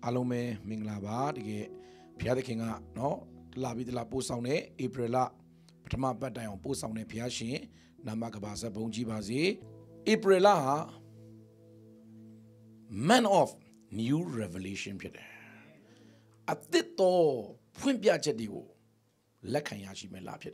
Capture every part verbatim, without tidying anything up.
Alome Minglaba, the Pia the King, no, Labi de la Posone, Aprila, Patama Batayon Posone Piashi, Namakabasa Bonji Bazi, Aprila, man of new revelation. At the door, Pumpia Jedio, Lakayashi Melapide.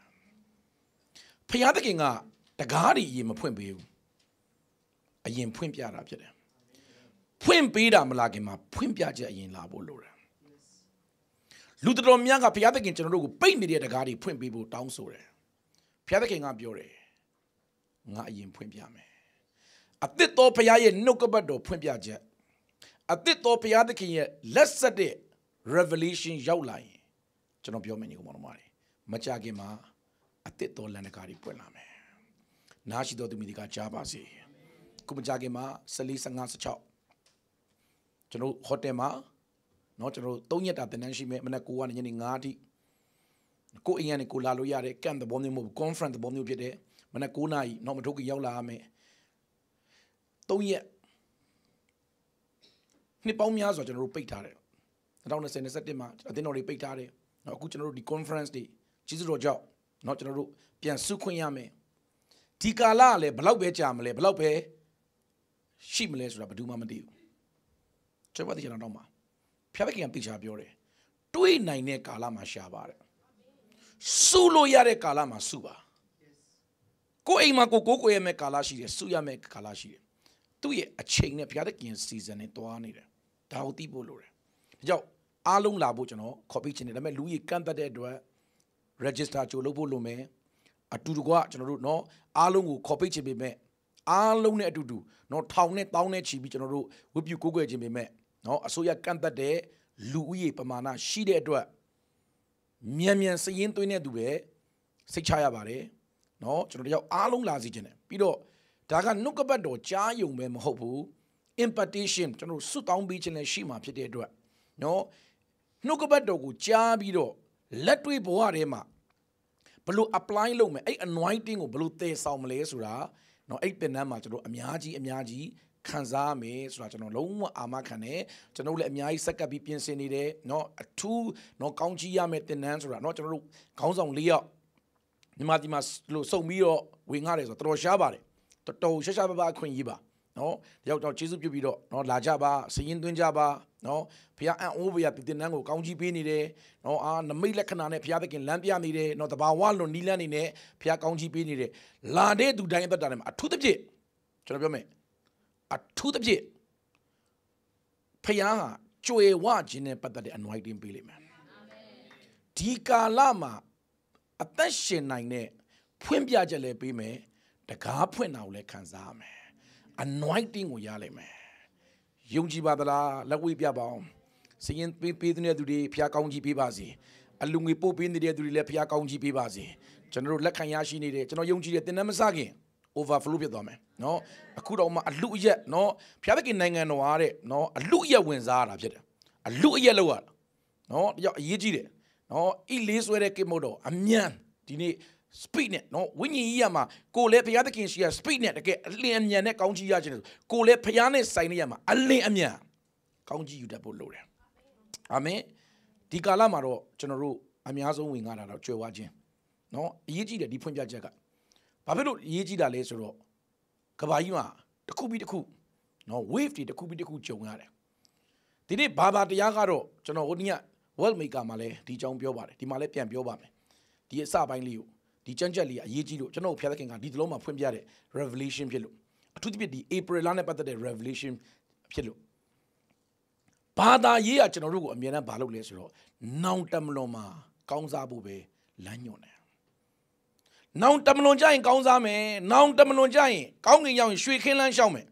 Pia the King, the Gadi Yim Pumpio, a Yim Pumpia Rapide. Pumpida Malagima, Pumpia Jayin Labolora. Luther Mianga Piata King, paint me the Gadi, Pumpibo down so. Piata King up your Nga Yim Pumpiame. At the door Pia no Cobado Pumpia jet. At the door Piata King, let's set it. Revelation Yaulai. Janopio many one Machagima, a tito lanacari puename. Nashi do Midica Chabasi. Kumajagima, Salis and Nasa Chop. Jano Hotema, not to know, don't yet at the Nancy Manakuan and Yaningati. Go in and Kulalo Yare, can the bonny move, confront the bonny pede, Manakuna, no Matoki Yaula me. Don't yet. Nipomias or General Pitare. I don't understand the setting much. I didn't know repeat it. No, good to the conference day. Chisro job. Not to know Pian Suquayame. Tika la le, Blobe Jamle, Blobe. Shimles Rabaduma Madu. Chabati Janoma. Piavaki and Picha Biore. Two nine Kalama Shabare. Sulu Yare Kalama Suba. Go Emako Koko Eme Kalashi, Suya make Kalashi. Two ye a chain of Piadakian season in Toanida. Tauti Bolore. Yo, Alung Labuchano, copy chin, the Louis Canta de Dua, register to Lobo Lume, a Tudua, no, Alung copy chin be me, Alung to do, no town it, town it, she be general, whip you go Jimmy me, no, so ya Canta de Louis Pamana, she de Dua, Miamian saying to ne due, say Chayabare, no, General Alung Lazigene, Pido, Taga Nukabado, Cha Yung Mem Hopu, impartation, General Sutown Beach and Shima Pite Dua. No, no go back to Jabido. Let we boarema. Blue apply low me, a anointing of blue tea salmalesura, no eight penama to Amiaji, Amiaji, Kanzame, Sratano Loma, Amakane, to no let me I saka be piensenide, no a two, no county yamet the Nansura, not a counts on Leo. Nimatimas so mio, wing arres, or throw shabare, to tow Shashaba Queen Yiba. No, the out of Chisu Pibido, no La Jaba, singing Dunjaba, no, Pia and over at the Nango, County Pinide, no, on the Mila Canane, Piatic Lampianide, not about one no Nilanine, Pia County Pinide, La de do dine the Dame, a to the jet, Chobame, a to the jet. Pia, Joe watching it, but the anointing Billy man. Tika Lama, attention nine, Pumpia Jalebi me, the car point now let Kanzame. Anointing with Yale me. Yunji Badala, Lawi Piabam, singing Pipin to the Piaconji Pibazi, a lungi poop in the day to the Piaconji Pibazi, General Lakayashi needed, General Yunji at the Namasagi, over Flupidome, no, a Kudoma, a Luya, no, Piakin Nanga no are, no, a Luya wins are, a Luya lower, no, Yiji, no, Ilis where a Kimodo, a Mian, Dini. Speed net, no, when ye yama, go let the other king share speed net, get a liam yanek, county yajin, go let pianis sign yama, a liam county you double loader. Ame, Ticalamaro, General, Amiazo wing out of Chewajin. No, Yiji the deep jaga. Papado Yiji da lesero. Kabayuma, the kubi the coup. No, waved the kubi the coup chongare. Did it Baba the Yagaro, General Odia, well make a male, the John Biobare, the Malepian Biobame, the Sabain Liu. The Janjali, a Yiji, General Piaking, and Diploma Pumbia, Revelation Pillow. To be the April Lana Pata de Revelation Pillow. Pada ye at General Miana Balo Lesro, now Tamloma, Kaunza Bube, Lanyone. Now Tamlon Giant, Kaunzame, now Tamlon Giant, Kaungi Yang, Shuikin Lan Shaume.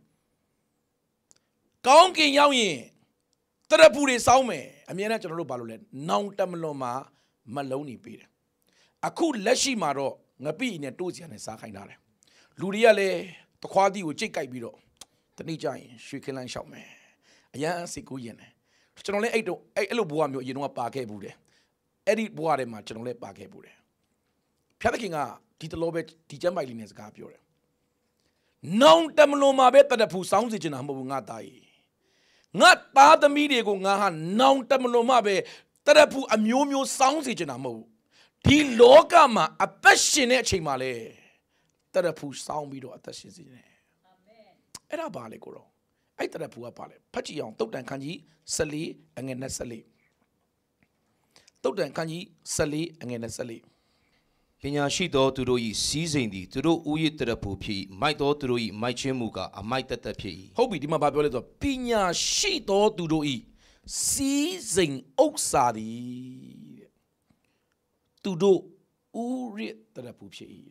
Kaungi Yang, Terapuri Saume, Amiana General Balolet, now Tamloma, Maloney Peter. A cool leshi maro, Napi in a Tusian and Sakanare. Luriale, the quadi with Chikai Bido, the Nijai, Shuikin and Shaume. A yan Sikuyene. Generally, eight to eight Lubuam, you know a parke bude. Eddie Boare Machanole parke bude. Piakinga, Tita Lobet, teacher by Linus Gapiore. Non Tamloma better the Poo sounds in Hamburgatai. Not bad the media go ngaha now tamalo be terapu a myo sounds in a mo. Di logama a passionate chimale. Terapu sound me to a tashes in it. Era bale goro. I terapu a pale. Pachion, Totan Kanji, Sally, and then Sally. Totan Kanji, Sally, and then Sally. Pinya Shido to do season the to do Uyi Terapu, my daughter, my Chemuka, a my tata P. Hobby Dima Babylon, Pinya Shido to do e. Season Oxadi to do Uri Terapu.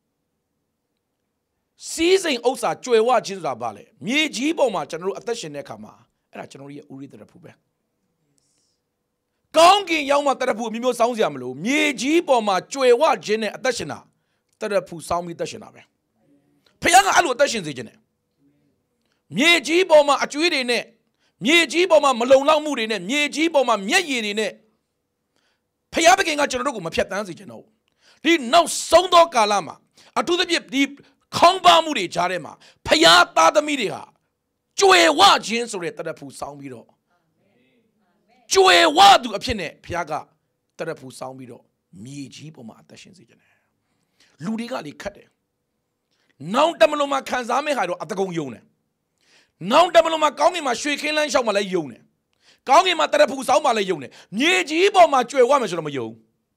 Season Oxa, Joy watching the ballet. Me Jibo ma general attention nekama, and I generally Uri Terapu. Gonging Yama Terapu, Mimo sounds yamlo, me Jibo ma Joy watching attentiona, Terapu sound me tashinabe. Payanga alu attention zigene. Me Jibo ma atuide ne. Me Jibo ma malona moody ne, me Jibo ma me ne. Payabaking a general ma piatanzi geno. He now sound kalama. I do the deep. Kongba Moody Jarema, Payata the media. Joy watching so that the poo sound me. Joy what do a pene, Piaga, Terapu sound me. Me jeepoma attention. Ludigali cut it. Now Damaloma Kanzame had at the gong yone. Now Damaloma Kongi ma shaking line shall malay yone. Kongi ma Terapu sound malay yone. Me jeepoma joy woman yo.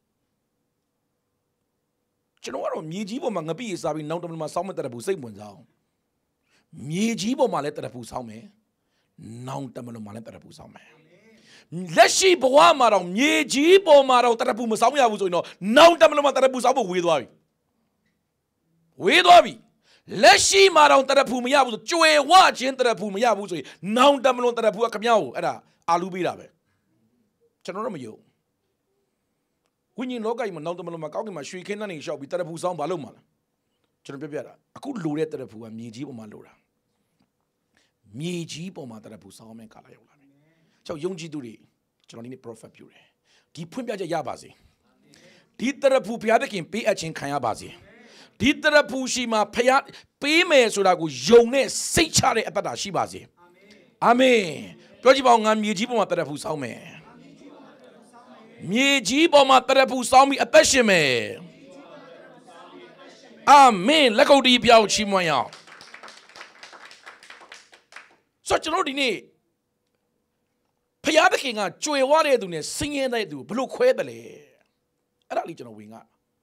You know what? Me jibo mangapi is having now to my summer that I put same ones out. Me jibo maleta that I put some now to my maleta that I put some. Let's see Boamaro, me jibo maro that I put Masama was no, now to my mother that I put some with Wabi. With Wabi. Let's see Maro that I put me out with Joy watch into the Pumayabu, now to my that I put a cameo at a Alubirabe. General. When you look at him, now the Malomaka, my shrieking and he shall be Terapu sound Baloma. General, I could lure at the Pu and me jibo malura. Me jibo materapu sound and Kalayola. So young Jiduri, General Prophet Pure. Deep Pumba Yabazi. Did the Pu Piadakin pay a chin Kayabazi. Did the Pushima payat pay me so that was young, say Charlie at Shibazi. Amen. Projibong and me jibo materapu sound me. Me jibo ma terapu sami atashime. Amen. Leko di biao chimoya. So you know the ne. Payada kinga joy ware do ne singye na do blue kwebele. Ada li jono winga.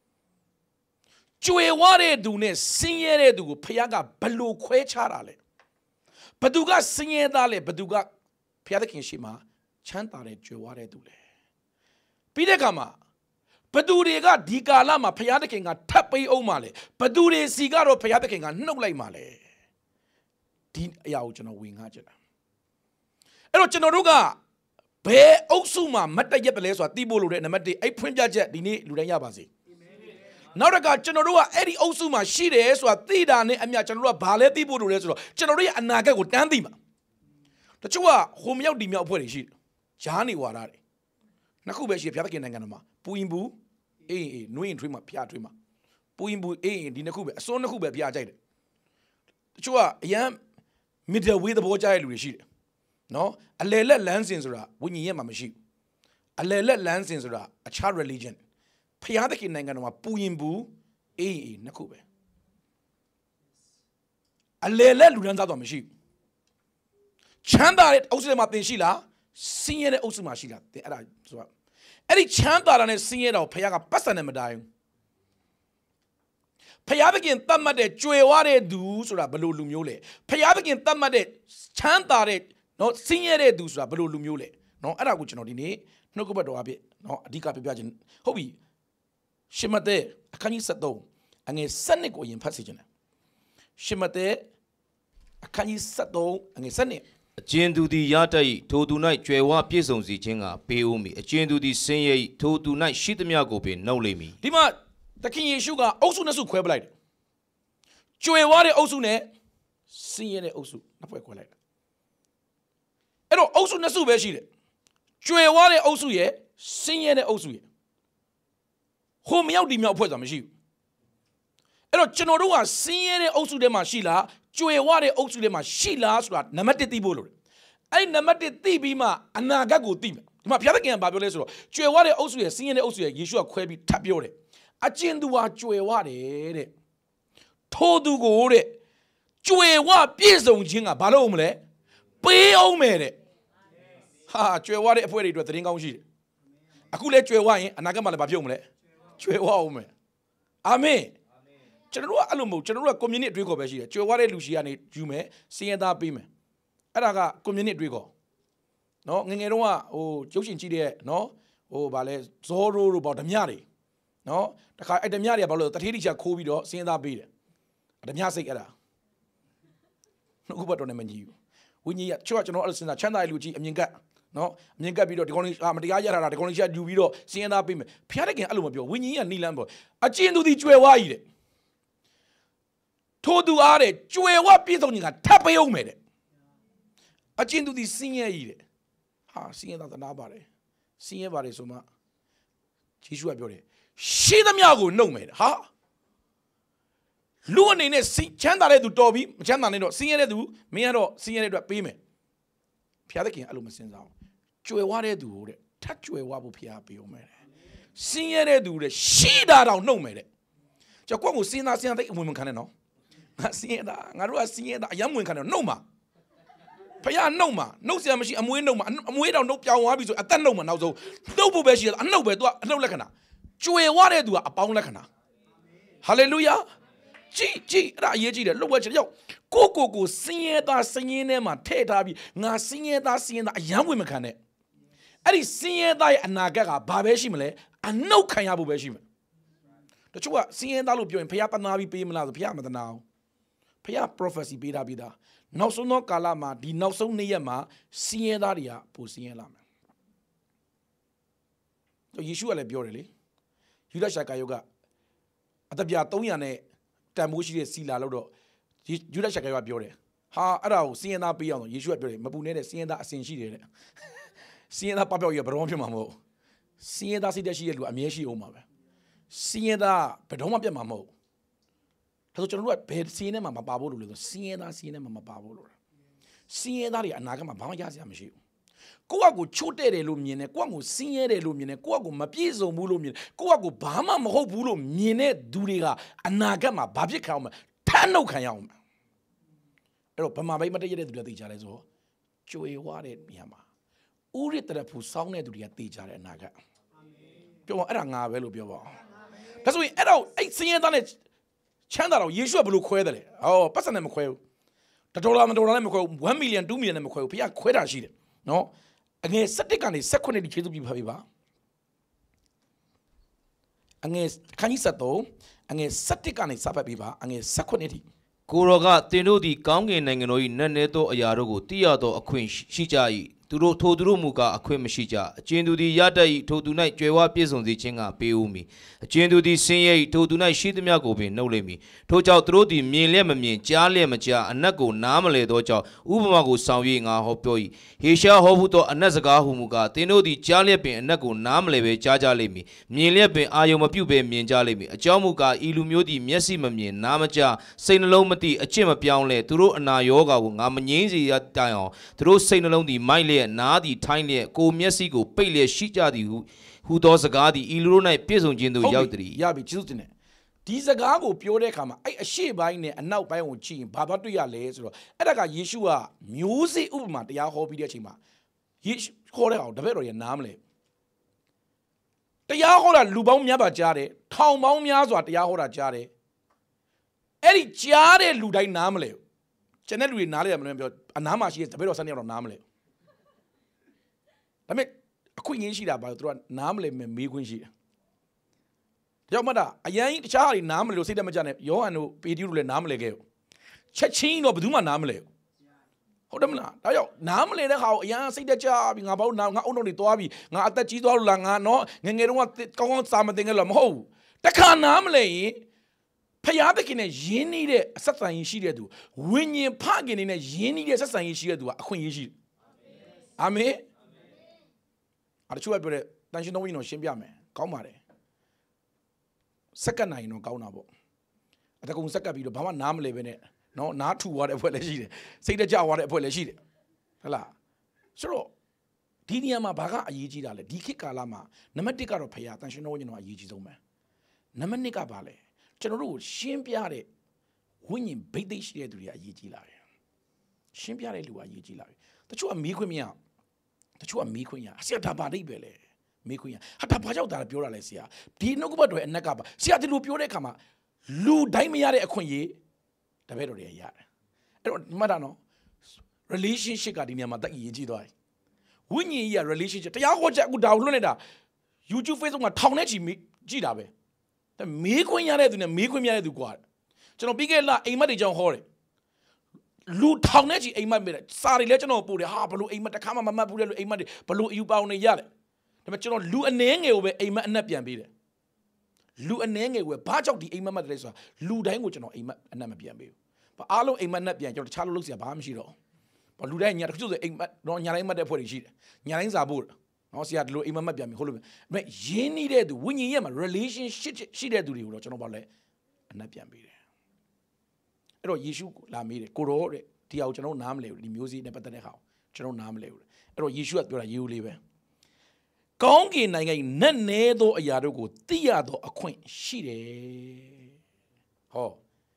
Joy ware do ne singye do payaga blue kwe chara le. Baduga singye da le baduga payada kin shima chanta le joy ware do le. Pidekama, Paduriga, Dikalama, Payadaking, Tappy Omale, Paduri Cigaro, Payadaking, no like Male. Din Yaujana wing Hajana. Erochanoruga, Be Osuma, Mata Yepeles, or Tibulu, and Mate, a Prinja Jet, Dini, Ludayabazi. Now the God Generua, Eddie Osuma, she is, or Tidane, and Yachanua, Bale, Tibulu, Generally, and Naga with Dandima. The Chua, whom you dim your polish, Jani Warari. Nakube she Piakin Nanganama, Puimbu, eh, no in Trima, Piatrima. Puimbu, eh, Dinakube, so Nakube Piajet. Chua, yam, middle with the boy child receipt. No, a lele lansins when you yam a machine. A lele lansins a child religion. Piatakin Nanganama, Puimbu, eh, Nakube. A lele Ludanza machine. Chanda it, Osama Shila. Singing it also machine. Any chant that I sing it out, Payaga Passan Medai. Payabagin Tamade, Joeware do, so that below Lumule. Payabagin Tamade, chant that it, not sing it do, so that below Lumule. No, I don't know the no go to a bit, no, a decapibajin. Hobby. Shimate, can you set down? And a Sonic way in passage. Shimate, can you set down and a Sonic? Jane do the Yatai, to do night, Jewa Piezon Zinga, Peomi, a Jane do the same, to do night, shit me a go pin, no lamy. Dima, the king is sugar, also Nasu Queblade. Joeware also ne, sing it also, not quite. And also Nasu Beshid. Joeware also ye, sing it also ye. Home out the meal put a machine. And Generua, sing it also de Machila. Joeware also de Machila, so that Namate Tibolo. အဲ့နံပါတ်တစ်သိပြီးမှအနာဂတ်ကိုသိမယ်ဒီမှာဘုရားသခင်ကဘာပြောလဲဆိုတော့ကြွယ်ဝတဲ့အုပ်စုရဲ့စင်းရဲတဲ့အုပ်စုရဲ့ယေရှုကခွဲပြီးထပ်ပြောတယ်အကျဉ်သူဟာကြွယ်ဝတယ်တဲ့ထိုသူကိုတဲ့ကြွယ်ဝပြည့်စုံခြင်းကဘာလို့မလဲပေးအောင်မယ်တဲ့ဟာကြွယ်ဝတဲ့အဖွဲတွေအတွက်သတင်းကောင်းရှိတယ်အခုလဲကြွယ်ဝရင်အနာဂတ်မှာလည်းဘာဖြစ်အောင်မလဲကြွယ်ဝအောင်မယ်အာမင်ကျွန်တော်တို့ကအဲ့လိုမဟုတ်ကျွန်တော်တို့က community အတွေးခေါ်ပဲရှိတယ်ကြွယ်ဝတဲ့လူရှိကနေယူမယ်စင်းရဲသားပေးမယ်အဲ့ဒါက community အတွေးခေါ်နော်ငငယ်တုန်းကဟိုရုပ်ရှင်ကြည့်တဲ့နော်ဟိုဗာလဲဇောရိုးတို့ပေါ့ဓမြတွေနော်တခါအဲ့ဓမြတွေကဘာလို့တထေးတိချခိုးပြီးတော့စင်းသားပေးတယ်ဓမြစိတ်အဲ့ဒါနှုတ်ဘတ်တော်နဲ့မညီဘူးဝိညာဉ်ကချော့ကျွန်တော်အဲ့လိုစဉ်းစားချမ်းသာတဲ့လူကြီးအမြင်ကပ်နော်အမြင်ကပ်ပြီးတော့ဒီကောင်လေးမတရားရတာဒီကောင်လေးချက်ယူပြီးတော့စင်းသားပေးမယ်ဖျားတဲ့ခင်အဲ့လိုမပြောဝိညာဉ်ကနီလန်းပေါ့အကျဉ်သူဒီကြွယ်ဝကြီးတဲ့ထိုသူအားတဲ့ကြွယ်ဝပြည့်စုံခြင်းကထပ်ပေးအောင်မယ်တဲ့အကျဉ်သူဒီစင်းရဲကြီးတဲ့ဟာစင်းရဲသားသနာပါတယ်စင်းရဲပါတယ်ဆိုမှယေရှုကပြောတယ်ရှိသမျှကိုနှုတ်မယ်ဟာလူအနေနဲ့ချမ်းသာတဲ့သူတော်ပြီးမချမ်းသာနေတော့စင်းရဲတဲ့သူမင်းကတော့စင်းရဲတဲ့အတွက်ပေးမယ်ဖျားသခင်အဲ့လိုမစင်စားဘူးကြွယ်ဝတဲ့သူကိုတဲ့ထပ်ကြွယ်ဝဖို့ဖျားပေးအောင်မယ်စင်းရဲတဲ့သူတဲ့ရှိတာတောင်နှုတ်မယ်တဲ့ကျွန်တော်ကိုစင်းသားစင်းသားတိတ်အဝင်မခံနဲ့နော်ငါစင်းရဲတာငါတို့ကစင်းရဲတာအယမ်းဝင်ခံတယ်နှုတ်မှာဖျားနှုတ်မှာနှုတ်ဆရာမရှိအမွေးနှုတ်မှာအမွေးတောင်နှုတ်ပြောင်းသွားပြီဆိုအသက်နှုတ်မှာနောက်ဆုံးနှုတ်ဖို့ပဲရှိတယ်အနှုတ်ပဲသူကအနှုတ်လက္ခဏာကြွယ်ဝတဲ့သူကအပေါင်းလက္ခဏာဟာလေလုယာကြည်ကြည်အဲ့ဒါအရေးကြီးတယ်လှုပ်ဝဲချင်ရောက်ကိုကိုကိုစင်းရဲသားစင်းရဲထဲမှာထည့်ထားပြီးငါစင်းရဲသားစင်းရဲသားအယမ်းဝင်မခံနဲ့အဲ့ဒီစင်းရဲသားရဲ့အနာဂတ်ကဘာပဲရှိမလဲအနှုတ်ခံရဖို့ပဲရှိမယ်တချို့ကစင်းရဲသားလို့ပြောရင်ဖခင်တနာပြီးပေးမလားဆိုဖခင်မတနာအောင်ဖခင် prophecy ပေးထားပြီးသားနောက်ဆုံးသောကာလမှာဒီနောက်ဆုံးနေ့ရက်မှာစင်းရဲသားတွေကပိုစင်းရဲလာမယ်ယေရှုကလည်းပြောတယ်လေယူဒရှာကာယောကအတပြာသုံးရာနဲ့တန်မိုးရှိတဲ့စီလာလို့တော့ယူဒရှာကာယောကပြောတယ်ဟာအဲ့ဒါကိုစင်းရဲသားပေးအောင်ဆိုယေရှုကပြောတယ်မပူနဲ့တဲ့စင်းရဲသားအစင်ရှိတယ်တဲ့စင်းရဲသားပပျောက်ရဘယ်တော့မှဖြစ်မှာမဟုတ်စင်းရဲသားစိတ်သက်ရှိတဲ့လူအမြဲရှိအောင်ပါပဲစင်းရဲသားဘယ်တော့မှပြတ်မှာမဟုတ်ဒါဆိုကျွန်တော်တို့ကဘယ်စင်းရဲနဲ့မှမပါဖို့လို့လဲဆိုစင်းရဲသားစင်းရဲနဲ့မှမပါဖို့လို့စင်းရဲသားတွေအနာဂတ်မှာဘာမှရစရာမရှိဘူးကိုယ့်အကိုချိုးတဲ့တယ်လို့မြင်တယ်ကိုယ့်အကိုစင်းရဲတယ်လို့မြင်တယ်ကိုယ့်အကိုမပြည့်စုံဘူးလို့မြင်တယ်ကိုယ့်အကိုဘာမှမဟုတ်ဘူးလို့မြင်တဲ့သူတွေကအနာဂတ်မှာဘာဖြစ်ခံအောင်မလဲထမ်းနှုတ်ခံရအောင်အဲ့တော့ဗမာဘိမတည့်ရတဲ့သူတွေသိကြတယ်ဆိုတော့ကြွေဝတဲ့နေရာမှာဥရတရဖူစောင်းတဲ့သူတွေကသိကြတယ်အနာဂတ်ပြောပါအဲ့ဒါငါပဲလို့ပြောပါအောင်ဒါဆိုရင်အဲ့တော့အဲ့စင်းရဲသားနဲ့ချမ်းသာတော့ယေရှုကဘယ်လိုခွဲတယ်လဲဟောပတ်စံနဲ့မခွဲဘူးဒေါ်လာမဒေါ်လာနဲ့မခွဲဘူးone million two millionနဲ့မခွဲဘူးဘုရားခွဲတာရှိတယ်နော်အငယ်၁၁ကနေ၁၈ဒီကျေးဇူးပြုဖတ်ပေးပါအငယ်ခန်းကြီး၁၃အငယ်၁၁ကနေစဖတ်ပေးပါအငယ်၁၈ဒီကိုရောကတင်တို့သည်ကောင်းကင်နိုင်ငံတော်၏နတ်နဲသောအရာတို့ကိုသိရသောအခွင့်ရှိကြ၏သူတို့ထိုသူတို့မူကားအခွင့်မရှိကြအကျဉ်သူသည်ရတတ်၏ထိုသူ၌ကြွယ်ဝပြည့်စုံစေခြင်းကပေးဦးမည်အကျဉ်သူသည်ဆင်းရဲ၏ထိုသူ၌ရှိသမျှကိုပင်နှုတ်လိမ့်မည်ထိုကြောင့်သူတို့သည်မြင်လျက်မမြင်ကြားလျက်မကြားအနတ်ကိုနားမလဲသောကြောင့်ဥပမာကိုဆောင်၍ငါဟောပြော၏ဟေရှာဟောဟုသောအနတ်စကားဟုမူကားတင်တို့သည်ကြားလျက်ပင်အနတ်ကိုနားမလဲပဲကြားကြလိမ့်မည်မြင်လျက်ပင်အာယုံမပြုတ်ပဲမြင်ကြလိမ့်မည်အကြောင်းမူကားဤလူမျိုးသည်မျက်စိမမြင်နားမကြားစိတ်နှလုံးမသိအကျင့်မပြောင်းလဲသူတို့အနာရောဂါကိုငါမငြိမ်းစေရတိုင်အောင်သူတို့စိတ်နှလုံးသည်မိုက်လျက်နားသည်ထိုင်းလျက်ကိုမျက်စိကိုပိတ်လျက်ရှိကြသည်ဟုဟူသောစကားသည်ဤလူတို့၌ပြည့်စုံခြင်းသို့ရောက်သည်ရပြီကျေးဇူးတင်တယ်ဒီစကားကိုပြောတဲ့အခါမှာအဲ့အရှိပိုင်းနဲ့အနောက်ပိုင်းကိုကြည့်ရင်ဘာဘာတွေ့ရလဲဆိုတော့အဲ့ဒါကယေရှုကမျိုးစေ့ဥပမာတရားဟောပြီးတဲ့အချိန်မှာယေရှုခေါ်တဲ့အောင်တပည့်တော်ရဲ့နားမလဲတရားဟောတာလူပေါင်းများပါကြားတယ်ထောင်ပေါင်းများစွာတရားဟောတာကြားတယ်အဲ့ဒီကြားတဲ့လူတိုင်းနားမလဲကျန်တဲ့လူတွေနားလဲရမလို့ပြောအနားမှာရှိတဲ့တပည့်တော်ဆန်းယောက်တော့နားမလဲဒါပေမဲ့အခွင့်အရေးရှိတာပါသူတို့ကနားမလဲမေးခွင့်ရှိတယ်။ရောက်မှတာအရင်တခြားဟာတွေနားမလဲလို့စိတ်တမကြနဲ့ယောဟန်တို့ပေတရုတို့လည်းနားမလဲခဲ့ဘူး။ချက်ချင်းတော့ဘယ်သူမှနားမလဲဘူး။ဟုတ်တယ်မလား။ဒါကြောင့်နားမလဲတဲ့ခါကိုအရင်စိတ်တကြပြီးငါဘာလို့နားငါအုံတော့တွေသွားပြီးငါအသက်ကြီးသွားလို့လားငါနော်ငငယ်တုန်းကကောင်းကောင်းစာမသင်ခဲ့လို့မဟုတ်ဘူး။တခါနားမလဲရင်ဖျားသခင်နဲ့ယဉ်နေတဲ့ဆက်ဆံရေးရှိတဲ့သူဝိညာဉ်ဖခင်နဲ့ယဉ်နေတဲ့ဆက်ဆံရေးရှိတဲ့သူကအခွင့်အရေးရှိတယ်။အာမင်။အဲ့ဒါချို့ပြောတဲ့တန်ရှင်တော်ဝိညာဉ်တော်ရှင်းပြမယ်ကောင်းပါတယ်စက္ကန့်နိုင်တော့ကောင်းတာပေါ့အတကုံစက္ကပ်ပြီးတော့ဘာမှနားမလဲပဲနဲ့နော်နားထူသွားတဲ့အဖွဲ့လည်းရှိတယ်စိတ်တကြွသွားတဲ့အဖွဲ့လည်းရှိတယ်ဟုတ်လား So, Dinia Baga, a Yiji, Diki Kalama, Namatica or Paya, and she know you know a Yiji Zoma. Namanica Valley, General, Shimpiare, winning big dish to the Yiji Lai. Shimpiare to a Yiji Lai. The two are Miquimia, the two are Miquia, Siatabadi Bele, Miquia, Hatapajo da Pura Lesia, Dino Guado and Nakaba, Siatu Pure Kama, Lu Daimiare Aquaye, the better yard. Madano, relationship at the Yamada Yiji Doi. When ye a relationship, Yahoja would download you two face on a town edge, Gidabe. The Miquia in a Miquia du Guard. General Bigela, a Madi John Horry. Lu town edge, a mad, sorry, let you know, put a harp, a matacama, Mabu, a muddy, Balu, you bound a yard. The material Lu and Nenge over a Napian beater. Lu and Nenge were part of the Ema Madresa, Lu language and a Namapian bill. But Alo a Manapian, your child looks at Bamshiro. But Ludan Yatu, non Yarima de Porigi, Yarins Abur, no see at Lu Imamabiam, Holum. But ye needed winning him a relationship, she did do the Rochonobale and Napian beater. Ero Yishu la mire, Koro, Tiao Chano Namle, the music never done how, Chano Namle. Ero Yishu at where you live. Kongi Nanga Nanedo a Yarugo, Tiado a quaint she. Ho.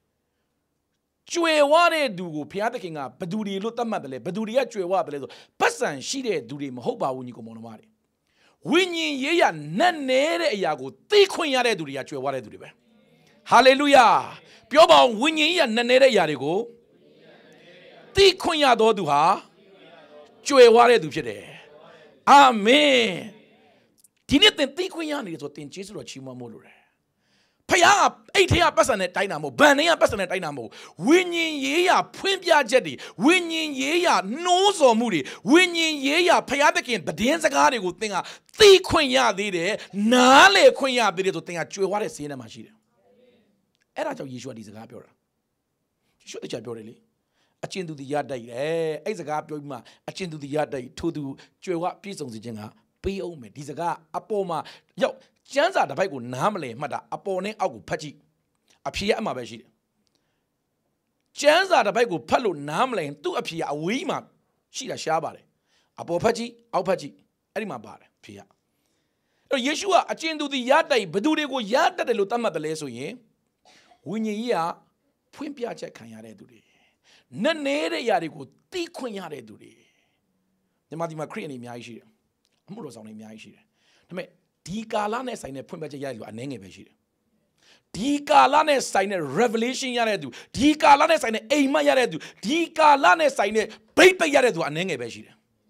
Chue ware do Piata King up, Baduri Lutamabele, Baduria Chue Wabele, Passan she did do him Hoba Unico Monomari. Winning ye a Nane Yago, Tiquia do Yachue Ware do. Hallelujah. Pioba winning a Nane Yarigo, Tiquia do duha, Chue Ware do Jede. Amen. Tinit Tiquia is what in Jesus or Chima Modure. Paya, eight year person at Dynamo, Bania person at Dynamo, winning ye a Pimpia Jetty, winning ye a nose or moody, winning ye a Payakin, but the Enzagari would think a Thi Quenya did it, Nale Quenya did it to think a true what is in a machine. Era to Yeshua is a gapura. Should the chaporelli? A chin to the yard day, eh, as a gap, a chin to the yard day to do Chua piece on the jenga, pay ome, Dizaga, Apoma, yo. Chanza the Bible namely, Mada, upon it, Agu Pachi, appear Mabashi. Chanza the Bible Palo namely, to appear a weema, she a shabare. Apo Pachi, Aupachi, Edima Bar, Pia. Yeshua, a chain to the yard day, but do they go yard that the Lutama Beleso ye? When ye are, Pimpia check can yare do. None nere yarigo, Tiquin yare do. The Madima Crean Miashi. Muros on Miashi. Dikalane sign a Pumba Yaru and Nenge Beshi. Dikalane sign a revelation Yaredu. Dikalane sign a Ema Yaredu. Dikalane sign a paper Yaredu and Nenge Beshi.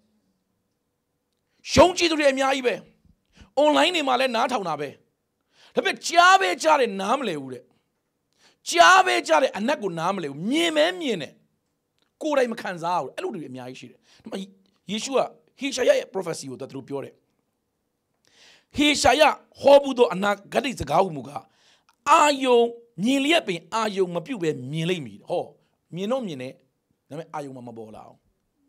Shonchi to the Emiabe. Online in Male Nataunabe. The Jave Jare Namle Ude. Jave Jare and Naku Namle, Mime Mine. Kura Makanza, I don't do Emiashi. Yeshua, he shall prophecy with the true pure. He shaya hobudo anak gadis gaumuga. Ayo niliape ayo mapube milimi. Ho, mino mine, name ayo mamabolao.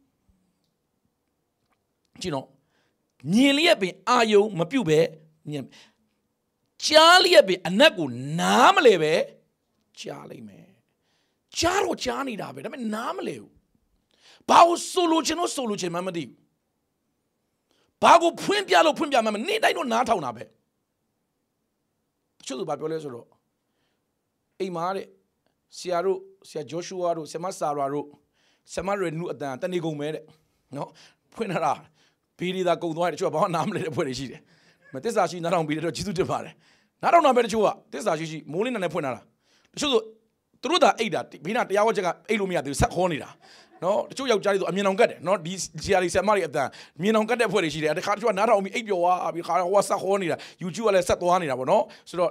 Chino, niliape ayo mapube, nyam. Charliape anaku namlebe, Charlie me. Charo chani dabe, I mean namleu. Pao solution or solution, mamadi. Bago Pimpialo Pimpia Mamma, need I don't not on it. Chulu Babelezoro. A Mare, Siaru, Sia Joshua, Semasaro, Samara knew at that, and he go made it. No, Quinara, Piri that go white about Namlet for the but this is actually not on Peter Chisu de Pare. Not on Abertua, this is actually Molin and Punara. Chulu, through the Ada, Pina Yawaja, Elumia, the Sakonida. No, the two young Jari, I mean, on good, not these Jari Samari at that. Me on good for the the country, not only eight your was a honida, you jewel a set one, no, so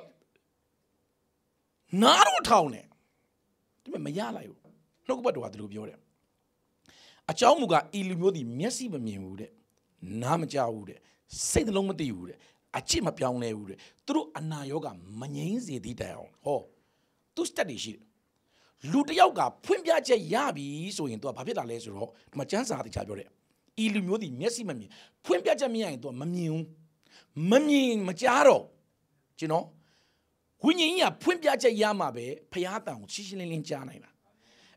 not on town. Mayala, no, but what do you a chauga ilumodi, Messi, Mude, Namajaude, say the long with the Ude, a chima pione, through a nayoga, Manyanzi detail, oh, to study shit. Ludiaga, Pumbia Yabi, so into a papilla lesero, Machanza the Chabore. Illumodi, Messi Mammy, Pumbia Jamia into a Mamu, Mammy Macharo. You know, when you hear Pumbia Yamabe, Payata, Sicilian China.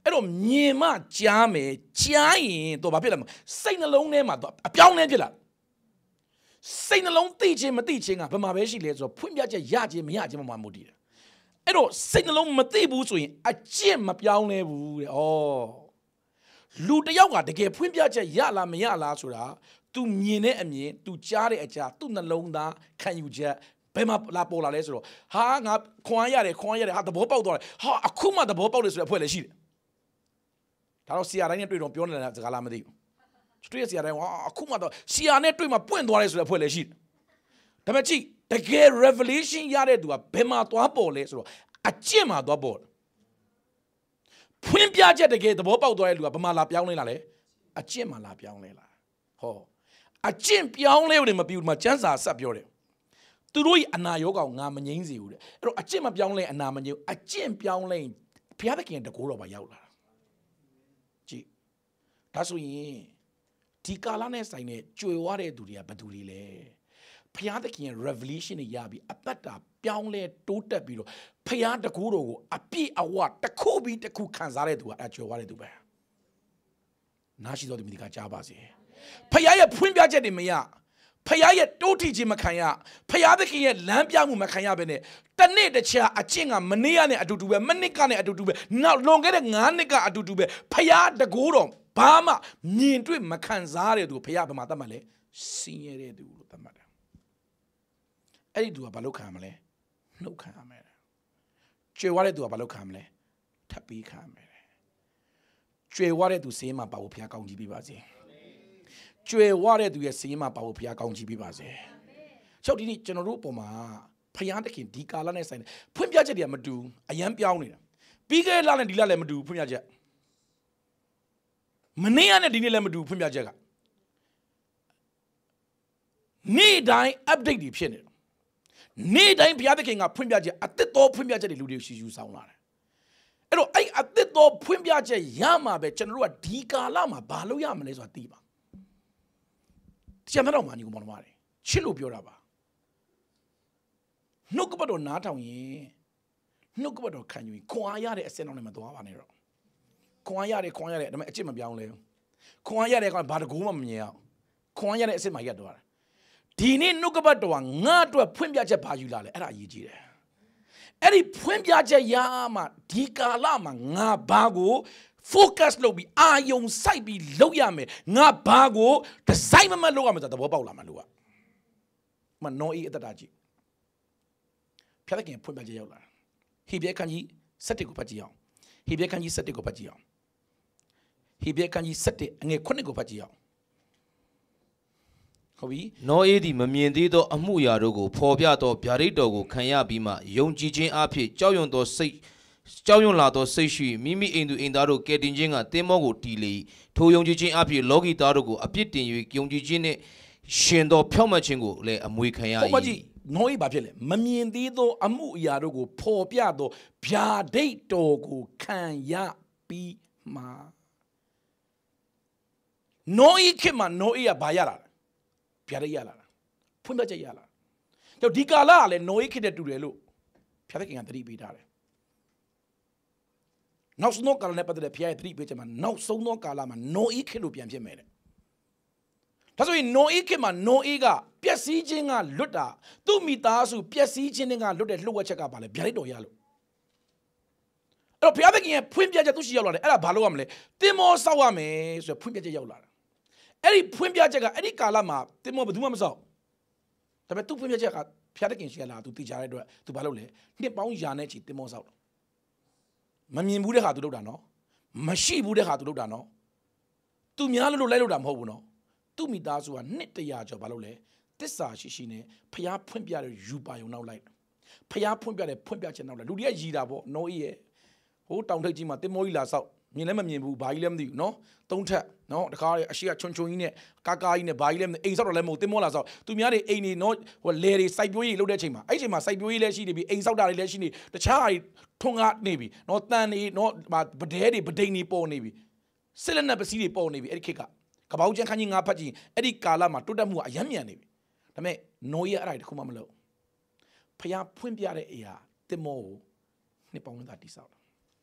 အဲ့တော့မြင်မှကြားမယ်ကြားရင်တော့ဘာဖြစ်လဲစိတ်နှလုံးထဲမှာတော့အပြောင်းလဲဖြစ်လာစိတ်နှလုံးသိခြင်းမသိခြင်းကဘယ်မှာပဲရှိလဲဆိုတော့ဖွင့်ပြချက်ရခြင်းမရခြင်းမှာမဟုတ်တည်တယ်အဲ့တော့စိတ်နှလုံးမသိဘူးဆိုရင်အကျင့်မပြောင်းလဲဘူးတဲ့ဩလူတယောက်ကတကယ်ဖွင့်ပြချက်ရလားမရလားဆိုတာ तू မြင်တဲ့အမြင် तू ကြားတဲ့အကြား तू နှလုံးသားခံယူချက်ဘယ်မှာလာပေါ်လာလဲဆိုတော့ဟာငါခွန်အားရတယ်ခွန်အားရတယ်ဟာသဘောပေါက်သွားတယ်ဟာအခုမှသဘောပေါက်တယ်ဆိုတဲ့အဖွဲလည်းရှိတယ်ဒါတော့ဆရာတိုင်းနဲ့တွေ့တော့ပြောနေတာစကားလားမသိဘူးတွေ့ရဆရာတိုင်းဟာအခုမှတော့ဆရာနဲ့တွေ့မှပွင့်သွားတယ်ဆိုတဲ့အဖွဲလည်းရှိတယ်ဒါပေမဲ့ကြည့်တကယ် revelation ရတဲ့သူကဘယ်မှာသွားပေါ်လဲဆိုတော့အကျင့်မှာသွားပေါ်ဖွင့်ပြချက်တကယ်သဘောပေါက်သွားတဲ့လူကဘယ်မှာလာပြောင်းလဲလာလဲအကျင့်မှာလာပြောင်းလဲလာဟောအကျင့်ပြောင်းလဲတယ်မပြီးဘူးဒီမှာကျမ်းစာဆက်ပြောတယ်သူတို့အနာရောဂါကိုငါမငြိမ်းစေဘူးတဲ့အဲ့တော့အကျင့်မပြောင်းလဲအနာမငြိမ်းအကျင့်ပြောင်းလဲဘုရားသခင်တကူတော်ပါရောက်လာကြည့်ဒါဆိုရင်ဒီကာလနဲ့ဆိုင်တဲ့ကြွယ်ဝတဲ့သူတွေကဘယ်သူတွေလဲဘုရားသခင်ရဲ့ revelation တွေရပြီးအပတ်တာပြောင်းလဲတိုးတက်ပြီးတော့ဘုရားတကူတော်ကိုအပြည့်အဝတစ်ခုပြီးတစ်ခုခံစားတဲ့သူကအဲကြွယ်ဝတဲ့သူပဲနားရှိတော်သူမိဒီကကြားပါစေဖခင်ရဲ့ဖွင့်ပြချက်တွေမရဖခင်ရဲ့တိုးထီခြင်းမခံရဖခင်သခင်ရဲ့လမ်းပြမှုမခံရဘဲနဲ့တနေ့တခြားအကျင့်ကမနေ့ကနဲ့အတူတူပဲမနစ်ကနဲ့အတူတူပဲနောက်လွန်ခဲ့တဲ့ငါးနှစ်ကအတူတူပဲဖခင်တကူတော်ဘာမှမြင်တွေ့မခံစားရတဲ့သူဖခင်ဘာမှသတ်မှတ်လဲစင်ရတဲ့သူလို့သတ်မှတ်တာအဲ့ဒီသူကဘာလို့ခံမလဲနှုတ်ခံရမယ်ကြွယ်ဝတဲ့သူကဘာလို့ခံမလဲထပ်ပြီးခံမယ်ကြွယ်ဝတဲ့သူစင်းမှာပါဖို့ဖခင်ကောင်းကြီးပေးပါစေကြွယ်ဝတဲ့သူရဲ့စင်းမှာပါဖို့ဘုရားကောင်းချီးပေးပါစေ။ချုပ်ဒီနေ့ကျွန်တော်တို့အပေါ်မှာဘုရားသခင်ဒီကာလနဲ့ဆိုင်တယ်ဖွင့်ပြချက်တွေကမတူအယံပြောင်းနေတာပြီးခဲ့တဲ့လနဲ့ဒီလလည်းမတူဖွင့်ပြချက်မနေ့ကနဲ့ဒီနေ့လည်းမတူဖွင့်ပြချက်ကနေ့တိုင်း update တွေဖြစ်နေတယ်နေ့တိုင်းဘုရားသခင်ကဖွင့်ပြချက်အသစ်သောဖွင့်ပြချက်တွေလူတွေရှိယူဆောင်လာတယ်အဲ့တော့အဲ့အသစ်သောဖွင့်ပြချက်ရမှာပဲကျွန်တော်တို့ကဒီကာလမှာဘာလို့ရမလဲဆိုတာသိပါကျန်တော့မှညီကောင်မောင်မတွေချစ်လို့ပြောတာပါနှုတ်ကပတ်တော်နားထောင်ရင်နှုတ်ကပတ်တော်ခံယူရင်ခွန်အားရတဲ့အစင်းတော်နဲ့မသွားပါနဲ့တော့ခွန်အားရတယ်ခွန်အားရတယ်ဒါပေမဲ့အချစ်မပြောင်းလဲဘူးခွန်အားရတဲ့ကောင်ဘာတကူမှမမြင်အောင်ခွန်အားရတဲ့အစင်းမှရက်သွားတာဒီနေ့နှုတ်ကပတ်တော်ကငါ့အတွက်ဖွင့်ပြချက်ဘာယူလာလဲအဲ့ဒါအရေးကြီးတယ်အဲ့ဒီဖွင့်ပြချက်ရမှဒီကာလမှာငါဘာကိုfocus လုပ်ပြီးအာယုံစိုက်ပြီးလုပ်ရမယ်ငါဘာကို design မမလုပ်ရမယ်ဆိုတော့သဘောပေါက်လာမှာလို့ကမနော်အေးအတ္တတာကြည့်ဖျက်တဲ့ကင်ဖွင့်ပြချက်ရောက်လာဟေဘရဲခန်းကြီးစက်တစ်ကိုဖတ်ကြည့်အောင်ဟေဘရဲခန်းကြီးစက်တစ်ကိုဖတ်ကြည့်အောင်ဟေဘရဲခန်းကြီးစက်တစ်အငယ်ခုနှစ်ကိုဖတ်ကြည့်အောင်ဟုတ်ပြီနောအေးသည်မမြင်သေးသောအမှုရာတို့ကိုဖော်ပြသောဗျာဒိတ်တော်ကိုခံရပြီးမှယုံကြည်ခြင်းအဖြစ်ကြောက်ရွံ့သောစိတ်ကြောက်ရွံ့လာသောစိတ်ရှိမိမိအိမ်သူအိမ်သားတို့ကယ်တင်ခြင်းကတင်းမောကိုတီလေထိုယုံကြည်ခြင်းအဖြစ်လောကီသားတို့ကိုအပြစ်တင်၍ယုံကြည်ခြင်းနှင့်ရှင်သောဖြောင့်မတ်ခြင်းကိုလည်းအမွေခံရ၏ဟုတ်ပါကြည့်နောအေးဘာဖြစ်လဲမမြင်သေးသောအမှုအရာတို့ကိုဖော်ပြသောဗျာဒိတ်တော်ကိုခံရပြီးမှနောအေးခေတ်မှာနောအေးကဘာရလာလဲဗျာဒိတ်ရလာတာဖွင့်ပြချက်ရလာတော့ဒီကာလကလည်းနောအေးခေတ်တဲ့တူတယ်လို့ဖျားသခင်ကသတိပေးထားတယ်နောက်ဆုံးသောကာလနဲ့ပတ်သက်တဲ့ဖျားရဲ့သတိပေးချက်မှာနောက်ဆုံးသောကာလမှာနောအေးခေတ်လို့ပြန်ဖြစ်မယ်တဲ့ဒါဆိုရင်နောအေးခေတ်မှာနောအေးကပျက်စီးခြင်းကလွတ်တာသူ့မိသားစုပျက်စီးခြင်းကလွတ်တဲ့လှုပ်ဝက်ချက်ကပါလေဗျာဒိတ်တော်ရလို့အဲ့တော့ဘုရားသခင်ရဲ့ဖွင့်ပြချက်သူရှိရောက်လာတယ်အဲ့ဒါဘာလို့ရမလဲတင်မောဆောက်ရမယ်ဆိုတော့ဖွင့်ပြချက်ရောက်လာတာအဲ့ဒီဖွင့်ပြချက်ကအဲ့ဒီကာလမှာတင်မောဘယ်သူမှမဆောက်ဒါပေမဲ့သူ့ဖွင့်ပြချက်ကဘုရားသခင်ရှိရလာသူသိကြတဲ့အတွက်သူဘာလုပ်လဲနှစ်ပေါင်းရာနဲ့ချီတင်မောဆောက်မမြင်ဘူးတဲ့ဟာသူလုပ်တာနော်မရှိဘူးတဲ့ဟာသူလုပ်တာနော်သူများလို့လိုက်လို့တာမဟုတ်ဘူးနော်သူ့မိသားစုကနှစ်တရာကျော်ဘာလုပ်လဲတစ္ဆာရှိရှိနဲ့ဖျားဖွင့်ပြတဲ့ယူပါယုံနောက်လိုက်ဖျားဖွင့်ပြတဲ့ဖွင့်ပြချက်နောက်လိုက်လူတွေကရည်တာပေါ့နောအေးရဲ့ဟိုတောင်ထိပ်ကြီးမှာတင်မောကြီးလာဆောက်မြင်လည်းမမြင်ဘူးဘာကြီးလည်းမသိဘူးနော်သုံးထက်နော်တခါအရှိကချွန်ချွန်ကြီးနဲ့ကာကာကြီးနဲ့ဘာကြီးလည်းအိမ်ဆောက်တော့လည်းမဟုတ်တင်မောလာဆောက်သူများတွေအိမ်နေနော်ဟိုလေတွေစိုက်ပျိုးရေးလုပ်တဲ့အချိန်မှာအဲ့ဒီအချိန်မှာစိုက်ပျိုးရေးလည်းရှိနေပြီအိမ်ဆောက်တာတွေလည်းရှိနေတခြားဟာတွေထွန်းကားနေပြီနော်တန်နေနော်ဗဒဲတွေဗဒိန်တွေပေါ်နေပြီစစ်လက်နက်ပစ္စည်းတွေပေါ်နေပြီအဲ့ဒီခေတ်ကကပောက်ကျန်းခန်းကြီးငါဖတ်ကြည့်အဲ့ဒီကာလမှာတိုးတက်မှုကအယံမြန်နေပြီဒါပေမဲ့နိုးရအဲ့ဒါတခုမှမလုပ်ဖျားဖွင့်ပြတဲ့အရာတင်မောကိုနှစ်ပေါင်းသားတိဆောက်တာ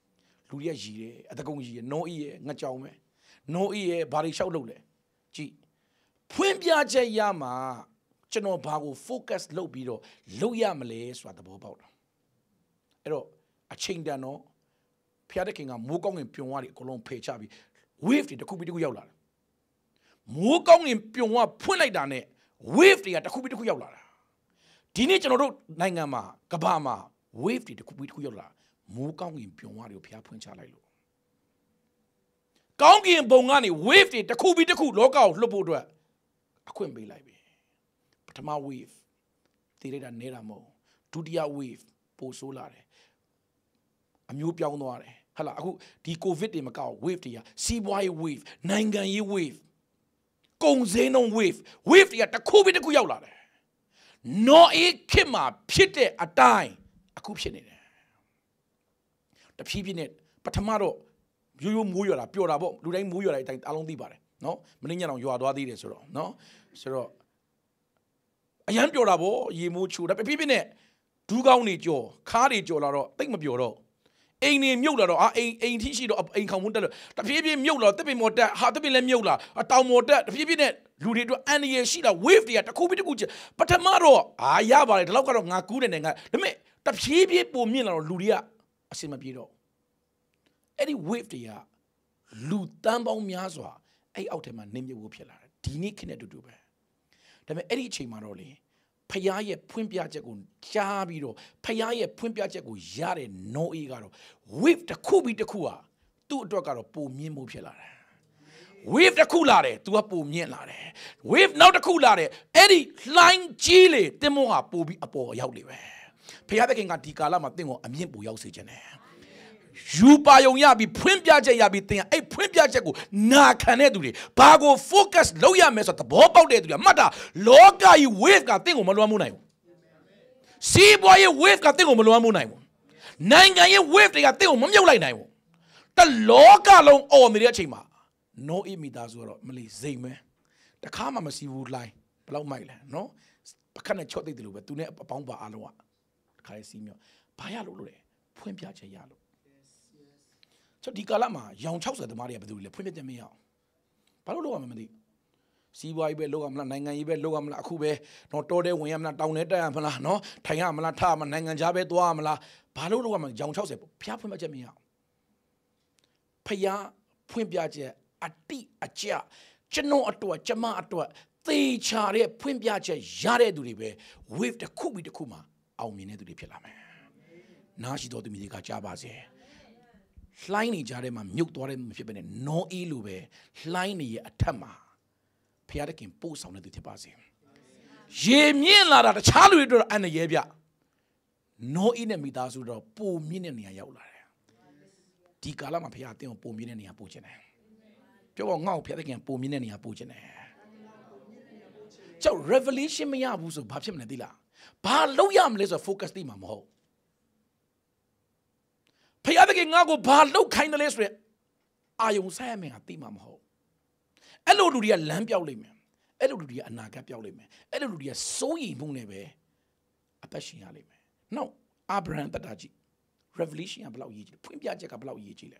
လူရရည်တယ်အတကုံရည်နိုးအေးရဲ့ငှက်ကြောင်ပဲနိုးအေးရဲ့ဘာတွေလျှောက်လုပ်လဲကြည့်ဖွင့်ပြချက်ရမှာကျွန်တော်ဘာကို focus လုပ်ပြီးတော့လုပ်ရမလဲဆိုတာသဘောပေါက်တာအဲ့တော့အချိန်တန်တော့ဖျားတဲ့ခင်ကမိုးကောင်းငင်ပြုံဝါတွေအကုန်လုံးဖယ်ချပြီး wave တွေတစ်ခုပြီးတစ်ခုရောက်လာတယ်မိုးကောင်းငင်ပြုံဝါဖွင့်လိုက်တာနဲ့ wave တွေကတစ်ခုပြီးတစ်ခုရောက်လာတာဒီနေ့ကျွန်တော်တို့နိုင်ငံမှာကမ္ဘာမှာ wave တွေတစ်ခုပြီးတစ်ခုရောက်လာမိုးကောင်းငင်ပြုံဝါတွေကိုဖျားဖွင့်ချလိုက်လို့ကောင်းကင်ဘုံကနေ wave တွေတစ်ခုပြီးတစ်ခုလောကကိုလွှတ်ဖို့အတွက်အခွင့်ပေးလိုက်ပြီပထမ wave တည်ရတာနေတာမဟုတ်ဒုတိယ wave ပိုဆိုးလာတယ်အမျိုးပြောင်းသွားတယ်ဟာလာအခုဒီ covid တွေမကောက် wave တွေကစီးပွားရေး wave နိုင်ငံရေး wave ကုန်စည်နှုန်း wave wave တွေကတစ်ခုပြီးတစ်ခုရောက်လာတယ်နော်အေးခေတ်မှာဖြစ်တဲ့အတိုင်းအခုဖြစ်နေတယ်တဖြည်းဖြည်းနဲ့ပထမတော့ရိုးရိုးမိုးရွာတာပျော်တာပေါ့လူတိုင်းမိုးရွာတဲ့အတိုင်းအားလုံးသိပါတယ်နော်မင်းညံအောင်ရွာသွားသေးတယ်ဆိုတော့နော်ဆိုတော့အရန်ပျော်တာပေါ့ရေမိုးချိုးတာတဖြည်းဖြည်းနဲ့ဒူးကောင်းတွေကြော်ခါးတွေကြော်လာတော့တိတ်မပျော်တော့အိမ်နေမြုပ်လာတော့အာအိမ်အိမ်ထိရှိတော့အိမ်ခေါင်မွန်းတက်လို့တဖြည်းဖြည်းမြုပ်လာတစ်ပင်မော်တက်ဟာတစ်ပင်လည်းမြုပ်လာတောင်မော်တက်တဖြည်းဖြည်းနဲ့လူတွေအတွက်အန်ရရှိတာ wave တွေကတစ်ခုပြီးတစ်ခုပထမတော့အာရပါတယ်ဒီလောက်ကတော့ငါကူးတယ်နဲ့ငါဒါပေမဲ့တဖြည်းဖြည်းပုံမြင့်လာတော့လူတွေကအစင်မပြေတော့အဲ့ဒီ wave တွေကလူတန်းပေါင်းများစွာအဲ့အောက်ထဲမှာနေမြုပ်ဖို့ဖြစ်လာတယ်ဒီနေ့ခင်းတဲ့အတူတူပဲဒါပေမဲ့အဲ့ဒီအချိန်မှာတော့လေဖျားရဲ့ဖွင့်ပြချက်ကိုကြားပြီးတော့ဖျားရဲ့ဖွင့်ပြချက်ကိုရတဲ့နိုးအေးကတော့ wave တစ်ခုပြီးတစ်ခုဟာသူ့အတွက်ကတော့ပုံမြင့်မှုဖြစ်လာတယ် wave တစ်ခုလာတယ် तू ကပုံမြင့်လာတယ် wave နောက်တစ်ခုလာတယ်အဲ့ဒီလှိုင်းကြီးလေတင်မောဟာပို့ပြီးအပေါ်ရောက်လေပဲဖျားတဲ့ခင်ကဒီကာလမှာတင့်ကိုအမြင့်ပူရောက်စေခြင်းတယ်ယူပါယုံရပြီးဖွင့်ပြချက်ရပြီးသင်အဲ့ဖွင့်ပြချက်ကိုနာခံတဲ့သူတွေဘာကို focus လုပ်ရမယ်ဆိုတော့သဘောပေါက်တဲ့သူတွေမှတ်တာလောကကြီး wave ကသင်ကိုမလွှမ်းမိုးနိုင်ဘူးစီးပွားရေး wave ကသင်ကိုမလွှမ်းမိုးနိုင်ဘူးနိုင်ငံရေး wave တွေကသင်ကိုမမြုပ်လိုက်နိုင်ဘူးတလောကလုံးអော်နေတဲ့အချိန်မှာ no အမိသားစုကတော့မလီစိမ်မဲတခါမှမစီဘူးလိုင်းဘယ်လောက်မိုက်လဲနော်ပခက်နဲ့ချော့သိတယ်လို့ပဲသူနဲ့အပေါင်းပါအားလုံးကတခါလေးစီးမြော့ဘာရလို့လို့လဲဖွင့်ပြချက်ရလို့ဆိုဒီကာလမှာရောင်60သမားတွေကဘယ်သူလဲဖွင့်ပြချက်မရအောင်ဘာလို့လုပ်ရမလဲမသိစီးပွားရေးပဲလုပ်ရမလားနိုင်ငံရေးပဲလုပ်ရမလားအခုပဲတော့တောထဲဝင်ရမလားတောင်ထဲတက်ရမလားနော်ထိုင်ရမလားထမနိုင်ငံခြားပဲသွားရမလားဘာလို့လုပ်ရမလဲရောင်60ဖျားဖွင့်ပြချက်မရအောင်ဖျားဖွင့်ပြချက်အတိအကျကျွန်တော်အတွက်ကျမအတွက်သေချာတဲ့ဖွင့်ပြချက်ရတဲ့သူတွေပဲ wave တစ်ခုပြီးတစ်ခုမှာအောင်မြင်တဲ့သူတွေဖြစ်လာမယ်နားရှိတော်သူမျိုးတွေကကြားပါစေလှိုင်းနေကြတဲ့မှာမြုပ်သွားတဲ့မဖြစ်ပဲနဲ့နောအေးလိုပဲလှိုင်းနေရဲ့အထက်မှာဖျားတဲ့ခင်ပို့ဆောင်တဲ့သူဖြစ်ပါစေရေမြင့်လာတာတခြားလူတွေတို့အန်ရဲပြနောအေးနဲ့မိသားစုတော့ပုံမြင့်တဲ့နေရာရောက်လာတယ်ဒီကာလမှာဖျားအတင်းကိုပုံမြင့်တဲ့နေရာပို့ခြင်းတယ်ပြောတော့ငါ့ကိုဖျားတဲ့ခင်ပုံမြင့်တဲ့နေရာပို့ခြင်းတယ်ကျောက် revelation မရဘူးဆိုဘာဖြစ်မလဲသိလားဘာလုပ်ရမလဲဆို focus တိမှာမဟုတ်ဖျားတဲ့ငါကိုဘာလုပ်ခိုင်းတယ်လဲဆိုရအာယုံဆိုင်ရမယ်ဟာတိမှာမဟုတ်အဲ့လိုလူတွေကလမ်းပြောက်လိမ့်မယ်အဲ့လိုလူတွေကအနာဂတ်ပြောက်လိမ့်မယ်အဲ့လိုလူတွေကစိုးရိမ်မှုနဲ့ပဲအသက်ရှင်ရလိမ့်မယ်နောက်အာဗြဟံတတကြီး revelation ကဘယ်လောက်ရေးကြည့်လဲဖွင့်ပြချက်ကဘယ်လောက်ရေးကြည့်လဲ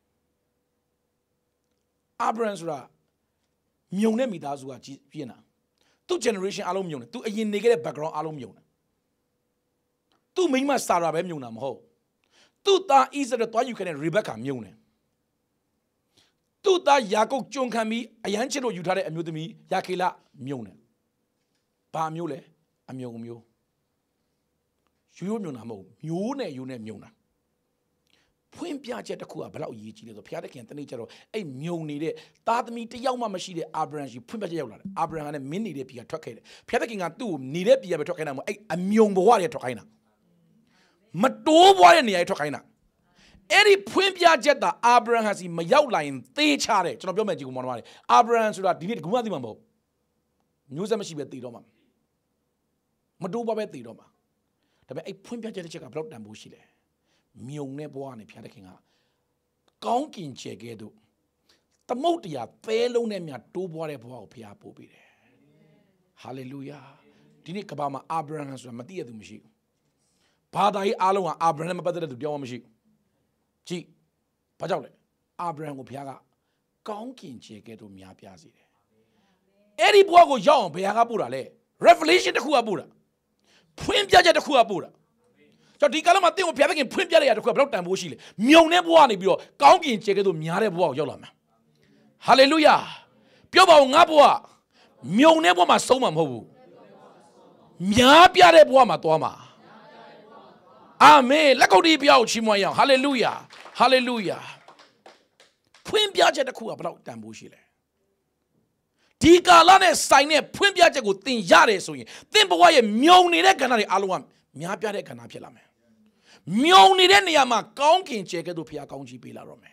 အာဗြဟံဆိုတာမြုံတဲ့မိသားစုကကြည့်ပြင်းတာသူ့ generation အားလုံးမြုံတယ်သူအရင်နေခဲ့တဲ့ background အားလုံးမြုံတယ်သူ့မိန်းမစာရာပဲမြုံတာမဟုတ်သူ့သားဣဇရသွားယူခဲ့တဲ့ရေဘက်ကာမြုံတယ်သူ့သားယာကုပ်ကျွန်ခံပြီးအယမ်းချစ်လို့ယူထားတဲ့အမျိုးသမီးယာခေလမြုံတယ်ဘာမျိုးလဲအမြုံမျိုးရိုးရိုးမြုံတာမဟုတ်မျိုးနဲ့ယူနဲ့မြုံတာဖွင့်ပြချက်တစ်ခုကဘယ်လောက်အရေးကြီးလဲဆိုဘုရားသခင်တနေ့ကျတော့အဲ့မြုံနေတဲ့သားသမီးတယောက်မှမရှိတဲ့အာဗြဟံရှိဖွင့်ပြချက်ရောက်လာတယ်အာဗြဟံကလည်းမင်းနေတဲ့ပြည်ကထွက်ခဲ့တယ်ဘုရားသခင်ကသူ့ကိုနေတဲ့ပြည်ကပဲထွက်ခိုင်းတာမဟုတ်အဲ့အမြုံဘဝတွေထွက်ခိုင်းတာမတိုးပွားတဲ့နေရာတွေထွက်ခိုင်းတာအဲ့ဒီဖွင့်ပြချက်တာအာဗြဟံစီမရောက်လာရင်သေချာတယ်ကျွန်တော်ပြောမယ်ကြည့်ကိုမောင်တော်အာဗြဟံဆိုတာဒီနေ့တကူမှသိမှာမဟုတ်မျိုးဆက်မရှိပဲသေတော့မှာမတိုးပွားပဲသေတော့မှာဒါပေမဲ့အဲ့ဖွင့်ပြချက်တစ်ချက်ကဘယ်တော့တန်ဖိုးရှိလဲမြုံတဲ့ဘဝနဲ့ဘုရားသခင်ကကောင်းကင်ကျဲကဲတို့သမုတ်တရားသဲလုံးနဲ့မြတိုးပွားတဲ့ဘဝကိုဘုရားပို့ပေးတယ်ဟာလေလုယာဒီနေ့ကမ္ဘာမှာအာဗြဟံဆိုတာမသိရသူမရှိဘူးဘာသာရေးအားလုံးကအာဗြဟံနဲ့မပတ်သက်တဲ့သူပြောင်းမှမရှိဘူးကြည့်ဘာကြောင့်လဲအာဗြဟံကိုဘုရားကကောင်းကင်ကျဲကဲ့သို့များပြားစေတယ်အဲ့ဒီဘဝကိုရောက်အောင်ဘုရားကပို့တာလေ revelation တစ်ခုကပို့တာဖွင့်ပြချက်တစ်ခုကပို့တာကျွန်တော်ဒီကာလမှာတင့်ကိုဘုရားသခင်ဖွင့်ပြတဲ့ရတစ်ခုကဘယ်တော့တန်ဖိုးရှိလဲမြုံတဲ့ဘဝနေပြီးတော့ကောင်းကင်ကျဲကဲ့သို့များတဲ့ဘဝကိုရောက်လာမှာဟာလေလုယာပြောပါဦးငါဘဝမြုံတဲ့ဘဝမှာဆုံးမှာမဟုတ်ဘူးများပြတဲ့ဘဝမှာသွားမှာအာမင်လက်ကုပ်တီးပြောက်ချီးမွမ်းရအောင်ဟာလေလုယာဟာလေလုယာဖွင့်ပြချက်တစ်ခုကဘယ်တော့တန်ဖိုးရှိလဲဒီကာလနဲ့ဆိုင်တဲ့ဖွင့်ပြချက်ကိုသင်ရတယ်ဆိုရင်သင်ဘဝရဲ့မြုံနေတဲ့ကဏ္ဍတွေအားလုံးကများပြတဲ့ကဏ္ဍဖြစ်လာမယ်မြုံနေတဲ့နေရာမှာကောင်းကင်ကျဲကဲ့သို့ဘုရားကောင်းချီးပေးလာတော့မယ်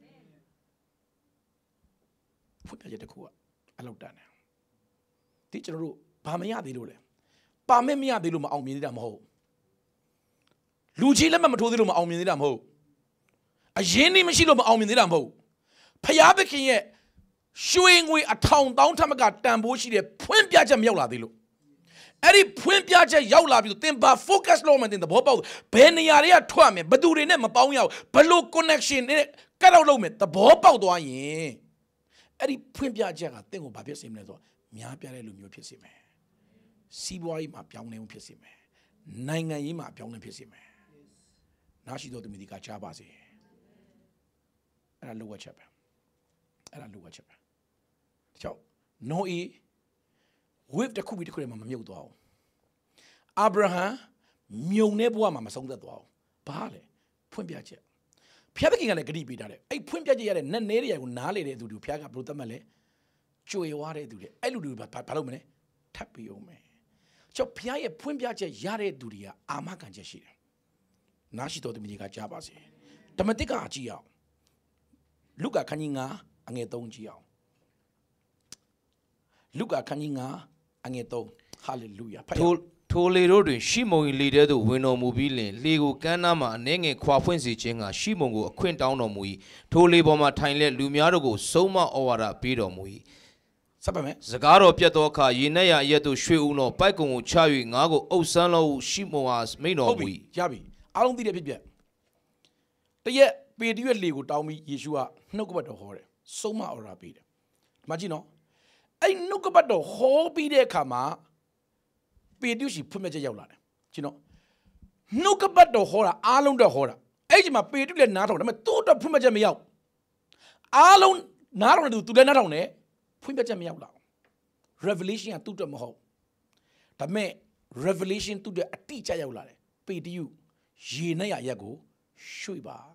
ဖွင့်ပြချက်တစ်ခုကအလောက်တန်တယ်ဒီကျွန်တော်တို့ဘာမရသေးလို့လဲပါမစ်မရသေးလို့မအောင်မြင်သေးတာမဟုတ်လူကြီးလက်မှတ်မထိုးသေးလို့မအောင်မြင်သေးတာမဟုတ်အရင်နေမရှိလို့မအောင်မြင်သေးတာမဟုတ်ဖျားသခင်ရဲ့ရွှေငွေအထောင်တောင်းထမကတန်ဖိုးရှိတဲ့ဖွင့်ပြချက်မရောက်လာသေးလို့အဲ့ဒီဖွင့်ပြချက်ရောက်လာပြီဆိုသင်ဘာ focus လုပ်မှသင်သဘောပေါက်ဘယ်နေရာတွေကထွက်မယ်ဘယ်သူတွေနဲ့မပေါင်းရအောင်ဘယ်လို connection နဲ့ကတ်တော့လုပ်မယ်သဘောပေါက်သွားရင်အဲ့ဒီဖွင့်ပြချက်ကသင်ကိုဘာဖြစ်စေမလဲဆိုတော့များပြတဲ့လူမျိုးဖြစ်စေမယ်စီးပွားရေးမှာပြောင်းလဲမှုဖြစ်စေမယ်နိုင်ငံရေးမှာပြောင်းလဲဖြစ်စေမယ်နားရှိတော်သူမိဒီကကြားပါစေအဲ့ဒါလိုဝက်ချက်ပဲအဲ့ဒါလိုဝက်ချက်ပဲတချို့နိုအေး wave တစ်ခုပြီးတစ်ခုတည်းမှာမမြုပ်သွားဘူးအာဗြဟံမြုံတဲ့ဘဝမှာမဆုံးသက်သွားဘူးဘာလဲဖွင့်ပြချက်ဖျားသခင်ကလည်းဂတိပေးထားတယ်အဲ့ဖွင့်ပြချက်ရတဲ့နက်နဲတွေကိုနားလေတဲ့သူတို့ဖျားကဘယ်လိုသတ်မှတ်လဲကြွေဝါတဲ့သူတွေအဲ့လူတွေဘာဘာလုပ်မလဲထပ်ပြီးအောင်မယ်ကျော်ဖျားရဲ့ဖွင့်ပြချက်ရတဲ့သူတွေကအာမခံချက်ရှိတယ်နားရှိတော်သူတွေကကြားပါစေဓမ္မတိကအကြည့်အောင်လုကာခန်းကြီးငါအငယ်သုံးကြည့်အောင်လုကာခန်းကြီးငါအငယ်သုံးဟာလေလုယာထိုထိုလေတို့တွင်ရှီမုန်၏လေထဲသို့ဝင်တော်မူပြီးလင်လေကိုကမ်းနားမှအနှဲငယ်ခွာဖွင့်စေခြင်းကရှီမုန်ကိုအခွင့်တောင်းတော်မူ၏ထိုလေပေါ်မှာထိုင်လက်လူများတို့ကိုဆုံးမဩဝါဒပေးတော်မူ၏စပ်ပါမယ်စကားတော်ပြတ်သောအခါရေနက်ရအရက်သို့ရွှေဦးတော်ပိုက်ကုံကိုချ၍ငါကိုအုပ်ဆန်းတော်ဟုရှီမုန်အားမိန်တော်မူ၏ရပြီအားလုံးသိတဲ့ဖြစ်ပြတရက်ပေတရွက်လေကိုတောင်းပြီးယေရှုကနှုတ်ကပတ်တော်ဟောတယ်ဆုံးမဩဝါဒပေးတယ်ဒီမှာကြည့်နော်အဲ့နှုတ်ကပတ်တော်ဟောပြီးတဲ့အခါမှာပေတရုရှိဖွင့်ပြချက်ရောက်လာတယ်ကြည့်နော်နှုတ်ကပတ်တော်ဟောတာအားလုံးတော့ဟောတာအဲ့ဒီမှာပေတရုလည်းနားထောင်တယ်ဒါပေမဲ့သူ့တော့ဖွင့်ပြချက်မရောက်အားလုံးနားထောင်တယ်သူသူလည်းနားထောင်တယ်ဖွင့်ပြချက်မရောက်လာ revelation ကသူ့တော့မဟုတ်ဒါပေမဲ့ revelation သူ့တဲ့အတိအကျရောက်လာတယ်ပေတရုရေနဲ့ရရက်ကိုရွှေ့ပါ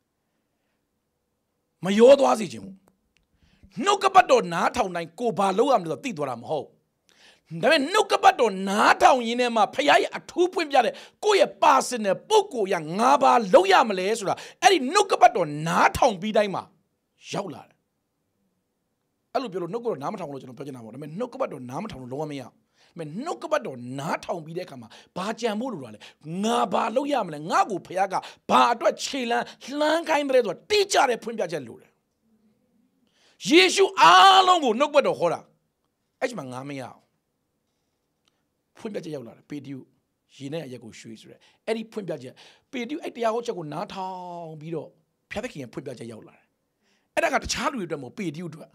မရောသွားစေခြင်းနှုတ်ကပတ်တော်နားထောင်တိုင်းကိုဘာလုပ်ရမလဲဆိုသိသွားတာမဟုတ်ဒါပေမဲ့နှုတ်ကပတ်တော်နားထောင်ရင်းနဲ့မှဖခင်ရဲ့အထူးဖွင့်ပြတဲ့ကိုယ့်ရဲ့ personal ပုံကိုရငါဘာလုပ်ရမလဲဆိုတာအဲ့ဒီနှုတ်ကပတ်တော်နားထောင်ပြီးတိုင်းမှာရောက်လာတယ်အဲ့လိုပြောလို့နှုတ်ကပတ်တော်နားမထောင်လို့ကျွန်တော်ပြောချင်တာပေါ့ဒါပေမဲ့နှုတ်ကပတ်တော်နားမထောင်လို့လုံးဝမရဘူးဒါပေမဲ့နှုတ်ကပတ်တော်နားထောင်ပြီးတဲ့အခါမှာဘာကြံဖို့လိုတာလဲငါဘာလုပ်ရမလဲငါ့ကိုဖခင်ကဘာအတွက်ခြေလန်းလှမ်းခိုင်းတယ်ဆိုတာတိကျတဲ့ဖွင့်ပြချက်လိုတယ်ယေရှုအားလုံးကိုနှုတ်ကပတ်တော်ဟောတာအဲ့ဒီမှာငါမရအောင်ဖွင့်ပြချက်ရောက်လာတယ်ပေတရုရေနဲ့အရက်ကိုရွှေ့ဆိုရဲအဲ့ဒီဖွင့်ပြချက်ပေတရုအဲ့တရားဟောချက်ကိုနားထောင်ပြီးတော့ဖျားသခင်ရဲ့ဖွင့်ပြချက်ရောက်လာတယ်အဲ့ဒါကတခြားလူတွေအတွက်မဟုတ်ပေတရုအတွက်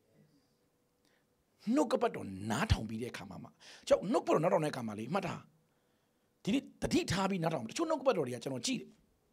နှုတ်ကပတ်တော်နားထောင်ပြီးတဲ့အခါမှာမှကျောင်းနှုတ်ကပတ်တော်နားထောင်တဲ့အခါမှာလေမှတ်တာဒီနေ့တတိထားပြီးနားထောင်တချို့နှုတ်ကပတ်တော်တွေကကျွန်တော်ကြည့်တယ်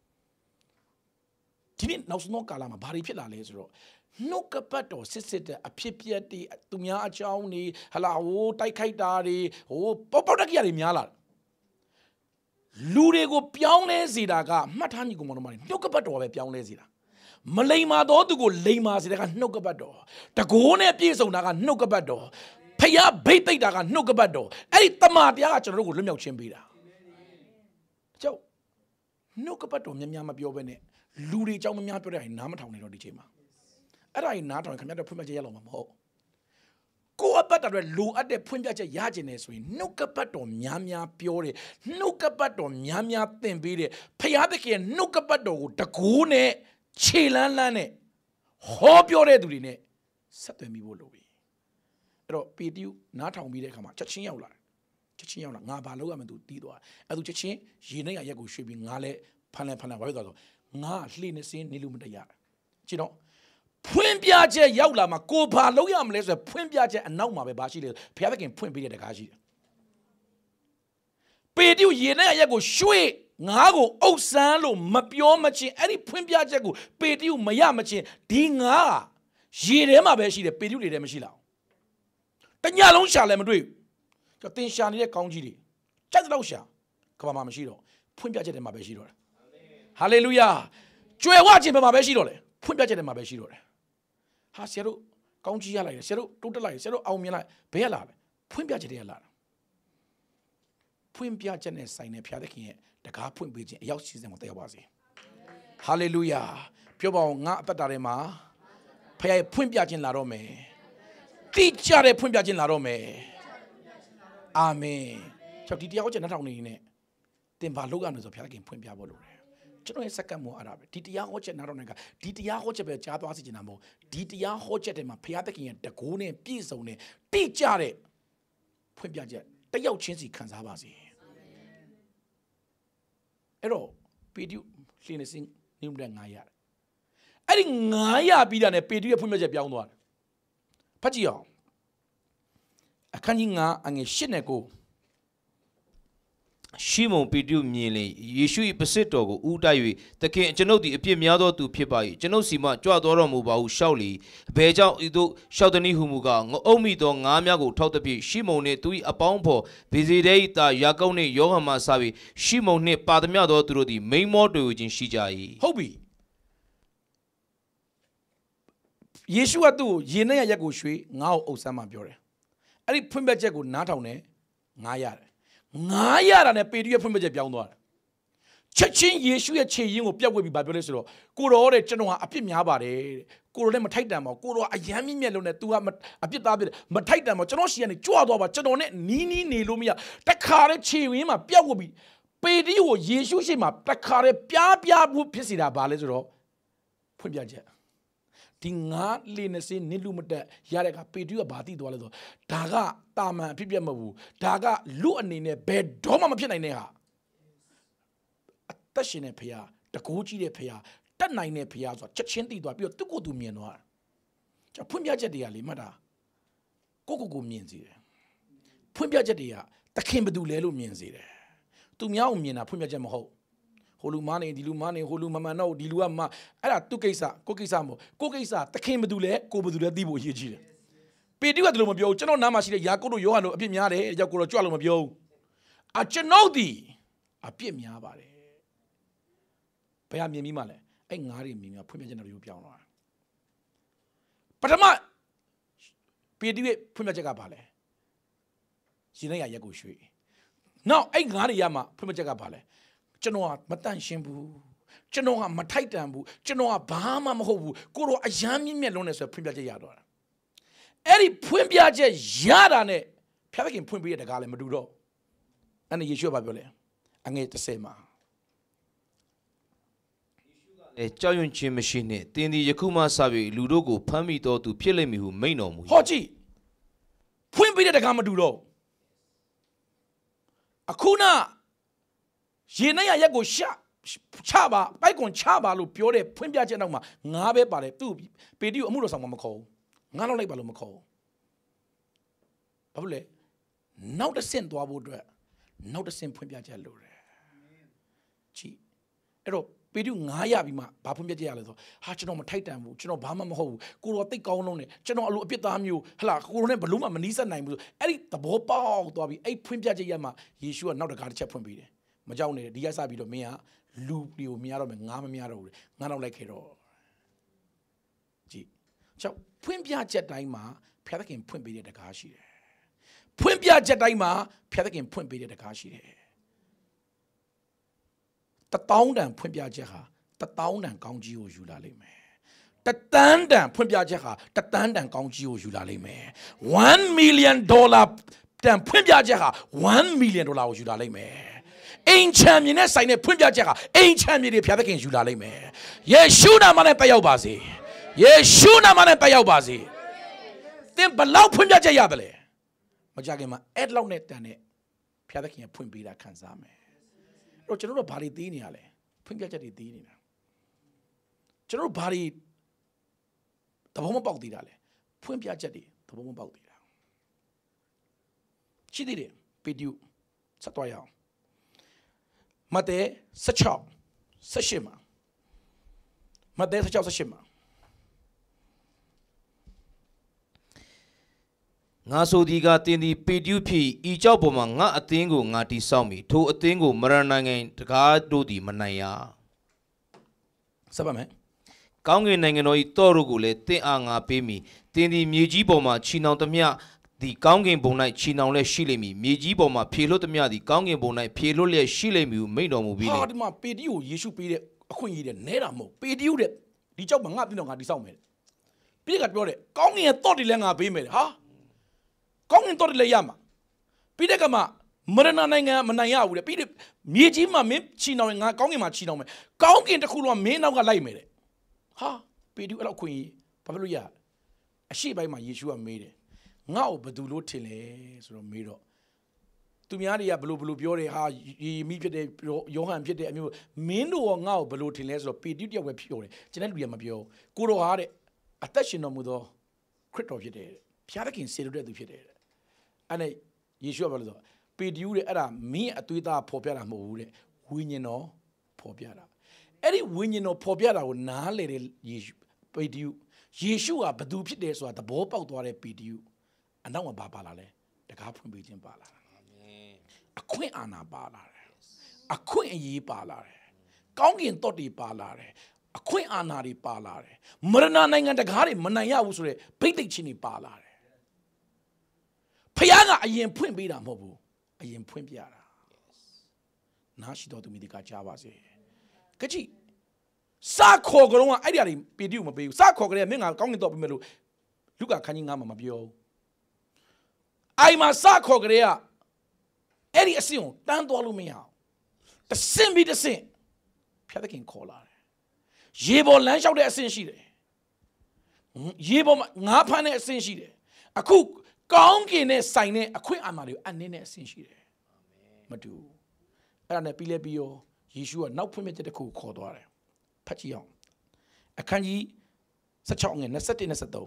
ဒီနေ့နောက်ဆုံးကာလမှာဘာတွေဖြစ်လာလဲဆိုတော့နှုတ်ကပတ်တော်စစ်စစ်တဲ့အဖြစ်ပြက်တွေသူများအကြောင်းတွေဟလာဟိုတိုက်ခိုက်တာတွေဟိုပေါပေါတက်ကြတွေများလာတယ်လူတွေကိုပြောင်းလဲစေတာကမှတ်ထားညီကောင်မတော်မတွေနှုတ်ကပတ်တော်ပဲပြောင်းလဲစေတာမလိမ္မာတော့သူကိုလိမ္မာစေတာကနှုတ်ကပတ်တော်တကိုးနဲ့ပြည့်စုံတာကနှုတ်ကပတ်တော်ဖျားဘိတ်သိက်တာကနှုတ်ကပတ်တော်အဲ့ဒီတမန်တရားကကျွန်တော်တို့ကိုလွတ်မြောက်ခြင်းပေးတာကျောက်နှုတ်ကပတ်တော်များများမပြောဘဲနဲ့လူတွေအကြောင်းများများပြောတဲ့အရင်နားမထောင်နေတော့ဒီချိန်မှာအဲ့ဒါကြီးနားထောင်ခင်ဗျားတို့ဖွင့်ပြချက်ရလောက်မှာမဟုတ်ကိုအပတ်တော်လိုအပ်တဲ့ဖွင့်ပြချက်ရကျင်နေဆိုရင်နှုတ်ကပတ်တော်များများပြောတယ်နှုတ်ကပတ်တော်များများသင်ပေးတယ်ဖျားသခင်နှုတ်ကပတ်တော်ကိုတကိုးနဲ့ခြေလန်းလန်းနဲ့ဟောပြောတဲ့သူတွေနဲ့ဆက်သွယ်မိဖို့လိုပြီအဲ့တော့ပေတရုနားထောင်ပြီးတဲ့အခါမှာချက်ချင်းရောက်လာတယ်ချက်ချင်းရောက်လာငါဘာလုပ်ရမလဲသူတီးသွားအဲ့သူချက်ချင်းရေနဲ့ရက်ကိုရွှေ့ပြီးငါလည်းဖန်လဲဖန်လဲဝိုင်းသွားဆိုငါလှေနဲ့စင်းနေလို့မတရားကြည့်နော်ဖွင့်ပြချက်ရောက်လာမှာကိုဘာလုပ်ရမလဲဆိုဖွင့်ပြချက်အနောက်မှာပဲဘာရှိလဲဘုရားသခင်ဖွင့်ပေးတဲ့တကားရှိတယ်ပေတရုရေနဲ့ရက်ကိုရွှေ့ငါးကိုအုပ်ဆန်းလို့မပြောမချင်းအဲ့ဒီဖွင့်ပြချက်ကိုပေတရုမရမချင်းဒီငါးရေထဲမှာပဲရှိတယ်ပေတရုတွေထဲမရှိလားတညလုံးရှာလည်းမတွေ့ဘူးတင်ရှာနေတဲ့ကောင်းကြီးတွေကြိုက်တော့ရှာကဘာမှမရှိတော့ဖွင့်ပြချက်ထဲမှာပဲရှိတော့တယ်ဟာလေလုယာကြွယ်ဝခြင်းပဲမှာပဲရှိတော့တယ်ဖွင့်ပြချက်ထဲမှာပဲရှိတော့တယ်ဟာဆရာတို့ကောင်းကြီးရလိုက်တယ်ဆရာတို့တိုးတက်လိုက်တယ်ဆရာတို့အောင်မြင်လိုက်ဘယ်ရလာလဲဖွင့်ပြချက်တွေရလာတာဖွင့်ပြချက်နဲ့ဆိုင်တဲ့ဘုရားသခင်ရဲ့တကားဖွင့်ပေးခြင်းအရောက်စီစဉ်ကိုတက်ရောက်ပါစေဟာလေလုယာပြောပါအောင်ငါအသက်တာထဲမှာဘုရားရဲ့ဖွင့်ပြခြင်းလာတော့မယ်တိကျတဲ့ဖွင့်ပြခြင်းလာတော့မယ်အာမင်ကျွန်တော်ဒီတရားဟောချက်နှစ်ထောင်နေနေတင်ပါလောက်ရမယ်ဆိုဘုရားသခင်ဖွင့်ပြဖို့လိုတယ်ကျွန်တော်ရဲ့စက္ကန့်မို့အဲ့ဒါပဲဒီတရားဟောချက်နားတော့နေကဒီတရားဟောချက်ပဲကြားသွားစီချင်တာမဟုတ်ဒီတရားဟောချက်တွေမှာဘုရားသခင်ရဲ့တကိုးနဲ့ပြည့်စုံတဲ့တိကျတဲ့ဖွင့်ပြချက်တယောက်ချင်းစီခံစားပါစေအဲ့တော့ပေတရုလှင်းနေစင်းနေမတဲ့ငါရတယ်အဲ့ဒီငါရပြီးတာနဲ့ပေတရုရဲ့ဖွင့်ပြချက်ပြောင်းသွားတယ်ဖတ်ကြည့်အောင်အခန်းကြီးငါအငယ်ရှစ်နဲ့ကိုရှိမုန်ပေတရုမြင်လေယေရှု၏ပစစ်တော်ကိုဦးတိုက်၍သခင်ကျွန်ုပ်သည်အပြစ်များသောသူဖြစ်ပါ၏ကျွန်ုပ်စီမှကြွတော်တော်မူပါဟုရှောက်လေအဘယ်ကြောင့်ဤသို့ရှောက်သည်နည်းဟုမူကားငအုံမိသောငါးများကိုထောက်သဖြင့်ရှိမုန်နှင့်သူ၏အပေါင်းဖော်ဗေဇေဒဲ၏သားယာကုပ်နှင့်ယောဟန်မှစ၍ရှိမုန်နှင့်ပါသမျှသောသူတို့သည်မိန်းမောတွေ့ခြင်းရှိကြ၏ဟုတ်ပြီယေရှုကသူ့ကိုရေနဲ့ရက်ကိုရွှေငါ့ကိုအုပ်ဆန်းမှပြောတယ်အဲ့ဒီဖွင့်ပြချက်ကိုနားထောင်တယ်ငါရတယ်ငါရတာနဲ့ပေတရုရဲ့ဖွင့်ပြချက်ပြောင်းသွားတယ်ချက်ချင်းယေရှုရဲ့ခြေရင်းကိုပြတ်ဝဲပြီးဘာပြောလဲဆိုတော့ကိုတော်တဲ့ကျွန်တော်ဟာအပြစ်များပါတယ်တဲ့ကိုတော်လည်းမထိုက်တန်ပါဘူးကိုတော်အယမ်းမြင့်မြတ်လုံးနဲ့ तू ကအပြစ်သားပြတယ်မထိုက်တန်ပါကျွန်တော်ရှီကနေကြွသွားပါကျွန်တော်နဲ့နီးနီးနေလို့မရတခါတဲ့ခြေရင်းမှာပြတ်ဝဲပြီးပေတရုကိုယေရှုရှေ့မှာတခါတဲ့ပြားပြားဖို့ဖြစ်စီတာဘာလဲဆိုတော့ဖွင့်ပြချက်ဒီငါလေနေစင်းနစ်လူမတက်ရတဲ့ကပေတရုကဘာသိသွားလဲဆိုဒါကတာမန်အဖြစ်ပြတ်မဟုတ်ဘူးဒါကလူအနေနဲ့ဘယ်တော့မှမဖြစ်နိုင်တဲ့ဟာအသက်ရှင်တဲ့ဖရာတကူကြီးတဲ့ဖရာတတ်နိုင်တဲ့ဖရာဆိုတာချက်ချင်းသိသွားပြီးတော့သူ့ကိုယ်သူမြင်သွားတာကျွန်တော်ဖွင့်ပြချက်တွေကလေမှတ်တာကိုကိုကိုမြင်စေတယ်ဖွင့်ပြချက်တွေကသခင်ဘယ်သူလဲလို့မြင်စေတယ်သူများကိုမြင်တာဖွင့်ပြချက်မဟုတ်ဟိုလူမနေဒီလူမနေဟိုလူမမှန်တော့ဒီလူကမအဲ့ဒါသူ့ကိစ္စကိုကိစ္စမဟုတ်ကိုကိစ္စသခင်ဘယ်သူလဲကိုဘယ်သူလဲသိဖို့အရေးကြီးတယ်ပေတရုကတလို့မပြောဘူးကျွန်တော်နားမှာရှိတဲ့ယာကုပ်တို့ယောဟန်တို့အပြစ်များတယ်ကြောက်ကိုတော့ကြွလို့မပြောဘူးအကျွန်ုပ်ဒီအပြစ်များပါတယ်ဘယ်ဟာမြင်ပြီးမှလဲအဲ့ငါးတွေမြင်ပြီးဖွင့်ပြချက်တွေကိုပြောင်းသွားတာပထမပေတရုရဲ့ဖွင့်ပြချက်ကဘာလဲရှင်နဲ့ရရက်ကိုရွှေ့နောက်အဲ့ငါးတွေရမှဖွင့်ပြချက်ကဘာလဲကျွန်တော်ကမတန့်ရှင်းဘူးကျွန်တော်ကမထိုက်တန်ဘူးကျွန်တော်ကဘာမှမဟုတ်ဘူးကိုတော့အယမ်းမြင့်မြတ်လုံးနဲ့ဆိုဖွင့်ပြချက်ရတော့တာအဲ့ဒီဖွင့်ပြချက်ရတာနဲ့ဖျားသခင်ဖွင့်ပေးတဲ့တကားလည်းမတူတော့အဲ့ဒါယေရှုကပြောလဲအငယ်တစ်ဆယ်မှာအဲကြောက်ရွံ့ခြင်းမရှိနှင့်တင်းဒီယခုမှစပြီးလူတို့ကိုဖမ်းမိတော်သူဖြစ်လိမ့်မည်ဟုမိန့်တော်မူဟောကြည့်ဖွင့်ပေးတဲ့တကားမတူတော့အခုနရေနဲ့ရရက်ကိုရှချပါပိုက်ကွန်ချပါလို့ပြောတဲ့ဖွင့်ပြချက်နောက်မှာငါးပဲပါတယ်သူ့ပေတရုအမှုတော်ဆောင်မှာမခေါ်ဘူးငါးလောက်လိုက်ပါလို့မခေါ်ဘူးဘာဖြစ်လဲနောက်တစ်ဆင့်သွားဖို့အတွက်နောက်တစ်ဆင့်ဖွင့်ပြချက်လိုတယ်ကြည့်အဲ့တော့ပေတရုငါးရပြီးမှဘာဖွင့်ပြချက်ရလဲဆိုဟာကျွန်တော်မထိုက်တန်ဘူးကျွန်တော်ဘာမှမဟုတ်ဘူးကိုတော်သိကောင်းလုံးနဲ့ကျွန်တော်အလိုအပြစ်သားမျိုးဟလာကိုတော်နဲ့ဘလို့မှမနီးစပ်နိုင်ဘူးအဲ့ဒီသဘောပေါက်သွားပြီးအဲ့ဖွင့်ပြချက်ရမှယေရှုကနောက်တကားတစ်ချက်ဖွင့်ပေးတယ်မကြောက်နဲ့ဒီကစပြီးတော့မင်းကလူတွေကိုမြင်ရတော့မယ်ငါမမြင်ရတော့ဘူးငါတော့လိုက်ခဲ့တော့ကြည့်ကြောက်ဖွင့်ပြချက်တိုင်းမှာဖျားသခင်ဖွင့်ပေးတဲ့တကားရှိတယ်ဖွင့်ပြချက်တိုင်းမှာဖျားသခင်ဖွင့်ပေးတဲ့တကားရှိတယ်တတောင်းတန်ဖွင့်ပြချက်ဟာတတောင်းတန်ကောင်းကြီးကိုယူလာလိမ့်မယ်တတန်းတန်ဖွင့်ပြချက်ဟာတတန်းတန်ကောင်းကြီးကိုယူလာလိမ့်မယ်one million dollar တန်ဖွင့်ပြချက်ဟာone million dollar ကိုယူလာလိမ့်မယ်အိမ်ချမ်းမြေနဲ့ဆိုင်တဲ့ဖွင့်ပြချက်ဟာအိမ်ချမ်းမြေတွေဖျားသခင်ယူလာလိမ့်မယ်ယေရှုနာမနဲ့တက်ရောက်ပါစေယေရှုနာမနဲ့တက်ရောက်ပါစေသင်ဘလောက်ဖွင့်ပြချက်ရတယ်လဲမကြခင်မှာအဲ့လောက်နဲ့တန်တဲ့ဖျားသခင်ကဖွင့်ပေးတာခံစားမယ်အဲ့တော့ကျွန်တော်တို့ဘာတွေသိနေရလဲဖွင့်ပြချက်တွေသိနေတာကျွန်တော်တို့ဘာတွေ The Homo Bog did Ale. Point Piachetti, the Homo Bog did. She did it, bid you. Satoya. Mate, Sacho, Sashima. Mate, Sacho Sashima. ငါဆိုဒီကတင်းဒီပေတူးဖြစ်ဤကြောက်ပေါ်မှာငါအသင်းကိုငါတီဆောက်မိထိုအသင်းကိုမရနိုင်ငံတကားတို့သည်မနိုင်ရဆက်ပါမယ်ကောင်းကင်နိုင်ငံတော်ဤတော်တို့ကိုလည်းတင့်အားငါပေးမိတင်းဒီမြေကြီးပေါ်မှာချီနှောင်သမျှဒီကောင်းကင်ဘုံ၌ချီနှောင်လဲရှိလိမ့်မည်မြေကြီးပေါ်မှာဖြေလွတ်သမျှဒီကောင်းကင်ဘုံ၌ဖြေလွတ်လျက်ရှိလိမ့်မည်မိန့်တော်မူပြီးလေဟာဒီမှာပေတူးကိုယေရှုပေးတဲ့အခွင့်အရေးတဲ့နဲတာမဟုတ်ပေတူးတဲ့ဒီကြောက်မှာငါပြင်တော့ငါတီဆောက်မယ်ပြည့်ကပြောတဲ့ကောင်းကင်ရဲ့တော့ဒီလဲငါပေးမယ်ဟာကောင်းကင်တော်တယ်ရမှာပြီးတဲ့ကမှမရဏနိုင်ငံမနိုင်ရဘူးတဲ့ပြီးတဲ့မြေကြီးမှာမင်းချီနှောင်ငါကောင်းကင်မှာချီနှောင်မယ်ကောင်းကင်တစ်ခုလုံးမင်းနောက်ကလိုက်မယ်တဲ့ဟာပေတူအဲ့လောက်ခွင့်ဘာဖြစ်လို့ရအရှိပိုင်းမှာယေရှုကမေးတယ်ငါ့ကိုဘယ်သူလို့ထင်လဲဆိုတော့မေးတော့သူများတွေကဘလို့ဘလို့ပြောတယ်ဟာယေမိဖြစ်တယ်ယောဟန်ဖြစ်တယ်အမျိုးမင်းတို့ရောငါ့ကိုဘလို့ထင်လဲဆိုတော့ပေတူတယောက်ပဲပြောတယ်ကျွန်တော်လူတွေကမပြောကိုတော်ဟာတဲ့အသက်ရှင်တော်မူသောခရစ်တော်ဖြစ်တယ်ဘုရားသခင်စေလို့တဲ့သူဖြစ်တယ်အဲ့နဲ့ယေရှုကဘာလို့ဆိုပေတူးတဲ့အဲ့ဒါမင်းအသွေးသားဖော်ပြတာမဟုတ်ဘူးတဲ့ဝိညာဉ်တော်ဖော်ပြတာအဲ့ဒီဝိညာဉ်တော်ဖော်ပြတာကိုနားလေတဲ့ယေရှုပေတူးယေရှုကဘသူဖြစ်တယ်ဆိုတာသဘောပေါက်သွားတဲ့ပေတူးအနောက်မှာဘာပါလာလဲတကားဖွင့်ပေးခြင်းပါလာတာအာမင်အခွင့်အာဏာပါလာတယ်အခွင့်အရေးပါလာတယ်ကောင်းကင်တော်တွေပါလာတယ်အခွင့်အာဏာတွေပါလာတယ်မရဏနိုင်ငံတကားတွေမနိုင်ရဘူးဆိုတဲ့ဗိတ်သိက်ချင်းတွေပါလာတယ်ဖယားကအရင်ဖွင့်ပေးတာမဟုတ်ဘူးအရင်ဖွင့်ပြတာနားရှိတော်သူမိဒီကကြားပါစေကကြည့်စခေါ်ကြတော့အဲ့ဒီအရာတွေပေတူးမပေးဘူးစခေါ်ကြတဲ့မင်းငါကောင်းကင်တော့ပေးမယ်လို့လူကခန်းကြီးငါမှမပြောဘူးအိုင်မှာစခေါ်ကြတဲ့ကအဲ့ဒီအစင်ကိုတန်းသွားလို့မရအောင်တဆင့်ပြီးတဆင့်ဖျက်သခင်ခေါ်လာတယ်ရေပေါ်လမ်းလျှောက်တဲ့အဆင့်ရှိတယ်ရေပေါ်မှာငါးဖမ်းတဲ့အဆင့်ရှိတယ်အခုကောင်းကင်နဲ့ဆိုင်တဲ့အခွင့်အာဏာတွေကိုအနည်းနဲ့အဆင့်ရှိတယ်မတူအဲ့ဒါနဲ့ပြီးလဲပြီးရောယေရှုကနောက်ဖွင့်ပြတဲ့တစ်ခုခေါ်သွားတယ်ဖတ်ကြည့်အောင်အခန်းကြီး十七ငယ်၂၁ ၂၃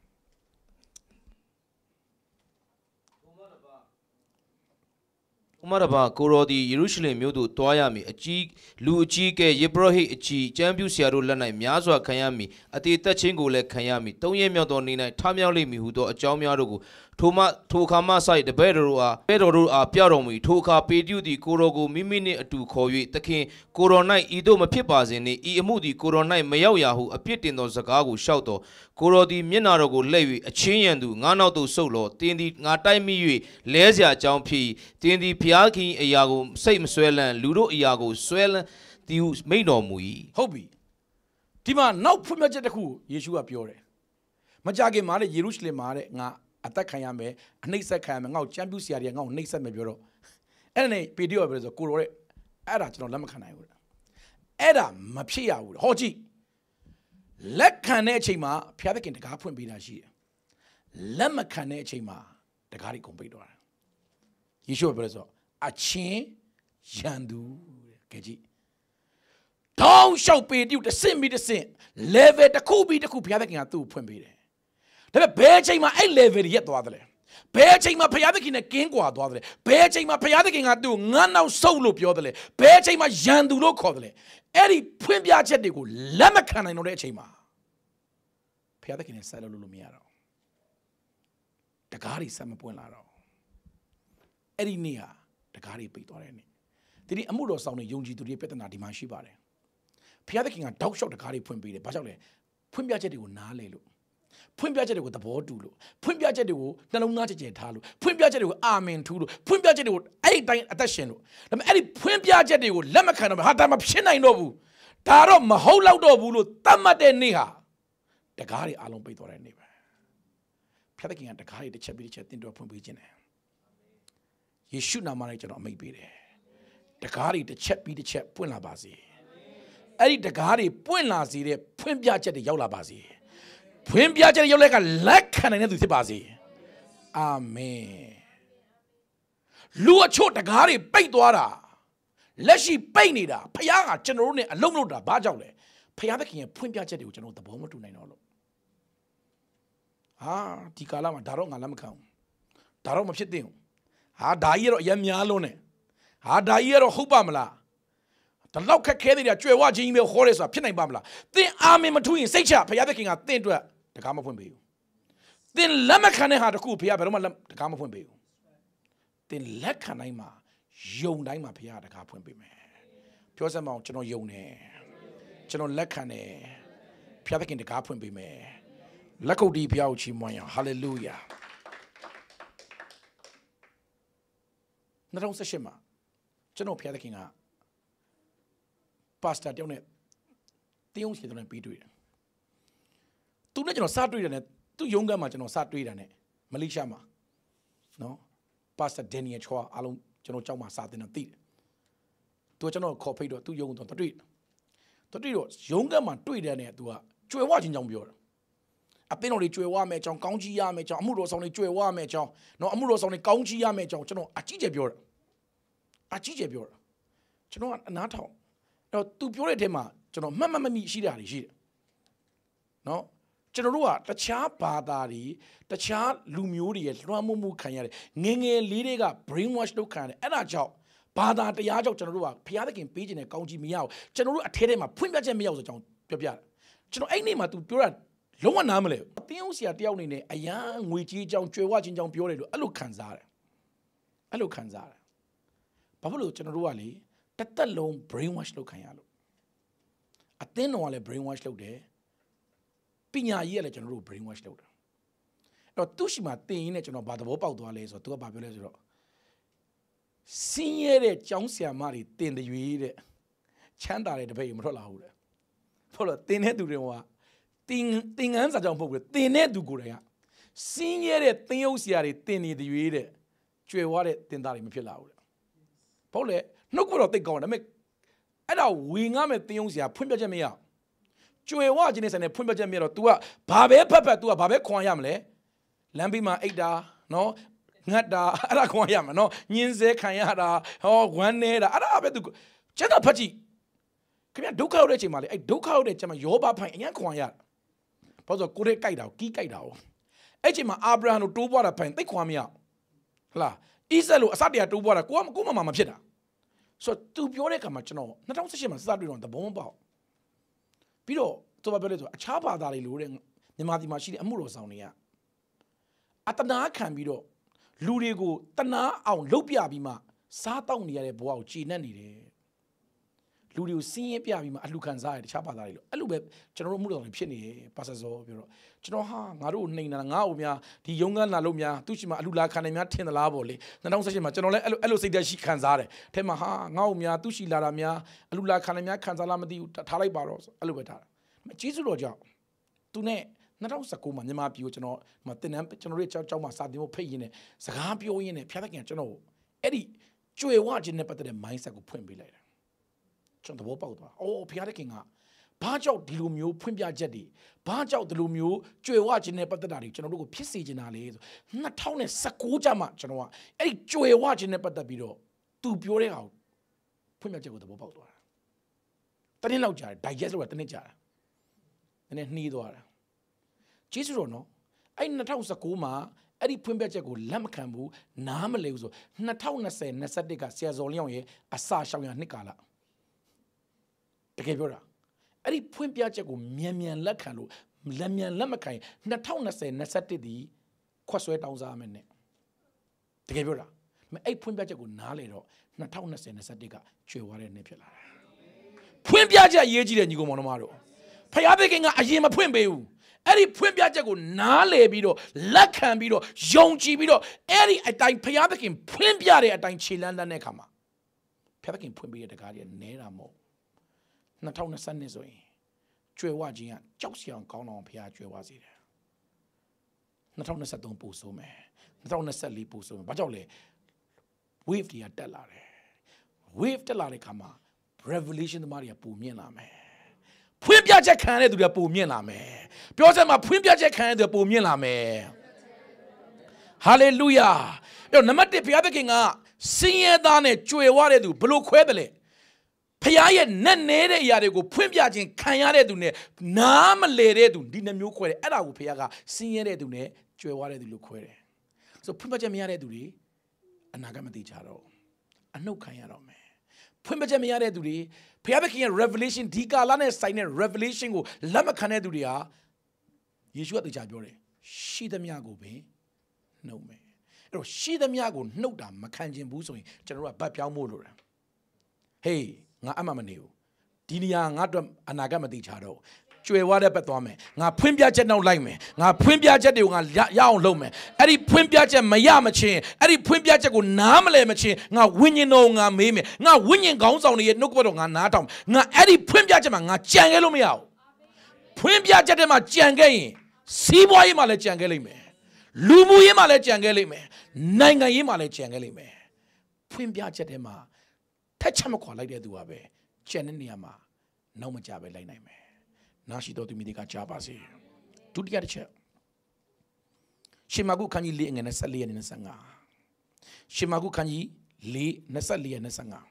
ဥမရဘာကိုရောဒီယေရုရှလင်မြို့သို့တွားရမည်အကြီးလူအကြီးကဲယေဘရဟိအကြီးကျမ်းပြုဆရာတို့လက်၌များစွာခံရမည်အတေသက်ချင်းကိုလည်းခံရမည်သုံးရက်မြောက်သောနေ့၌ထမြောက်လိမ့်မည်ဟုသောအကြောင်းများတို့ကိုထိုမှထိုခါမှဆိုင်တပည့်တော်အားပဲတော်တို့အားပြတော်မူထိုအခါပေတရုသည်ကိုရောကိုမိမိနှင့်အတူခေါ်၍သခင်ကိုရော၌ဤသို့မဖြစ်ပါစေနှင့်ဤအမှုသည်ကိုရော၌မရောက်ရဟုအပြစ်တင်သောစကားကိုလျှောက်တော်ကိုရောသည်မျက်နာတော်ကိုလှည့်၍အချင်းရန်သူငါနောက်သို့ဆုတ်လောတင်းသည်ငါတိုက်မိ၍လဲเสียအကြောင်းဖြစ်တင်းသည်ဖျားခင်အရာကိုစိတ်မဆွဲလန်းလူတို့အရာကိုဆွဲလန်းသည်ဟုမိန့်တော်မူ၏ဟုတ်ပြီဒီမှာနောက်ဖွင့်ပြချက်တစ်ခုယေရှုကပြောတယ်မကြခင်မှာလေယေရုရှလင်မှာတဲ့ငါအသက်ခံရမယ်အနှိမ့်ဆက်ခံရမယ်ငါ့ကိုကြံပြူစရာတွေကငါ့ကိုနှိမ့်ဆက်မယ်ပြောတော့အဲ့ဒါနဲ့ပေတရုကပြောဆိုကိုရောတဲ့အဲ့ဒါကျွန်တော်လက်မခံနိုင်ဘူးအဲ့ဒါမဖြစ်ရဘူးဟောကြည့်လက်ခံတဲ့အချိန်မှာဘုရားသခင်တကားဖွင့်ပေးတာရှိတယ်လက်မခံတဲ့အချိန်မှာတကားတွေကုန်ပိတ်သွားတယ်ယေရှုကပြောဆိုအချင်းရန်သူတဲ့ကြည့်တောင်းလျှောက်ပေတရုတစ်ဆင့်ပြီးတစ်ဆင့် level တစ်ခုပြီးတစ်ခုဘုရားသခင်ကသူ့ကိုဖွင့်ပေးတယ်ဒါပေမဲ့ဘယ်အချိန်မှာအဲ့ level ရက်သွားတယ်လဲဘယ်အချိန်မှာဘုရားသခင်နဲ့ကင်းကွာသွားတယ်လဲဘယ်အချိန်မှာဘုရားသခင်ကသူ့ကိုငါနောက်ဆုတ်လို့ပြောတယ်လဲဘယ်အချိန်မှာယန်သူလို့ခေါ်တယ်လဲအဲ့ဒီဖွင့်ပြချက်တွေကိုလက်မခံနိုင်တော့တဲ့အချိန်မှာဘုရားသခင်နဲ့ဆက်လို့လို့မရတော့တကားတွေဆက်မပွင့်လာတော့အဲ့ဒီနေ့ဟာတကားတွေပိတ်သွားတဲ့နေ့ဒီနေ့အမှုတော်ဆောင်တဲ့ယုံကြည်သူတွေပြဿနာဒီမှာရှိပါတယ်ဘုရားသခင်ကတောက်လျှောက်တကားတွေဖွင့်ပေးတယ်ဘာကြောင့်လဲဖွင့်ပြချက်တွေကိုနားလေလို့ဖွင့်ပြချက်တွေကိုသဘောတူလို့ဖွင့်ပြချက်တွေကိုနှလုံးသားကြည်ကြည်ထားလို့ဖွင့်ပြချက်တွေကိုအာမင်ထူးလို့ဖွင့်ပြချက်တွေကိုအဲ့ဒီတိုင်းအသက်ရှင်လို့ဒါပေမဲ့အဲ့ဒီဖွင့်ပြချက်တွေကိုလက်မခံတော့ဟာဒါမှဖြစ်နိုင်တော့ဘူးဒါတော့မဟုတ်တော့တော့ဘူးလို့သတ်မှတ်တဲ့နေ့ဟာတကားတွေအလုံးပိတ်သွားတဲ့နေ့ပဲဘုရားသခင်ကတကားတွေတစ်ချက်ပြီးတစ်ချက်တင်တော်ဖွင့်ပေးခြင်းတယ်ယေရှုနာမနဲ့ကျွန်တော်အမိန့်ပေးတယ်တကားတွေတစ်ချက်ပြီးတစ်ချက်ပွင့်လာပါစေအဲ့ဒီတကားတွေပွင့်လာစေတဲ့ဖွင့်ပြချက်တွေရောက်လာပါစေဖွင့်ပြချက်တွေရောက်လက်ကလက်ခံနိုင်တဲ့သူဖြစ်ပါစေအာမင်လူအချို့တကားတွေပိတ်သွားတာလက်ရှိပိတ်နေတာဖခင်ကကျွန်တော်တို့နဲ့အလုံးမလို့တာဘာကြောင့်လဲဖခင်သခင်ရဲ့ဖွင့်ပြချက်တွေကိုကျွန်တော်သဘောမတူနိုင်တော့လို့ဟာဒီကာလမှာဒါတော့ငါလက်မခံဘူးဒါတော့မဖြစ်သင့်ဘူးဟာဒါကြီးကတော့အရင်များလုံးနဲ့ဟာဒါကြီးကတော့ဟုတ်ပါမလားဒါတော့ခက်ခဲနေတာကြွယ်ဝခြင်းကြီးပဲဟောရဲဆိုတာဖြစ်နိုင်ပါမလားသင်အာမင်မထူးရင်စိတ်ချဘုရားသခင်ကသင်အတွက်တကားမဖွင့်ပေးဘူးသင်လက်မခံတဲ့ဟာတခုဘုရားဘယ်တော့မှတကားမဖွင့်ပေးဘူးသင်လက်ခံတိုင်းမှာယုံတိုင်းမှာဘုရားတကားဖွင့်ပေးမယ်ပြောစမ်းမအောင်ကျွန်တော်ယုံတယ်ကျွန်တော်လက်ခံတယ်ဘုရားသခင်တကားဖွင့်ပေးမယ်လက်ကုပ်တီးဘုရားကိုချီးမွမ်းရအောင်ဟာလေလုယာနှစ်ဆယ့်ရှစ်မှာကျွန်တော်ဘုရားသခင်ကပါစတာတယောက်နဲ့တင်းအောင်စီတဲ့ပြီးတွေ့တယ်သူနဲ့ကျွန်တော်စတွေ့တယ်နဲ့သူရုံးကမ်းမှာကျွန်တော်စတွေ့တယ်နဲ့မလေးရှားမှာနော်ပါစတာဒန်နီယယ်ချွာအားလုံးကျွန်တော်ကြောက်မှာစာတင်တော့သိတယ်သူကကျွန်တော်ခေါ်ဖိတ်တော့သူရုံးတော့တွေ့တယ်တွေ့တော့ရုံးကမ်းမှာတွေ့တယ်နဲ့သူကကြွယ်ဝခြင်းကြောင့်ပြောတယ်အပင်းတော်တွေကြွယ်ဝမယ်အကြောင်းကောင်းကြီးရမယ်အကြောင်းအမှုတော်ဆောင်တွေကြွယ်ဝမယ်အကြောင်းနော်အမှုတော်ဆောင်တွေကောင်းကြီးရမယ်အကြောင်းကျွန်တော်အကြီးကျယ်ပြောတယ်အကြီးကျယ်ပြောတယ်ကျွန်တော်ကအနားထောင်အဲ့တော့သူပြောတဲ့အထက်မှာကျွန်တော်မှတ်မှတ်မမိရှိတာတွေရှိတယ်နော်ကျွန်တော်တို့ကတခြားဘာသာတွေတခြားလူမျိုးတွေရဲ့လွှမ်းမိုးမှုခံရတယ်ငငယ်လေးတွေက brain wash လုပ်ခံရတယ်အဲ့ဒါကြောင့်ဘာသာတရားကြောင့်ကျွန်တော်တို့ကဘုရားသခင်ပေးခြင်းနဲ့ကောင်းကြီးမရအောင်ကျွန်တော်တို့အထဲထဲမှာဖွင့်ပြချက်မရအောင်ဆိုကြောင်းပြောပြတယ်ကျွန်တော်အဲ့နေ့မှာ तू ပြောတာလုံးဝနားမလဲဘူးအတင်းအောင်ဆရာတယောက်နေနဲ့အရန်ငွေကြီးကြောင်းကြွယ်ဝခြင်းကြောင်းပြောတယ်လို့အဲ့လိုခံစားတယ်အဲ့လိုခံစားတယ်ဘာဖြစ်လို့ကျွန်တော်တို့ကလေတစ်သက်လုံး brain wash လုပ်ခံရလို့အတင်းတော်ကလည်း brain wash လုပ်တယ်ပညာရေးကလည်းကျွန်တော်တို့ brain wash လုပ်တယ်အဲ့တော့သူ့ရှိမှတင်ရင်းနဲ့ကျွန်တော်ဘာသဘောပေါက်သွားလဲဆိုတော့သူကဘာပြောလဲဆိုတော့စင်းရဲတဲ့ကျောင်းဆရာမတွေတင်တဲ့ရွေးတဲ့ချမ်းသာတဲ့တပည့်မထွက်လာဘူးလေဟုတ်လားတင်တဲ့သူတွေကတင်တင်ငန်းစာကြောင့်မဟုတ်ဘူးတင်တဲ့သူကိုယ်တိုင်ကစင်းရဲတဲ့သင်းအုပ်ဆရာတွေတင်နေတဲ့ရွေးတဲ့ကျွယ်ဝတဲ့တင်သားတွေမဖြစ်လာဘူးလေဟုတ်လေနှုတ်ကတော့တိတ်ကောင်းတယ်ဒါပေမဲ့အဲ့ဒါဝေငါမဲ့သင်းအုပ်ဆရာဖွင့်ပြချက်မရကျွယ်ဝခြင်းနဲ့ဆိုင်နဲ့ဖွင့်ပြချက်မရတော့ तू ကဘာပဲဖက်ဖက် तू ကဘာပဲခွန်ရမလဲလမ်းပြီးမှအိတ်တာနော်ငတ်တာအဲ့ဒါခွန်ရမှာနော်ညင်းစဲခံရတာဟောဝမ်းနေတာအဲ့ဒါပဲ तू ချက်တော့ဖတ်ကြည့်ခင်ဗျဒုက္ခရောက်တဲ့အချိန်မှာလေအဲ့ဒုက္ခရောက်တဲ့ချိန်မှာယောဘဖိုင်အញ្ញခွန်ရတာဘာလို့ဆိုကိုရဲကြိုက်တာကိုကီးကြိုက်တာ哦အဲ့ချိန်မှာအာဗြဟံတို့တိုးပွားတာဖိုင်သိခွန်မရဟလားဣဇက်လို့အစတရတိုးပွားတာကိုကကိုမမမဖြစ်တာဆိုတော့ तू ပြောတဲ့အခါမှာကျွန်တော်နှစ်ဆယ့်ရှစ်မှာစတွေ့တော့သဘောမပေါက်ပြီးတော့သူကပြောလဲဆိုအခြားဘာသာတွေလို့တဲ့မြန်မာပြည်မှာရှိတဲ့အမှုတော်ဆောင်တွေကအတနာခံပြီးတော့လူတွေကိုတနာအောင်လှုပ်ပြပြီးမှစားတောက်နေရတဲ့ဘဝကိုကြည်နှက်နေတယ်လူတွေကိုစင်းရဲပြပြီးမှအလှခံစားရတဲ့တခြားဘာသာတွေလို့အဲ့လိုပဲကျွန်တော်တို့မှုတော်တွေဖြစ်နေတယ်ပါဆာဇောပြောတော့ကျွန်တော်ဟာငါတို့နှိမ်တာငါ့ကိုများဒီယုံကန်းလာလို့များသူ့ရှိမှအလှလာခံနေများထင်သလားပေါ့လေနှစ်ဆယ့်ရှစ်မှာကျွန်တော်လည်းအဲ့လိုအဲ့လိုစိတ်သက်ရှိခံစားတယ်ထဲမှာဟာငါ့ကိုများသူ့ရှိလာတာများအလှလာခံနေများခံစားလားမသိဘူးထားလိုက်ပါတော့အဲ့လိုပဲထားတာကျေးဇူးတော်ကြောင့်သူနဲ့နှစ်ဆယ့်ကိုမှာမြန်မာပြည်ကိုကျွန်တော်မတင်နန်းကျွန်တော်တို့ကြောက်ကြောက်မှာစာတင်ဖို့ဖိတ်ရင်းနဲ့စကားပြောရင်းနဲ့ဖျားသခင်ကျွန်တော်အဲ့ဒီကြွယ်ဝခြင်းနဲ့ပတ်သက်တဲ့ mindset ကိုဖွင့်ပေးလိုက်တယ်ကျွန်တော်သဘောပေါက်သွားအော်ဖျားသခင်ကဘာကြောင့်ဒီလိုမျိုးဖွင့်ပြချက်တွေဘာကြောင့်ဒီလိုမျိုးကြွယ်ဝခြင်းနဲ့ပတ်သက်တာတွေကျွန်တော်တို့ကိုဖြစ်စေချင်တာလေဆိုနှစ်ဆယ့်ကိုကျမှကျွန်တော်ကအဲ့ဒီကြွယ်ဝခြင်းနဲ့ပတ်သက်ပြီးတော့သူပြောတဲ့ဟာကိုဖွင့်ပြချက်ကိုသဘောပေါက်သွားတာတနေ့လောက်ကြာတယ် digest လုပ်တာတနေ့ကြာတာနည်းနည်းနှီးသွားတာကျေးဇူးတော်နော်အဲ့နှစ်ဆယ့်ကိုမှာအဲ့ဒီဖွင့်ပြချက်ကိုလက်မခံဘူးနားမလဲဘူးဆိုနှစ်ဆယ့်၂၀ ၂၁ကဆရာဇော်လင်းအောင်ရဲ့အစာရှောင်ရနှစ်ကာလတကယ်ပြောတာအဲ့ဒီဖွင့်ပြချက်ကိုမြန်မြန်လက်ခံလို့လက်မြန်လက်မခံရင်နှစ်ဆယ့်၂၀ ၂၁ဒီခွက်ဆွဲတောင်းစားမယ်နဲ့တကယ်ပြောတာမအဲ့ဖွင့်ပြချက်ကိုနားလေတော့နှစ်ဆယ့်၂၀ ၂၁ကကျွေသွားတဲ့နှစ်ဖြစ်လာတယ်ဖွင့်ပြချက်ရေးကြည့်တဲ့ညီကောင်မောင်တို့တို့ဖယားသခင်ကအရင်မဖွင့်ပေးဘူးအဲ့ဒီဖွင့်ပြချက်ကိုနားလေပြီးတော့လက်ခံပြီးတော့ယုံကြည်ပြီးတော့အဲ့ဒီအတိုင်းဖယားသခင်ဖွင့်ပြတဲ့အတိုင်းခြေလန်းတဲ့အခါမှာဖယားသခင်ဖွင့်ပေးတဲ့တကားကြီးနဲတာမဟုတ်နှစ်ဆယ့်၂၀ဆိုရင်ကျွယ်ဝခြင်းကကြောက်စရာကောင်းအောင်ဖယားကျွယ်ဝစေတယ်နှစ်ဆယ့်၂၃ပို့ဆိုမယ်နှစ်ဆယ့်၂၄ပို့ဆိုမယ်ဘာကြောင့်လဲ wave တွေကတက်လာတယ် wave တက်လာတဲ့အခါမှာ revelation သမားတွေကပုံမြင်လာမယ်ဖွင့်ပြချက်ခံရတဲ့သူတွေပုံမြင်လာမယ်ပြောစမ်းမှာဖွင့်ပြချက်ခံရတဲ့သူပုံမြင်လာမယ်ဟာလေလုယာအဲ့တော့နံပါတ်တစ်ဘုရားသခင်ကစင်ရသားနဲ့ကြွယ်ဝတဲ့သူဘလို့ခွဲတယ်လဲဖျားရဲ့နဲ့နေတဲ့ຢာတွေကိုဖွင့်ပြခြင်းခံရတဲ့သူနဲ့နားမလဲတဲ့သူဒီနှမျိုးခွဲတယ်အဲ့ဒါကိုဖျားကစင်းရဲတဲ့သူနဲ့ကြွယ်ဝတဲ့သူလို့ခွဲတယ်ဆိုဖွင့်ပြချက်မရတဲ့သူတွေအနာဂတ်မသိကြတော့အနှုတ်ခံရတော့မယ်ဖွင့်ပြချက်မရတဲ့သူတွေဖျားသခင်ရဲ့ revelation ဒီကာလနဲ့ဆိုင်တဲ့ revelation ကိုလက်မခံတဲ့သူတွေဟာယေရှုကတရားပြောတယ်ရှိသမျှကိုပဲနှုတ်မယ်အဲ့တော့ရှိသမျှကိုနှုတ်တာမခံခြင်းဘူးဆိုရင်ကျွန်တော်တို့ကဗတ်ပြောင်းဖို့လိုတယ်ဟေးငါအမှမနေဘူးဒီနေရာငါတို့အနာဂတ်မသိချတော့ကျွယ်ဝတဲ့ဘက်သွားမယ်ငါဖွင့်ပြချက်နောက်လိုက်မယ်ငါဖွင့်ပြချက်တွေကိုငါရအောင်လုပ်မယ်အဲ့ဒီဖွင့်ပြချက်မရမချင်းအဲ့ဒီဖွင့်ပြချက်ကိုနားမလဲမချင်းငါဝိညာဉ်တော်ငါမေးမယ်ငါဝိညာဉ်ခေါင်းဆောင်တွေရဲ့နှုတ်ကပတ်တော်ငါနားထောင်ငါအဲ့ဒီဖွင့်ပြချက်မှာငါကြံခဲ့လို့မရဘူးဖွင့်ပြချက်တွေမှာကြံခဲ့ရင်စီးပွားရေးမှာလည်းကြံခဲ့လိမ့်မယ်လူမှုရေးမှာလည်းကြံခဲ့လိမ့်မယ်နိုင်ငံရေးမှာလည်းကြံခဲ့လိမ့်မယ်ဖွင့်ပြချက်တွေမှာထက်ချက်မခွာလိုက်တဲ့သူကပဲကျန်တဲ့နေရာမှာနောက်မကြပဲလိုက်နိုင်မယ်နာရှိတော်သူမိတွေကကြားပါစေဒုတိယတစ်ချက်ရှင်မာကုခန်းကြီး၄ငွေနဲ့၁၄ရက်နဲ့၂၅ရှင်မာကုခန်းကြီး၄ ၂၄ရက်နဲ့၂၅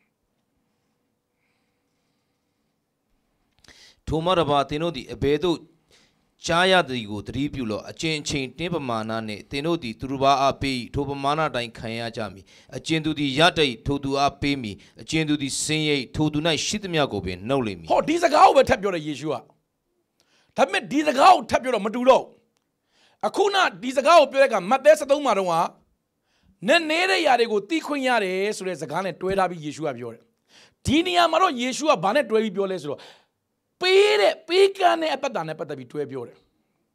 ထိုမရဘာသင်တို့သည်အဘယ်သို့ကြားရသည်ကိုသတိပြုလောအကျဉ်အချိန်တင်းပမာဏနှင့်သင်တို့သည်သူတစ်ပါးအားပေးထိုပမာဏတိုင်းခံရကြမည်အကျဉ်သူသည်ရတ္တိထိုသူအားပေးမည်အကျဉ်သူသည်စင်းရိပ်ထိုသူ၌ရှိသမျှကိုပင်နှုတ်လိမ့်မည်ဟောဒီစကားကိုပဲထပ်ပြောတယ်ယေရှုကဒါပေမဲ့ဒီစကားကိုထပ်ပြောတော့မတူတော့အခုနဒီစကားကိုပြောတဲ့ကမဿဲ၁၃မှာတော့ကနဲ့နေတဲ့ຢာတွေကိုတီးခွင့်ရတယ်ဆိုတဲ့စကားနဲ့တွဲထားပြီးယေရှုကပြောတယ်ဒီနေရာမှာတော့ယေရှုကဘာနဲ့တွဲပြီးပြောလဲဆိုတော့ပေးတဲ့ပေးကမ်းတဲ့အပတ်တာနဲ့ပတ်သက်ပြီးတွဲပြောတယ်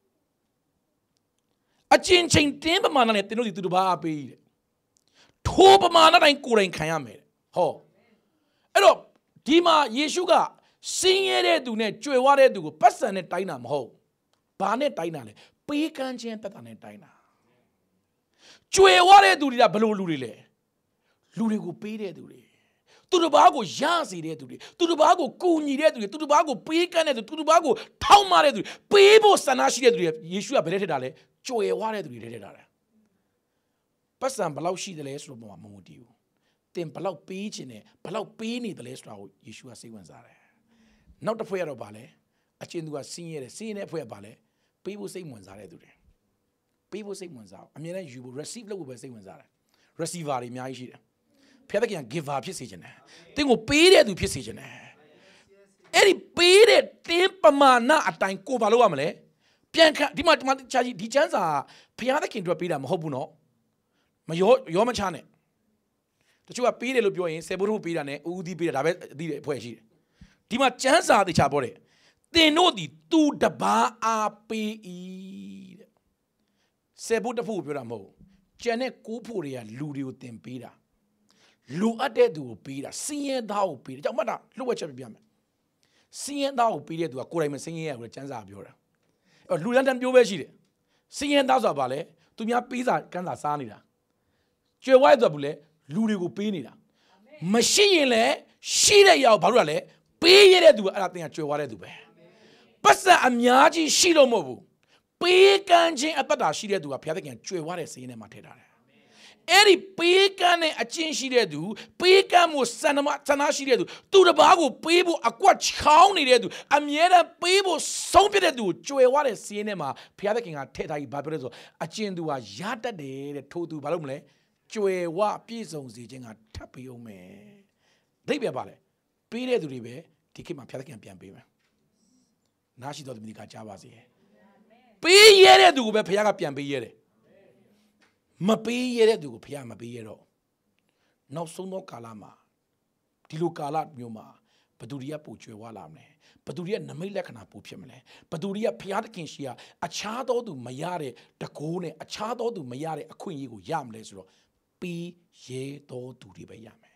အချင်းချင်းတင်းပမာဏနဲ့တင်းတို့ဒီသူတစ်ပါးအပေးတဲ့ထိုပမာဏတိုင်းကိုယ်တိုင်ခံရမယ်ဟောအဲ့တော့ဒီမှာယေရှုကစင်းရဲတဲ့သူနဲ့ကြွယ်ဝတဲ့သူကိုပတ်စံနဲ့တိုင်းတာမဟုတ်ဘာနဲ့တိုင်းတာလဲပေးကမ်းခြင်းပတ်တာနဲ့တိုင်းတာကြွယ်ဝတဲ့သူတွေကဘယ်လိုလူတွေလဲလူတွေကိုပေးတဲ့သူတွေသူတစ်ပါးကိုရစေတဲ့သူတွေသူတစ်ပါးကိုကူညီတဲ့သူတွေသူတစ်ပါးကိုပေးကမ်းတဲ့သူသူတစ်ပါးကိုထောက်မတဲ့သူတွေပေးဖို့ဆန္ဒရှိတဲ့သူတွေယေရှုကဘယ်ထဲထည့်တာလဲကြွယ်ဝတဲ့သူတွေထဲထည့်တာလဲပတ်စံဘယ်လောက်ရှိတယ်လဲဆိုတော့မမူတည်ဘူးတင်ဘယ်လောက်ပေးခြင်းနဲ့ဘယ်လောက်ပေးနေတယ်လဲဆိုတာကိုယေရှုကစိတ်ဝင်စားတယ်နောက်တစ်ဖွဲ့ကတော့ဗာလဲအချင်းသူကစင်းရဲတယ်စင်းရဲတဲ့ဖွဲ့ကဗာလဲပေးဖို့စိတ်ဝင်စားတဲ့သူတွေပေးဖို့စိတ်ဝင်စားအမြဲတမ်းယူဖို့ receive လုပ်ဖို့ပဲစိတ်ဝင်စားတယ် receiver တွေအများကြီးရှိတယ်ဖျက်တဲ့ကံ giver ဖြစ်စေခြင်းတယ်တင်းကိုပေးတဲ့သူဖြစ်စေခြင်းတယ်အဲ့ဒီပေးတဲ့တင်းပမာဏအတိုင်းကိုဘာလို့ရမလဲပြန်ခဒီမှာဒီမှာချာကြီးဒီချမ်းစာဖျားတဲ့ခင်အတွက်ပေးတာမဟုတ်ဘူးနော်မရောရောမချနဲ့တချို့ကပေးတယ်လို့ပြောရင်ဆယ်ဘုထုပေးတာနဲ့ဦးဦးသီးပေးတာဒါပဲအသီးတွေအဖွဲ့ရှိတယ်ဒီမှာချမ်းစာတခြားပြောတယ်တင်တို့ဒီသူတပါးအားပေး၏တဲ့ဆယ်ဘုတဖို့ပြောတာမဟုတ်ကျန်တဲ့ကိုးဖို့တွေကလူတွေကိုတင်ပေးတာလူအပ်တဲ့သူကိုပေးတာစင်းရဲသားကိုပေးတယ်ကြောင့်မှတ်တာလှုပ်ဝက်ချက်ပြပြမယ်စင်းရဲသားကိုပေးတဲ့သူကကိုယ်တိုင်မစင်းရဲရဘူးကျမ်းစာပြောတာအဲ့လူလန်တန်ပြောပဲရှိတယ်စင်းရဲသားဆိုတာဘာလဲသူများပေးစာကမ်းစာစားနေတာကြွယ်ဝဲဆိုတာဘူးလေလူတွေကိုပေးနေတာမရှိရင်လည်းရှိတဲ့ရောက်ဘာလို့လဲပေးရတဲ့သူကအဲ့ဒါတင်ကကြွယ်ဝတဲ့သူပဲပတ်စံအများကြီးရှိလို့မဟုတ်ဘူးပေးကမ်းခြင်းအသက်တာရှိတဲ့သူကဘုရားသခင်ကြွယ်ဝတဲ့စင်းထဲမှာထည့်ထားတယ်အဲ့ဒီပေးကမ်းတဲ့အချင်းရှိတဲ့သူပေးကမ်းမှုစန္ဒမစန္ဒရှိတဲ့သူသူတစ်ပါးကိုပေးဖို့အကွက်ချောင်းနေတဲ့သူအမြဲတမ်းပေးဖို့ဆုံးဖြတ်တဲ့သူကိုကြွယ်ဝတဲ့စင်းထဲမှာဘုရားသခင်ကထည့်ထားပြီးဘာပြောလဲဆိုအချင်းသူကရတတ်တယ်တဲ့ထို့သူဘာလို့မလဲကြွယ်ဝပြည့်စုံစေခြင်းကထပ်ပြီးအောင်မယ်ဒိတ်ပြပါလေပေးတဲ့သူတွေပဲဒီခေတ်မှာဘုရားသခင်ပြန်ပေးမယ်နားရှိတော်သူတွေကကြားပါစေပေးရတဲ့သူကိုပဲဘုရားကပြန်ပေးရတယ်မပေးရတဲ့သူကိုဘုရားမပေးရတော့နောက်ဆုံးသောကာလမှာဒီလိုကာလမျိုးမှာဘသူတွေကပူကျွယ်ဝလာမလဲဘသူတွေကနမိတ်လက္ခဏာပူဖြစ်မလဲဘသူတွေကဘုရားသခင်ရှိရာအခြားသောသူမရတဲ့တကိုးနဲ့အခြားသောသူမရတဲ့အခွင့်အရေးကိုရမလဲဆိုတော့ပေးရသောသူတွေပဲရမယ်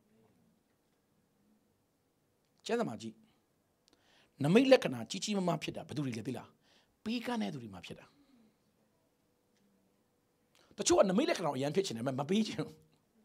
ကျမ်းစာမှာကြည့်နမိတ်လက္ခဏာကြီးကြီးမားမားဖြစ်တာဘသူတွေလဲသိလားပေးကမ်းတဲ့သူတွေမှာဖြစ်တာတချို့ကနမိတ်လက္ခဏာအရန်ဖြစ်ချင်တယ်မပေးချင်ဘူး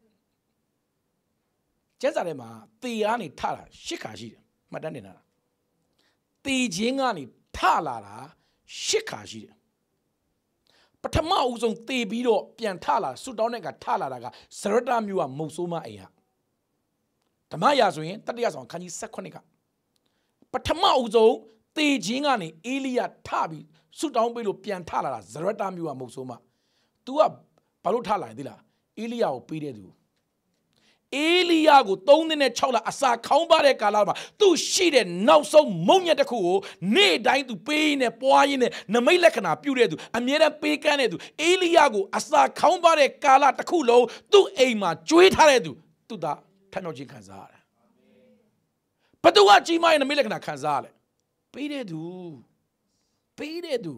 ကျမ်းစာထဲမှာတေကနေထတာရှစ်ခါရှိတယ်မှတ်တမ်းတင်တာတေခြင်းကနေထလာတာရှစ်ခါရှိတယ်ပထမအဦးဆုံးတေပြီးတော့ပြန်ထလာဆွတောင်းတဲ့ကထလာတာကစရတမျိုးကမုတ်ဆိုးမအိမ်ဟာဓမ္မရာဆိုရင်တတိယဆောင်ခန်းကြီး၁၈ကပထမဦးဆုံးတေခြင်းကနေအေလိယထပြီးဆုတောင်းပေးလို့ပြန်ထလာတာဇရတမျိုးကမဟုတ်ဆိုမှ तू ကဘာလို့ထလာလဲသိလားအေလိယကိုပေးတဲ့သူအေလိယကိုသုံးနှစ်နဲ့၆လအစာခေါင်းပါတဲ့ကာလမှာသူရှိတဲ့နောက်ဆုံးမုံညက်တစ်ခုကိုနေ့တိုင်းသူပေးနေပွားရင်းနဲ့နမိတ်လက္ခဏာပြုတဲ့သူအမြဲတမ်းပေးကမ်းတဲ့သူအေလိယကိုအစာခေါင်းပါတဲ့ကာလတစ်ခုလုံးသူ့အိမ်မှာကြွေးထားတဲ့သူသူသာထမ်းတော်ခြင်းခံစားရတယ်ဘသူကကြီးမားရဲ့နမိတ်လက္ခဏာခံစားရလဲပေးတဲ့သူပေးတဲ့သူ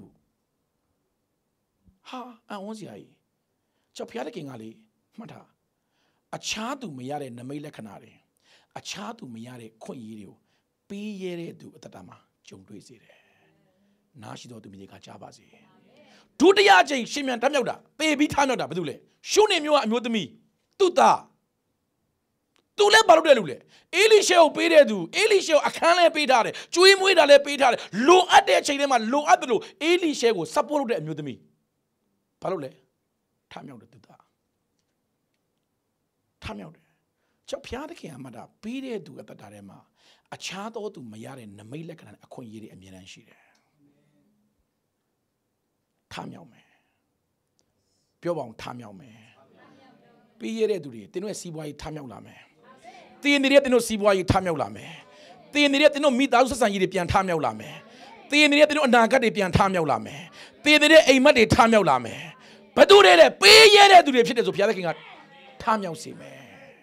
ဟာအံ့ဩစရာကြီးကျော်ဖျားတဲ့ခင်ကလေမှတ်ထားအခြားသူမရတဲ့နမိတ်လက္ခဏာတွေအခြားသူမရတဲ့ခွင့်ရည်တွေကိုပေးရတဲ့သူအတ္တမှာကြုံတွေ့စေတယ်။နားရှိတော်သူမြေကကြားပါစေ။ဒုတိယအကြိမ်ရှင်မြန်ထမြောက်တာပေပြီးထမြောက်တာဘာလို့လဲ။ရှုနေမျိုးကအမျိုးသမီးသူ့သားသူလည်းဘာလို့တဲ့လူလဲ။အေလိရှေကိုပေးတဲ့သူအေလိရှေကိုအခန်းလဲပေးထားတယ်။ကျွေးမွေးတာလည်းပေးထားတယ်။လိုအပ်တဲ့အချိန်တွေမှာလိုအပ်တယ်လို့အေလိရှေကို support လုပ်တဲ့အမျိုးသမီးဘာလို့လဲ။ထမြောက်တယ်သူသားထမြောက်တယ်ကျောက်ဖျားတဲ့ခင်အမတာပေးတဲ့သူအတ္တထဲမှာအခြားသောသူမရတဲ့နမိတ်လက္ခဏာအခွင့်အရေးတွေအမြဲတမ်းရှိတယ်ထမြောက်မယ်ပြောပါအောင်ထမြောက်မယ်ပေးရတဲ့သူတွေတင်းတို့ရဲ့စီးပွားရေးထမြောက်လာမယ်တင်းနေတဲ့တင်းတို့စီးပွားရေးထမြောက်လာမယ်တင်းနေတဲ့တင်းတို့မိသားစုဆက်ဆံရေးတွေပြန်ထမြောက်လာမယ်တင်းနေတဲ့တင်းတို့အနာဂတ်တွေပြန်ထမြောက်လာမယ်တင်းနေတဲ့အိမ်မက်တွေထမြောက်လာမယ်ဘသူတွေလဲပေးရတဲ့သူတွေဖြစ်တယ်ဆိုဘုရားသခင်ကထမြောက်စေမယ်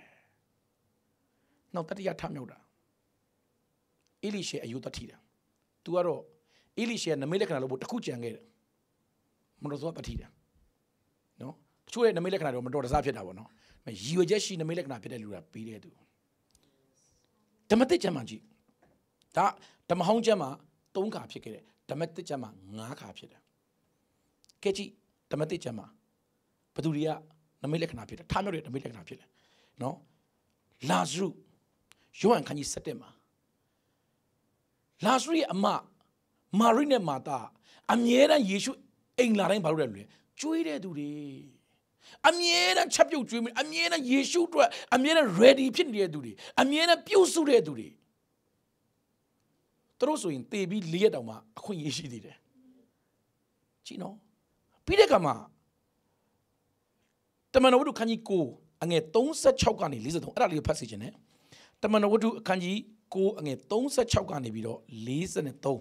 နောက်တတိယထမြောက်တာအေလိရှေအယုဒတိတာ तू ကတော့အေလိရှေနမိတ်လက္ခဏာလို့တခုကြံခဲ့တယ်မတော်သောတတိတာနော်တချို့ရဲ့နမိတ်လက္ခဏာတော့မတော်တဆဖြစ်တာပေါ့နော်ရည်ရွယ်ချက်ရှိနမိတ်လက္ခဏာဖြစ်တဲ့လူကပေးတဲ့သူဓမ္မသစ်ကျမ်းမှာကြည့်ဒါဓမ္မဟောင်းကျမ်းမှာသုံးခါဖြစ်ခဲ့တယ်ဓမ္မသစ်ကျမ်းမှာငါးခါဖြစ်တယ်ကဲကြည့်ဓမ္မသစ်ကျမ်းမှာဘသူတွေကနမိတ်လက္ခဏာဖြစ်တယ်ထမြောက်တဲ့နမိတ်လက္ခဏာဖြစ်တယ်နော်လာဇရုယောဟန်ခန်းကြီး၁၁မှာလာဇရုရဲ့အမမာရိနဲ့မာသာအမြဲတမ်းယေရှုအိမ်လာတိုင်းဘာလုပ်တယ်လဲကျွေးတဲ့သူတွေအမြဲတမ်းချက်ပြုတ်ကျွေးမယ်အမြဲတမ်းယေရှုအတွက်အမြဲတမ်း ready ဖြစ်နေတဲ့သူတွေအမြဲတမ်းပြုစုတဲ့သူတွေသူတို့ဆိုရင်တေပြီးလေးရက်တောင်မှအခွင့်အရေးရှိသေးတယ်ကြည့်နော်ပြီးတဲ့အခါမှာတမန်တော်ဝတ္ထုခန်းကြီးကိုအငယ်၃၆ကနေ၄၃အဲ့ဒါလေးကိုဖတ်စီခြင်းနဲ့တမန်တော်ဝတ္ထုအခန်းကြီးကိုအငယ်၃၆ကနေပြီးတော့၄၃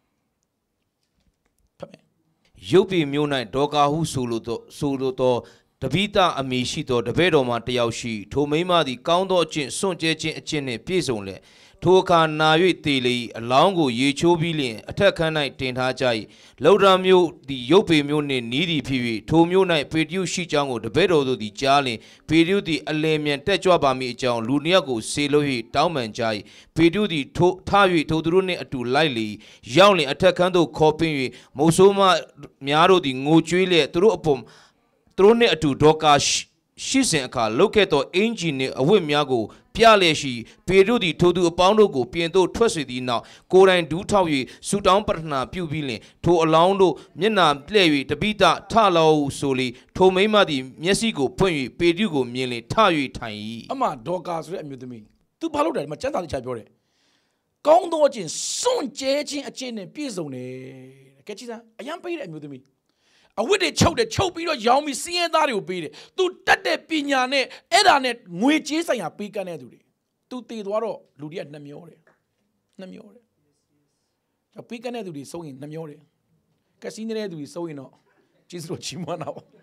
ဖတ်မယ်ရုပ်ပေမျိုး၌ဒေါကာဟုဆိုလိုသောဆိုလိုသောတပိတအမိရှိသောတပည့်တော်မှတယောက်ရှိထိုမိန်းမသည်ကောင်းသောအကျင့်စွန့်ကြဲခြင်းအကျင့်နှင့်ပြည့်စုံလေထိုအခါနာ၍တေလေအလောင်းကိုရေချိုးပြီးလျင်အထက်ခန်း၌တင်ထားကြ၏လောဒရာမျိုးသည်ရုပ်ပေမျိုးနှင့်နီးသည်ဖြစ်၍ထိုမျိုး၌ပေတရုရှိကြောင်းကိုတပည့်တော်တို့သည်ကြားလျင်ပေတရုသည်အလင်းမြန်တက်ကြွပါမည်အကြောင်းလူနှစ်ယောက်ကိုဆေလို့၍တောင်းပန်ကြ၏ပေတရုသည်ထိုထ၍ထိုသူတို့နှင့်အတူလိုက်လေရောက်လျင်အထက်ခန်းသို့ခေါ်ပင်း၍မိုးဆိုးမများတို့သည်ငိုကြွေးလျက်သူတို့အပေါ်သူတို့နှင့်အတူဒေါကာရှိစဉ်အခါလုတ်ခဲ့သောအင်ဂျင်နှင့်အဝတ်များကိုပြလျက်ရှိပေတရုသည်ထိုသူအပေါင်းတို့ကိုပြင်သို့ထွက်စေသည့်နောက်ကိုယ်တိုင်ဒူးထောက်၍ဆူတောင်းပတနာပြုပြီးလျှင်ထိုအလောင်းတို့မျက်နာလှဲ့၍တပိတထလောဟုဆိုလေထိုမိန်းမသည်မျက်စိကိုဖွင့်၍ပေတရုကိုမြင်လျှင်ထ၍ထိုင်၏အမဒေါကာဆိုတဲ့အမျိုးသမီး तू ဘာလုပ်တယ်မကျန်းသာလေးချပြောတယ်ကောင်းသောအကျင့်စွန့်ကြဲခြင်းအကျင့်နဲ့ပြည့်စုံတယ်ကဲကြည့်စမ်းအယံပေးတဲ့အမျိုးသမီးအဝတ်တွေချုပ်တယ်ချုပ်ပြီးတော့ရောင်းပြီးစီးရဲသားတွေကိုပေးတယ်။ तू တတ်တဲ့ပညာနဲ့အဲ့ဒါနဲ့ငွေကြေးဆိုင်ရာပေးကမ်းတဲ့သူတွေ तू တည်သွားတော့လူတွေကနှမျောတယ်။နှမျောတယ်။ပေးကမ်းတဲ့သူတွေစုံရင်နှမျောတယ်။ကက်စီနေတဲ့သူတွေစုံရင်တော့ကျေးဇူးတော်ချီးမွမ်းတာပေါ့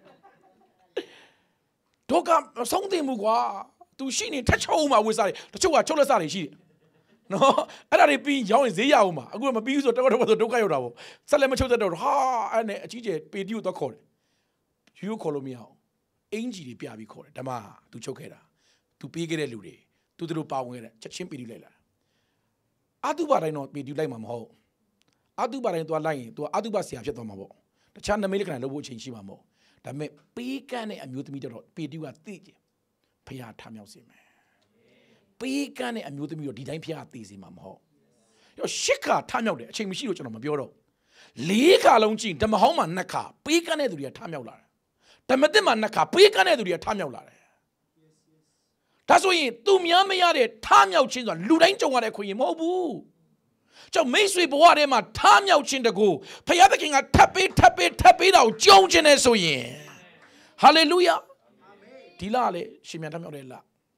။တော့ကဆုံးတင်မှုကွာ तू ရှိနေထက်ချုပ်မှဝစ်စားတယ်တချို့ကချုပ်လက်စားတွေရှိတယ်။နော်အဲ့ဒါတွေပြီးရောင်းရင်ဈေးရအောင်မှာအခုမပြီးဘူးဆိုတော့တော့တော့ဒုက္ခရောက်တာပေါ့ဆက်လက်မချုပ်တတ်တော့ဟာအဲ့နဲ့အကြီးကျယ်ပေတီကိုတော့ခေါ်တယ်ယူခေါ်လို့မရအောင်အင်ဂျီတွေပြပြီးခေါ်တယ်ဓမ္မ तू ချုပ်ခဲ့တာ तू ပေးခဲ့တဲ့လူတွေ तू တို့ပါဝင်ခဲ့တဲ့ချက်ချင်းပေတီလိုက်လာအာတုပါတိုင်းတော့ပေတီလိုက်မှာမဟုတ်အာတုပါတိုင်းသွားလိုက်ရင် तू အာတုပါဆရာဖြစ်သွားမှာပေါ့တခြားနမိတ်လက္ခဏာလုပ်ဖို့အချိန်ရှိမှာမဟုတ်ဒါပေမဲ့ပေးကမ်းတဲ့အမျိုးသမီးတော့ပေတီကသိကြဖျားထားမြောက်စေမယ်ပေးကမ်းတဲ့အမျိုးသမီးတို့ဒီတိုင်းဖျားသိစေမှာမဟုတ်ရောရှစ်ခါထမြောက်တယ်အချိန်မရှိလို့ကျွန်တော်မပြောတော့လေးခါလုံးကြည့်ဓမ္မဟောင်းမှာနှစ်ခါပေးကမ်းတဲ့သူတွေကထမြောက်လာတယ်ဓမ္မသစ်မှာနှစ်ခါပေးကမ်းတဲ့သူတွေကထမြောက်လာတယ်ဒါ that's why tu mía me yare tham nhau chin so lu đánh trong ngài khuyên mau bu cho mấy suy bộ ở đây mà tham nhau chin được cô phải nhớ cái ngài thắp bê thắp bê thắp bê đầu trong trên này rồi hallelujah đi la lệ xin miễn tham nhau đây là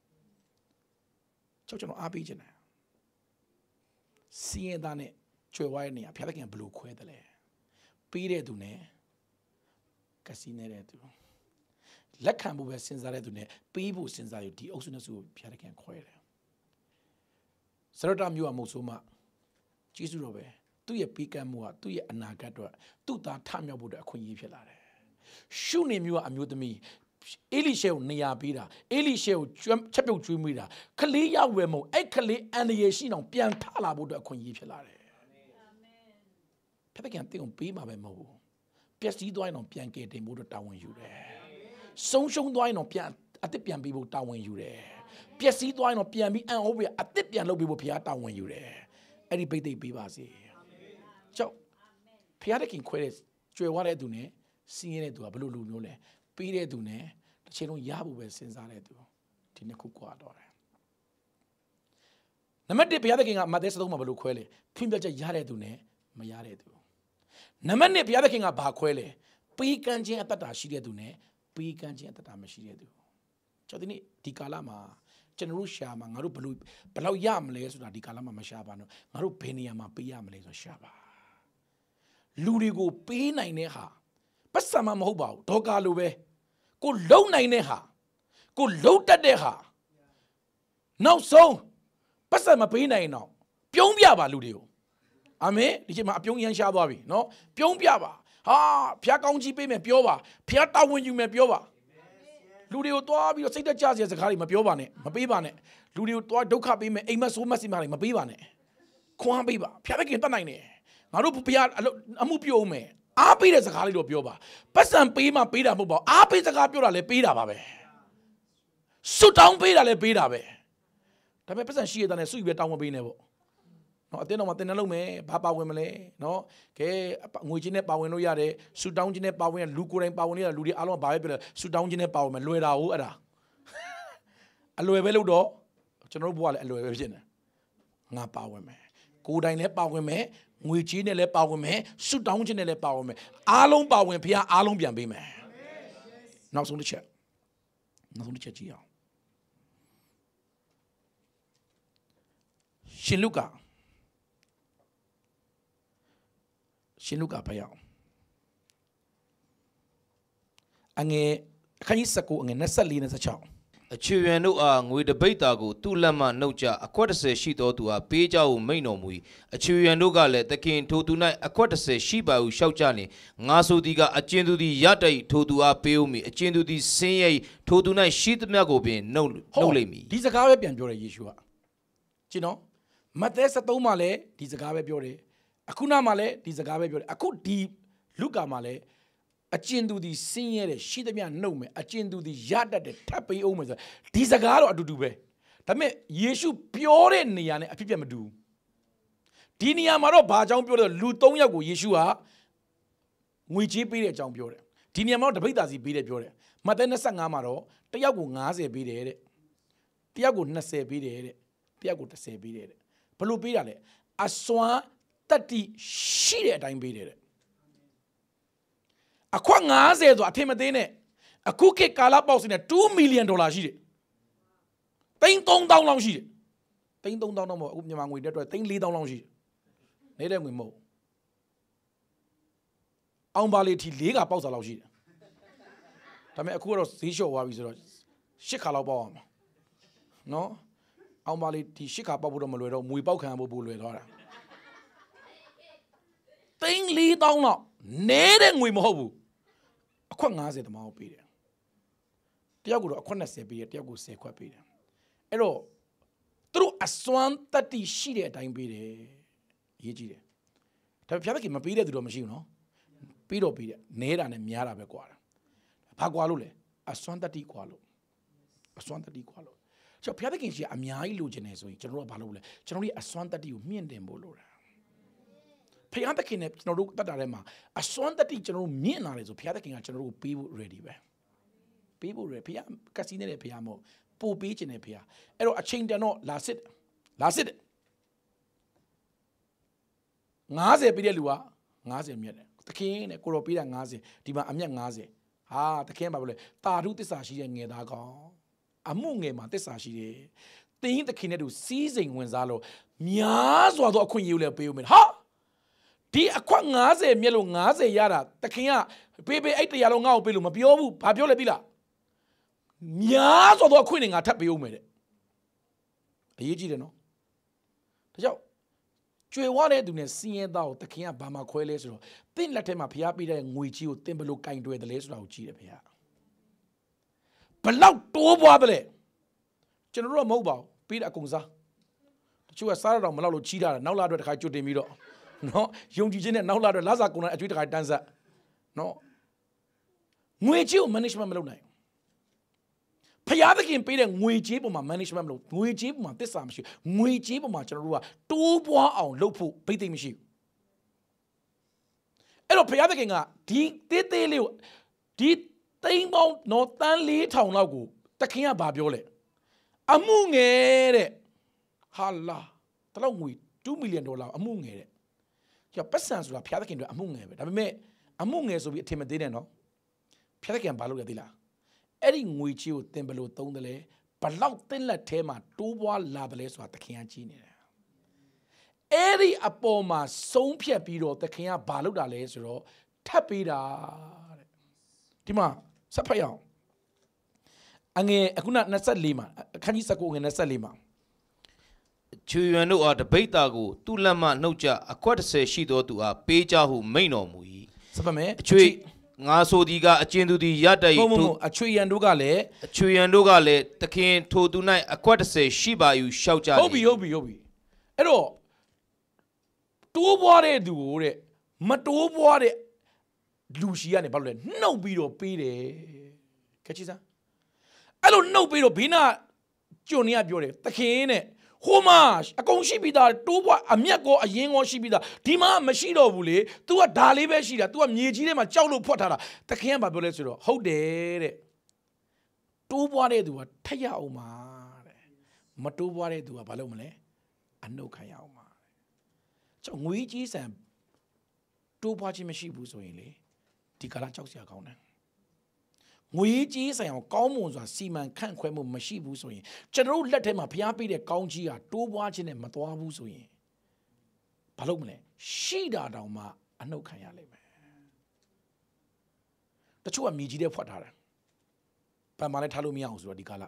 cho cho nó áp trên này xin ta này chơi vay này phải cái ngài blue khỏe đấy lệ pi đấy tu này cái gì này đấy tu lắc hàng bộ về sinh ra đấy tu này pi bộ sinh ra thì ông xuân su phải cái ngài khỏe đấy sau đó nhiều một số mà chỉ số rồi tôi也比干么，tôi也哪个多，都打他们不得困一片来的。少年苗啊苗的咪，伊里小你也比啦，伊里小专七表专门啦，可你也为么？哎，可你安尼也是能变他那不得困一片来的。他那个地方比嘛为么？别时都还能变给的，不得打完有的。松松都还能变，啊得变比不打完有的。别时都还能变比按后边啊得变路比不偏打完有的。哎，你背得比吧是？就，偏的给快的，最晚的度呢，新的度啊，不如路牛嘞，背的度呢，其中也不会身上的度，天天苦瓜多嘞。那么这偏的给俺马得石头嘛不如快嘞，偏偏这压的度呢，没压的度。那么那偏的给俺把快嘞，背干净啊，得打洗的度呢，背干净啊，得打没洗的度。就等你地卡拉嘛。ကျွန်တော်ရှာမှာငါတို့ဘလို့ဘလောက်ရမလဲဆိုတာဒီကာလမှာမရှာပါနဲ့ငါတို့ဘယ်နေရာမှာပေးရမလဲဆိုရှာပါလူတွေကိုပေးနိုင်တဲ့ဟာပတ်စံမမဟုတ်ပါဘူးဒေါကာလိုပဲကိုလုံနိုင်တဲ့ဟာကိုလုံတတ်တဲ့ဟာနောက်ဆုံးပတ်စံမပေးနိုင်တော့ပြုံးပြပါလူတွေကိုအာမင်ဒီချိန်မှာအပြုံးရန်ရှာသွားပြီနော်ပြုံးပြပါဟာဖျားကောင်းကြီးပေးမယ်ပြောပါဖျားတာဝန်ယူမယ်ပြောပါလူတွေကိုတွားပြီးတော့စိတ်သက်ကြစရာစကားတွေမပြောပါနဲ့မပေးပါနဲ့လူတွေကိုတွားဒုက္ခပေးမယ်အိမ်မက်ဆိုးမက်စီမာတွေမပေးပါနဲ့ခွန်အားပေးပါဖျားသခင်တတ်နိုင်တယ်ငါတို့ဘုရားအမှုပြုအောင်မယ်အားပေးတဲ့စကားလေးတော့ပြောပါပတ်စံပေးမှပေးတာမဟုတ်ပါအားပေးစကားပြောတာလည်းပေးတာပါပဲစွတ်တောင်းပေးတာလည်းပေးတာပဲဒါပေမဲ့ပတ်စံရှိရတဲ့နဲ့စွတ်ပြီးတောင်းမပေးနဲ့ပေါ့နော်အတင်းတော့မတင်နှလုံးမယ်ဘာပါဝင်မလဲနော်ကဲငွေချင်းနဲ့ပါဝင်လို့ရတယ်ဆူတောင်းချင်းနဲ့ပါဝင်ရလူကိုယ်တိုင်ပါဝင်ရလူတွေအားလုံးဘာပဲပြောလဲဆူတောင်းချင်းနဲ့ပါဝင်မယ်လွယ်တာဟုတ်အဲ့ဒါအလွယ်ပဲလို့တော့ကျွန်တော်တို့ဘဝလည်းအလွယ်ပဲဖြစ်နေငါပါဝင်မယ်ကိုယ်တိုင်လည်းပါဝင်မယ်ငွေချင်းနဲ့လည်းပါဝင်မယ်ဆူတောင်းချင်းနဲ့လည်းပါဝင်မယ်အားလုံးပါဝင်ဖခင်အားလုံးပြန်ပေးမယ်နောက်ဆုံးတစ်ချက်နောက်ဆုံးတစ်ချက်ကြည့်အောင်ရှင်လုကာရှင်လုကာဖယောင်းအငယ်ခန်းကြီးစကူအငယ်၂၄ ၂၆အချွေရန်တို့အားငွေတပိတ်တာကိုသူ့လက်မှနှုတ်ကြအခွက်၁၀ရှိသောသူအားပေးကြဟုမိန့်တော်မူ၏အချွေရန်တို့ကလည်းသခင်ထိုသူ၌အခွက်၁၀ရှိပါဟုလျှောက်ကြလျင်ငါဆိုသည်ကအကျဉ်သူသည်ရတတ်ထိုသူအားပေးဦးမည်အကျဉ်သူသည်ဆင်းရဲထိုသူ၌ရှိသမျှကိုပင်နှုတ်နှုတ်လိမ့်မည်ဒီစကားပဲပြန်ပြောတယ်ယေရှုကကြည့်နော်မဿဲ၁၃မှာလည်းဒီစကားပဲပြောတယ်အခုနောက်မှာလည်းဒီစကားပဲပြောတယ်အခုဒီလုကာမှာလည်းအကျဉ်သူသည်ဆင်းရဲတယ်ရှိသမျှနှုတ်မယ်အကျဉ်သူသည်ရတတ်တယ်ထပ်ပေးအောင်မယ်ဆိုဒီစကားတော့အတူတူပဲဒါပေမဲ့ယေရှုပြောတဲ့နေရာနဲ့အဖြစ်ပြတ်မတူဒီနေရာမှာတော့ဘာအကြောင်းပြောလဲလူ၃ယောက်ကိုယေရှုကငွေချေးပေးတဲ့အကြောင်းပြောတယ်ဒီနေရာမှာတော့တပိတ်သားစီပေးတယ်ပြောတယ်မဿဲ၂၅မှာတော့တယောက်ကို၅၀ပေးတယ်တဲ့တယောက်ကို၂၀ပေးတယ်တဲ့တယောက်ကို၁၀ပေးတယ်တဲ့ဘယ်လိုပေးတာလဲအစွမ်းတတိရှိတဲ့အတိုင်းပေးတယ်အခွက်၅၀ဆိုအထင်မသေးနဲ့အခုခေတ်ကာလပေါက်စင်းနဲ့၂မီလီယံဒေါ်လာရှိတယ်သိန်း၃သောင်းလောက်ရှိတယ်သိန်း၃သောင်းတော့မဟုတ်အခုမြန်မာငွေတက်တော့သိန်း၄သောင်းလောက်ရှိတယ်နေတဲ့ငွေမဟုတ်အောင်ပါလေထီ၄ကပေါက်စားလောက်ရှိတယ်ဒါပေမဲ့အခုကတော့ဈေးလျှော့သွားပြီဆိုတော့၈ခါလောက်ပေါက်အောင်နော်အောင်ပါလေထီ၈ခါပေါက်ဖို့တော့မလွယ်တော့မွေပေါက်ခံဖို့ပိုလွယ်သွားတာသိန်း၄သောင်းလောက်နေတဲ့ငွေမဟုတ်ဘူးအခွက်၅၀တမောင်းပေးတယ်တယောက်ကတော့အခွက်၂၀ပေးတယ်တယောက်ကို၁၀ခွက်ပေးတယ်အဲ့တော့သူတို့အစွမ်းတတိရှိတဲ့အတိုင်းပေးတယ်ရေးကြည့်တယ်ဒါပေမဲ့ဖျားသခင်မပေးတဲ့သူတော့မရှိဘူးနော်ပေးတော့ပေးတယ်နေတာနဲ့များတာပဲကွာဘာကွာလို့လဲအစွမ်းတတိကွာလို့အစွမ်းတတိကွာလို့ဆိုတော့ဖျားသခင်ရှိအများကြီးလိုချင်တယ်ဆိုရင်ကျွန်တော်တို့ကဘာလုပ်လဲကျွန်တော်တို့အစွမ်းတတိကိုမြင့်တင်ဖို့လိုတာဖျားသခင်နဲ့ကျွန်တော်တို့တတ်တာထဲမှာအစွမ်းတတိကျွန်တော်တို့မြင့်လာတယ်ဆိုဖျားသခင်ကကျွန်တော်တို့ကိုပေးဖို့ ready ပဲပေးဖို့ ready ဖျားကစီနေတဲ့ဖျားမဟုတ်ပို့ပေးခြင်းနဲ့ဖေဟာအဲ့တော့အချိန်တန်တော့လာစစ်လာစစ်ငါးဆယ်ပေးတဲ့လူကငါးဆယ်မြတ်တယ်တခင်နဲ့ကိုတော်ပေးတာငါးဆယ်ဒီမှာအမြတ်ငါးဆယ်ဟာတခင်ပါဘလို့တာထုသစ္စာရှိတဲ့ငယ်သားကောင်အမှုငယ်မှာသစ္စာရှိတယ်တင်းတခင်နဲ့တူစီးစိမ်ဝင်စားလို့များစွာသောအခွင့်အရေးကိုလည်းပေးဦးမယ်ဟာဒီအခွင့်ငါးဆယ်မြတ်လို့ငါးဆယ်ရတာတခင်ကပေးပေးအဲ့တရားလုံးငါ့ကိုပေးလို့မပြောဘူးဘာပြောလဲပြီလားများစွာသောအခွင့်တွေငါထပ်ပေးဦးမယ်တဲ့အရေးကြီးတယ်နော်ဒါကြောင့်ကျွေဝတဲ့သူနဲ့စင်းရဲသားကိုတခင်ကဘာမှခွဲလဲဆိုတော့တင့်လက်ထဲမှာဖျားပေးတဲ့ငွေကြီးကိုတင်ဘလို့ကင်တွယ်တယ်လဲဆိုတာကိုကြည့်တယ်ဖျားဘလောက်တိုးပွားတယ်လဲကျွန်တော်တို့ကမဟုတ်ပါဘူးပေးတဲ့အကုန်စားတချို့ကစားရတော့မလောက်လို့ချီးတာနောက်လာအတွက်တစ်ခါကြွတင်ပြီးတော့နော်ယုံကြည်ခြင်းနဲ့နောက်လာအတွက်လာစားကုန်တဲ့အကျွေးတစ်ခါတန်းဆက်နော်ငွေကြီးကို management မလုပ်နိုင်ဖျားသခင်ပေးတဲ့ငွေကြေးပေါ်မှာ management မလုပ်ငွေကြေးပေါ်မှာသစ္စာမရှိငွေကြေးပေါ်မှာကျွန်တော်တို့ကတိုးပွားအောင်လုပ်ဖို့ဘိတ်သိမ့်မရှိဘူးအဲ့တော့ဖျားသခင်ကဒီတေးသေးလေးကိုဒီသိန်းပေါင်းတော့တန်းလေးထောင်လောက်ကိုတခင်ကဘာပြောလဲအမှုငယ်တဲ့ဟာလာတလောက်ငွေtwo million ဒေါ်လာအမှုငယ်တဲ့ကျပတ်စံဆိုတာဖျားသခင်တွေအမှုငယ်ပဲဒါပေမဲ့အမှုငယ်ဆိုပြီးအထင်မသေးနဲ့နော်ဖျားသခင်ဘာလုပ်ရသေးလားအဲ့ဒီငွေချေကိုတင်ဘလို့သုံးတယ်လေဘလောက်တင်းလက်ထဲမှာတိုးပွားလာတယ်လဲဆိုတာတခင်ကကြီးနေတယ်အဲ့ဒီအပေါ်မှာဆုံးဖြတ်ပြီးတော့တခင်ကဘာလုပ်တာလဲဆိုတော့ထပ်ပေးတာတဲ့ဒီမှာဆက်ဖတ်ရအောင်အငယ်အခုနtwenty-fourမှာအခန်းကြီးnineteenငယ်twenty-fourမှာချွေရန်တို့အားတပိတ်တာကိုသူ့လက်မှနှုတ်ကြအကွက်တစ်ဆယ်ရှိသောသူအားပေးကြဟုမိန့်တော်မူ၏ဆက်ပါမယ်အချွေငါဆိုဒီကအကျဉ်သူသည်ရတ္တ၏ထို့အချွေရန်တို့ကလည်းအချွေရန်တို့ကလည်းသခင်ထိုသူ၌အကွက်တစ်ဆယ်ရှိပါယူရှောက်ကြဟုတ်ပြီဟုတ်ပြီဟုတ်ပြီအဲ့တော့တိုးပွားတဲ့သူကိုတဲ့မတိုးပွားတဲ့လူရှိကနေဘာလို့လဲနှုတ်ပြီးတော့ပေးတယ်ခက်ချီစားအဲ့လိုနှုတ်ပြီးတော့ဘေးနာကြုံနေရပြောတယ်သခင်နဲ့ဟိုမှာအကုန်ရှိပြီးသားတိုးပွားအမျက်ကောအရင်ကောရှိပြီးသားဒီမှာမရှိတော့ဘူးလေ तू ကဒါလေးပဲရှိတာ तू ကမြေကြီးထဲမှာကြောက်လို့ဖွက်ထားတာသခင်ကဘာပြောလဲဆိုတော့ဟုတ်တယ်တဲ့တိုးပွားတဲ့သူကထက်ရအောင်ပါတဲ့မတိုးပွားတဲ့သူကဘာလုပ်မလဲအနှုတ်ခံရအောင်ပါတဲ့ကျွန်တော်ငွေကြီးစံတိုးပွားခြင်းမရှိဘူးဆိုရင်လေဒီကာလကြောက်စရာကောင်းတယ်ငွေကြီးဆိုင်အောင်ကောင်းမွန်စွာစီမံခန့်ခွဲမှုမရှိဘူးဆိုရင်ကျွန်တော်တို့လက်ထဲမှာဖျားပေးတဲ့ကောင်းကြီးဟာတိုးပွားခြင်းနဲ့မသွားဘူးဆိုရင်ဘာလုပ်မလဲရှိတာတောင်မှအနှုတ်ခံရလိမ့်မယ်တချို့ကမြေကြီးထဲဖွက်ထားတယ်ပန်မာလည်းထားလို့မရအောင်ဆိုတော့ဒီကာလ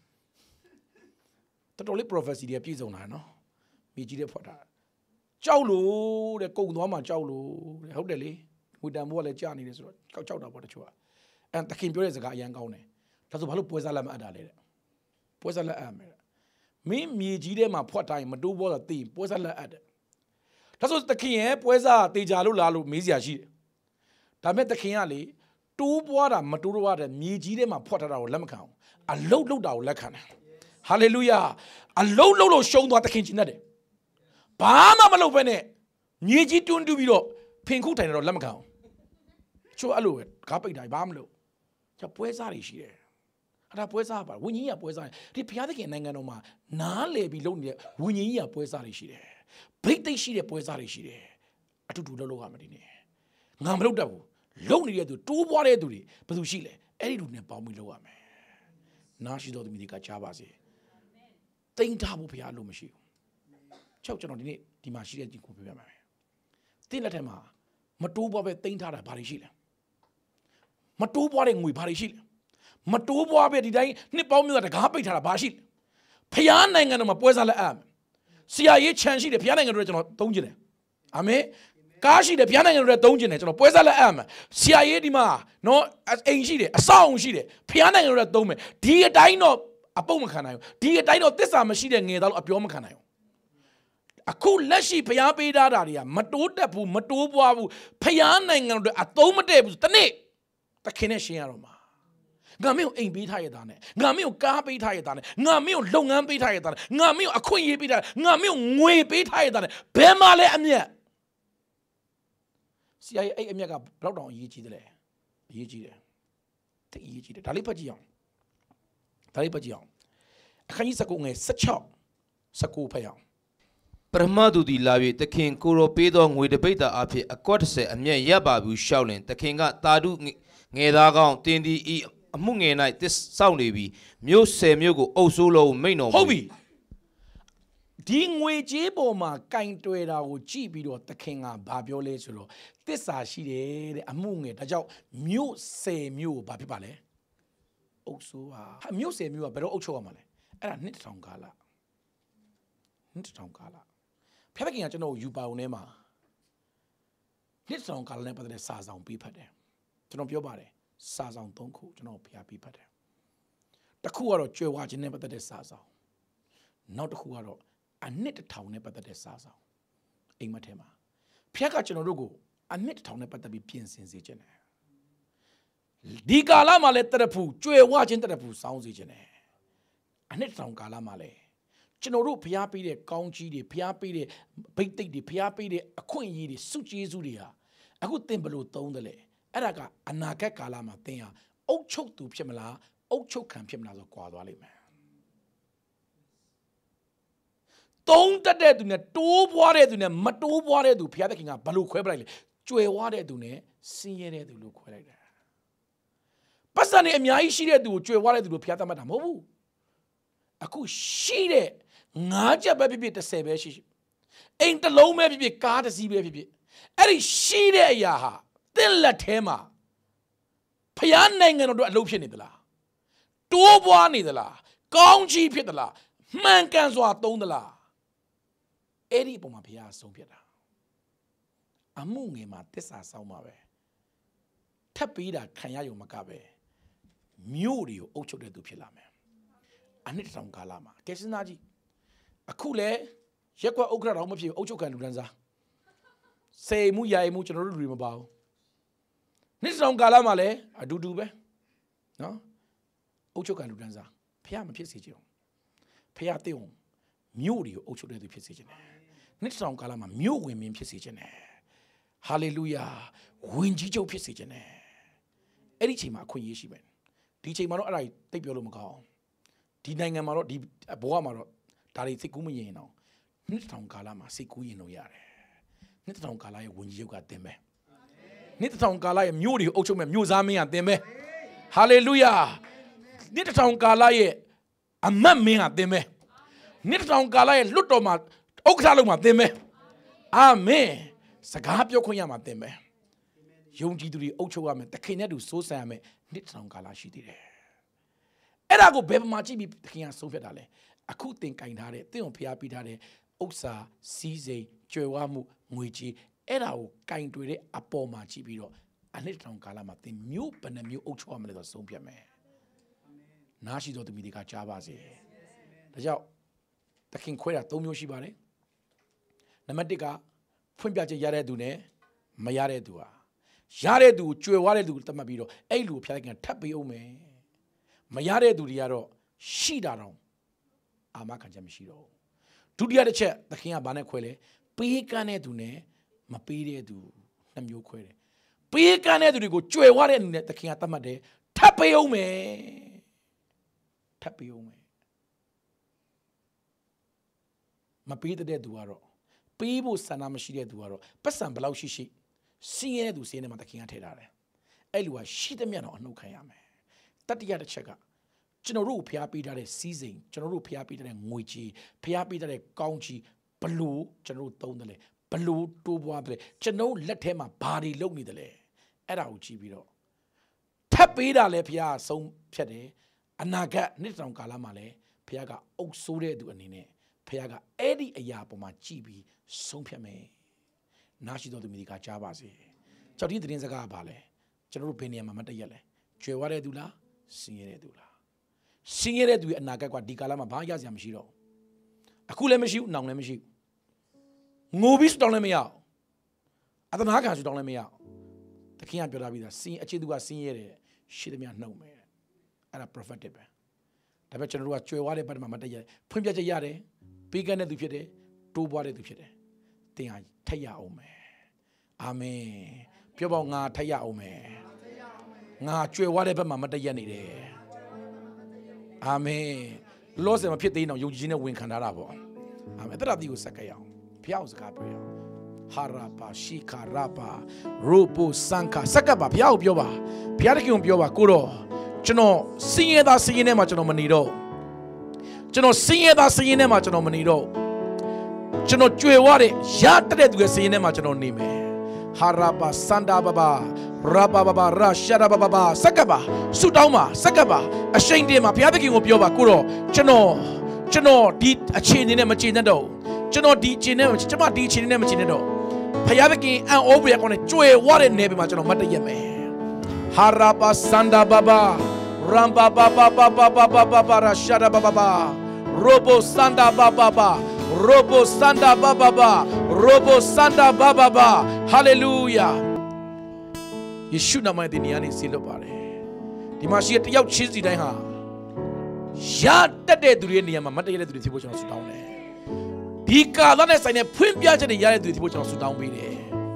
တော်တော်လေး prophecy တွေပြည့်စုံလာတယ်နော်မြေကြီးထဲဖွက်ထားတယ်ကြောက်လို့တဲ့ကုံသွားမှကြောက်လို့တဲ့ဟုတ်တယ်လေငွေတန်ဖိုးကလည်းကြာနေတယ်ဆိုတော့ကြောက်ကြောက်တာပေါ့တချို့ကအဲ့တခင်ပြောတဲ့စကားအရန်ကောင်းတယ်ဒါဆိုဘာလို့ပွဲစားလက်မအပ်တာလဲတဲ့ပွဲစားလက်အပ်မယ်မင်းမြေကြီးထဲမှာဖွက်တိုင်းမတိုးဘောတာသိပွဲစားလက်အပ်တယ်ဒါဆိုတခင်ရဲ့ပွဲစားတေချာလို့လားလို့မေးစရာရှိတယ်ဒါပေမဲ့တခင်ကလေတိုးပွားတာမတိုးတော့တဲ့မြေကြီးထဲမှာဖွက်ထားတာကိုလက်မခံအောင်အလုတ်လုတ်တာကိုလက်ခံတယ်ဟာလေလုယာအလုတ်လုတ်လို့ရှုံးသွားတခင်ကျင်တတ်တယ်ဘာမှမလုပ်ဘဲနဲ့မြေကြီးတွန်းတူးပြီးတော့ဖင်ခုထိုင်တော့လက်မခံအောင်ချို့အဲ့လိုပဲကားပိတ်တိုင်းဘာမှမလုပ်ကျပွဲစားတွေရှိတယ်အဲ့ဒါပွဲစားပါဝိညာဉ်ကြီးကပွဲစားဒီဘုရားသခင်နိုင်ငံတော်မှာနားလေပြီးလုပ်နေတဲ့ဝိညာဉ်ကြီးကပွဲစားတွေရှိတယ်ဘိတ်သိက်ရှိတဲ့ပွဲစားတွေရှိတယ်အတူတူလှုပ်လို့ရမှာဒီနေ့ငါမလုပ်တတ်ဘူးလုံနေတဲ့သူတိုးပွားတဲ့သူတွေဘယ်သူရှိလဲအဲ့ဒီလူနဲ့ပေါင်းပြီးလုပ်ရမယ်နားရှိတော်သူမိတွေကကြားပါစေတိမ့်ထားဖို့ဘုရားလို့မရှိဘူးချုပ်ကျွန်တော်ဒီနေ့ဒီမှာရှိတဲ့ကြီးကိုပြောပြမယ်တင်းလက်ထက်မှာမတိုးပွားပဲတိမ့်ထားတာဘာတွေရှိလဲမတိုးပွားတဲ့ငွေဘာတွေရှိလဲမတိုးပွားပဲဒီတိုင်းနှစ်ပေါင်းများတကားပိတ်ထားတာဘာရှိလဲဖျားနိုင်ငံတော်မှာပွဲစားလက်အပ်ဆရာရေးခြံရှိတယ်ဖျားနိုင်ငံတော်ကျွန်တော်သုံးကျင်တယ်အာမင်ကားရှိတယ်ဖျားနိုင်ငံတော်သုံးကျင်တယ်ကျွန်တော်ပွဲစားလက်အပ်ဆရာရေးဒီမှာနော်အိမ်ရှိတယ်အဆောက်အုံရှိတယ်ဖျားနိုင်ငံတော်သုံးမယ်ဒီအတိုင်းတော့အပုတ်မခံနိုင်ဘူးဒီအတိုင်းတော့သစ္စာမရှိတဲ့ငယ်သားလို့အပြောမခံနိုင်ဘူးအခုလက်ရှိဖျားပေးထားတာတွေကမတိုးတက်ဘူးမတိုးပွားဘူးဖျားနိုင်ငံတော်အသုံးမတည့်ဘူးတနေ့တခင်နဲ့ရှင်းရတော့မှာငါမင်းကိုအိမ်ပေးထားရတာနဲ့ငါမင်းကိုကားပေးထားရတာနဲ့ငါမင်းကိုလုပ်ငန်းပေးထားရတာနဲ့ငါမင်းကိုအခွင့်အရေးပေးထားငါမင်းကိုငွေပေးထားရတာနဲ့ဘယ်မှာလဲအမြတ်ဆရာကြီးအဲ့အမြတ်ကဘယ်တော့တောင်အရေးကြီးတယ်လဲအရေးကြီးတယ်တိတ်အရေးကြီးတယ်ဒါလေးဖတ်ကြည့်အောင်ဒါလေးဖတ်ကြည့်အောင်အခန်းကြီး၁၉ငယ်၁၆ ၁၉ဖတ်ရအောင်ပရမသူသည်လာ၍သခင်ကိုရောပေးသောငွေတပိတ်တာအဖြစ်အကွက်တစ်ဆယ်အမျက်ရပ်ပါဘူးရှောက်လင်သခင်ကတာဓုငယ်သားကောင်းတင်းဒီဤအမှုငယ်၌တစ္ဆောက်နေပြီးမြို့ဆယ်မြို့ကိုအုပ်စိုးလို့မိန်တော်မူဟုတ်ပြီဒီငွေကြေးပေါ်မှာကင်တွယ်တာကိုကြည့်ပြီးတော့သခင်ကဘာပြောလဲဆိုတော့တစ္ဆာရှိတယ်တဲ့အမှုငယ်ဒါကြောင့်မြို့ဆယ်မြို့ဘာဖြစ်ပါလဲအုပ်စိုးပါမြို့ဆယ်မြို့ကဘယ်တော့အုပ်ချုပ်ရမှာလဲအဲ့ဒါနှစ်တစ်ထောင်ကာလနှစ်တစ်ထောင်ကာလဖျက်ခင်ကကျွန်တော်ယူပါုံထဲမှာနှစ်တစ်ထောင်ကာလနဲ့ပတ်သက်တဲ့စာဆောင်ပေးဖတ်တယ်ကျွန်တော်ပြောပါတယ်စာဆောင်သုံးခုကျွန်တော်ဖျားပေးဖတ်တယ်တစ်ခုကတော့ကြွယ်ဝခြင်းနဲ့ပတ်သက်တဲ့စာဆောင်နောက်တစ်ခုကတော့အနှစ်တစ်ထောင်နဲ့ပတ်သက်တဲ့စာဆောင်အိမ်မက်ထဲမှာဖျက်ကကျွန်တော်တို့ကိုအနှစ်တစ်ထောင်နဲ့ပတ်သက်ပြီးပြင်ဆင်စေခြင်းတယ်ဒီကာလမှာလည်းတရဖူကြွယ်ဝခြင်းတရဖူစောင်းစေခြင်းတယ်အနှစ်တစ်ထောင်ကာလမှာလည်းကျွန်တော်တို့ဖျားပေးတဲ့ကောင်းကြီးတွေဖျားပေးတဲ့ဗိတ်သိက်တွေဖျားပေးတဲ့အခွင့်အရေးတွေစုကျေးဇူးတွေဟာအခုသင်ဘယ်လိုသုံးတယ်လဲအဲ့ဒါကအနာဂတ်ကာလမှာသင်ဟာအုတ်ချုပ်သူဖြစ်မလားအုတ်ချုပ်ခံဖြစ်မလားဆိုကွာသွားလိမ့်မယ်သုံးတတ်တဲ့သူနဲ့တိုးပွားတဲ့သူနဲ့မတိုးပွားတဲ့သူဘုရားသခင်ကဘလို့ခွဲပလိုက်လဲကြွယ်ဝတဲ့သူနဲ့ဆင်းရဲတဲ့သူလို့ခွဲလိုက်တယ်ပတ်စံနေအများကြီးရှိတဲ့သူကိုကြွယ်ဝတဲ့သူလို့ဘုရားသတ်မှတ်တာမဟုတ်ဘူးအခုရှိတဲ့ငါးချက်ပဲဖြစ်ဖြစ်တစ်ဆယ်ပဲရှိရှိအိမ်တစ်လုံးပဲဖြစ်ဖြစ်ကားတစ်စီးပဲဖြစ်ဖြစ်အဲ့ဒီရှိတဲ့အရာဟာသင်လက်ထဲမှာဘုရားနိုင်ငံတော်တို့အလုပ်ဖြစ်နေသလားတိုးပွားနေသလားကောင်းချီးဖြစ်သလားမှန်ကန်စွာသုံးသလားအဲ့ဒီပုံမှာဘုရားဆုံးဖြတ်တာအမှုငယ်မှာတစ္ဆာဆောင်ပါပဲထပ်ပြီးတာခံရရုံမကပဲမြို့တွေကိုအုပ်ချုပ်တဲ့သူဖြစ်လာမယ်အနှစ်တောင်ကာလမှာကဲစဉ်းစားကြည့်အခုလေရက်ကွက်ဥက္ကဋ္ဌတော်မဖြစ်အုပ်ချုပ်ခံလူတန်းစားစေမှုယာမှုကျွန်တော်တို့လူတွေမပါဘူးနှစ်တောင်ကာလမှာလည်းအတူတူပဲနော်အုပ်ချုပ်ခံလူတန်းစားဖះမဖြစ်စေချင်အောင်ဖះသိအောင်မြို့တွေကိုအုပ်ချုပ်တဲ့သူဖြစ်စေချင်တယ်နှစ်တောင်ကာလမှာမြို့ဝင်မင်းဖြစ်စေချင်တယ်ဟာလေလုယာဝင်ကြီးချုပ်ဖြစ်စေချင်တယ်အဲ့ဒီချိန်မှာအခွင့်အရေးရှိမယ်ဒီချိန်မှာတော့အဲ့ဒါတိတ်ပြောလို့မကောင်းဒီနိုင်ငံမှာတော့ဒီဘဝမှာတော့ဒါတွေစိတ်ကူးမရင်တော့နှစ်တောင်ကာလမှာစိတ်ကူးရင်လို့ရတယ်နှစ်တောင်ကာလရဲ့ဝင်ကြီးချုပ်ကသင်ပဲနှစ်တောင်ကာလရဲ့မြို့တွေအုပ်ချုပ်မဲ့မြို့သားမင်းကသင်ပဲဟာလေလုယာနှစ်တောင်ကာလရဲ့အမတ်မင်းကသင်ပဲနှစ်တောင်ကာလရဲ့လွတ်တော်မှာဥက္ကဋ္ဌလုံးမှာသင်ပဲအာမင်စကားပြောခွင့်ရမှာသင်ပဲယုံကြည်သူတွေအုပ်ချုပ်ရမယ်တခင်နဲ့တူစိုးစံရမယ်နှစ်တောင်ကာလရှိသေးတယ်အဲ့ဒါကိုဘယ်မှာကြည့်ပြီးတခင်ကဆုံးဖြတ်တာလဲအခုသင်ကင်ထားတဲ့သင်ကိုဖျားပေးထားတဲ့ဥစ္စာစီးစိမ်ကြွယ်ဝမှုငွေကြီးအဲ့ဒါကိုကင်တွေတဲ့အပေါ်မှာကြည့်ပြီးတော့အနှစ်တောင်ကာလမှာသင်မျိုးဘယ်နှမျိုးအုပ်ချုပ်ရမလဲဆိုဆုံးဖြတ်မယ်နားရှိတော်သူမိတွေကကြားပါစေဒါကြောင့်တခင်ခွဲတာ၃မျိုးရှိပါတယ်နံပါတ်၁ကဖွင့်ပြချက်ရတဲ့သူနဲ့မရတဲ့သူဟာရတဲ့သူကြွယ်ဝတဲ့သူကိုသတ်မှတ်ပြီးတော့အဲ့လူကိုဖျားခင်ထပ်ပေးအောင်မယ်မရတဲ့သူတွေကတော့ရှိတာတော့အာမခံချက်မရှိတော့ဒုတိယတစ်ချက်သခင်ကဘာနဲ့ခွဲလဲပေးကမ်းတဲ့သူနဲ့မပေးတဲ့သူနှစ်မျိုးခွဲတယ်ပေးကမ်းတဲ့သူတွေကိုကြွယ်ဝတဲ့သူနဲ့သခင်ကသတ်မှတ်တယ်ထပ်ပေးအောင်မယ်ထပ်ပေးအောင်မယ်မပေးတဲ့သူကတော့ပေးဖို့ဆန္ဒမရှိတဲ့သူကတော့ပတ်စံဘယ်လောက်ရှိရှိစင်းရဲသူစင်းနေမှာတခင်ကထည့်ထားတယ်အဲ့လူကရှိသမျှတော့အနှုတ်ခံရမယ်တတိယတစ်ချက်ကကျွန်တော်တို့ဖျားပေးထားတဲ့စီးစိမ်ကျွန်တော်တို့ဖျားပေးထားတဲ့ငွေကြီးဖျားပေးထားတဲ့ကောင်းကြီးဘလို့ကျွန်တော်တို့သုံးတယ်လေဘလို့တိုးပွားတယ်ကျွန်တော်လက်ထဲမှာဘာတွေလုပ်နေတယ်လဲအဲ့ဒါကိုကြည့်ပြီးတော့ထပ်ပေးတာလဲဖျားဆုံးဖြတ်တယ်အနာဂတ်နှစ်တောင်ကာလမှာလဲဖျားကအုပ်ဆိုးတဲ့သူအနေနဲ့ဖျားကအဲ့ဒီအရာပေါ်မှာကြည့်ပြီးဆုံးဖြတ်မယ်နားရှိတော်သူမိဒီကကြားပါစေကြောက်ဒီသတင်းစကားကဘာလဲကျွန်တော်တို့ဘယ်နေရာမှာမတက်ရက်လဲကျွယ်ဝတဲ့သူလားဆင်းရဲတဲ့သူလားဆင်းရဲတဲ့သူရဲ့အနာဂတ်ကဒီကာလမှာဘာရစရာမရှိတော့အခုလည်းမရှိဘူးနောင်လည်းမရှိဘူးငိုပြီးတောင်းလည်းမရအောင်အတနာခံတောင်းလည်းမရအောင်တခင်ကပြောထားပြီးသားဆင်းအခြေသူကဆင်းရဲတယ်ရှိသမျှနှုတ်မယ်အဲ့ဒါ prophetic ပဲဒါပေမဲ့ကျွန်တော်တို့ကကြွယ်ဝတဲ့ဘက်မှာမတက်ရက်ဖွင့်ပြချက်ရတယ်ပေးကမ်းတဲ့သူဖြစ်တယ်တိုးပွားတဲ့သူဖြစ်တယ်သင်ဟာထက်ရအောင်မယ်အာမင်ပြောပေါ့ငါထက်ရအောင်မယ်ငါကြွယ်ဝတဲ့ဘက်မှာမတက်ရက်နေတယ်အာမင်လောဆယ်မဖြစ်သေးအောင်ယုံကြည်ခြင်းနဲ့ဝန်ခံထားတာပေါ့အာမင်အဲ့ဒါဒီကိုစက္ကရအောင်ဖျောက်စကားပြောရအောင်ဟာရာပါရှိခါရာပါရိုပိုစန်ခါစက္ကပါဖျောက်ပြောပါဖျားတခင်ကိုပြောပါကိုတော့ကျွန်တော်စင်းရဲသားစင်းရဲထဲမှာကျွန်တော်မနေတော့ကျွန်တော်စင်းရဲသားစင်းရဲထဲမှာကျွန်တော်မနေတော့ကျွန်တော်ကြွယ်ဝတဲ့ရတတ်တဲ့သူရဲ့စင်းရဲထဲမှာကျွန်တော်နေမယ်ဟာရာပါစန္ဒာဘဘာရာဘာဘာဘာရာရှာရာဘာဘာဘာစက္ကပါဆူတောင်းပါစက္ကပါအရှိန်တင်ပါဘုရားသခင်ကိုပြောပါကိုတော့ကျွန်တော်ကျွန်တော်ဒီအခြေအနေနဲ့မကျေနပ်တော့ကျွန်တော်ဒီအခြေအနေနဲ့ကျွန်မဒီအခြေအနေနဲ့မကျေနပ်တော့ဘုရားသခင်အန်အိုးပြရကောင်းနဲ့ကြွယ်ဝတဲ့နေပြီမှာကျွန်တော်မတ်တရက်မယ်ဟာရာပါစန္ဒာဘဘာရမ်ဘာဘာဘာဘာဘာဘာဘာဘာရာရှာရာဘာဘာဘာရိုဘိုစန္ဒာဘာဘာဘာ Robo Santa Baba Robo Santa Baba Hallelujah Yeshu na mai dini ani silo pare di ma shi tyaw chin si dai ha ya tat de tu de niya ma mat de tu de thi pho chon su taung le di ka la ne sai ne phwin pya chet de ya de tu de thi pho chon su taung pi de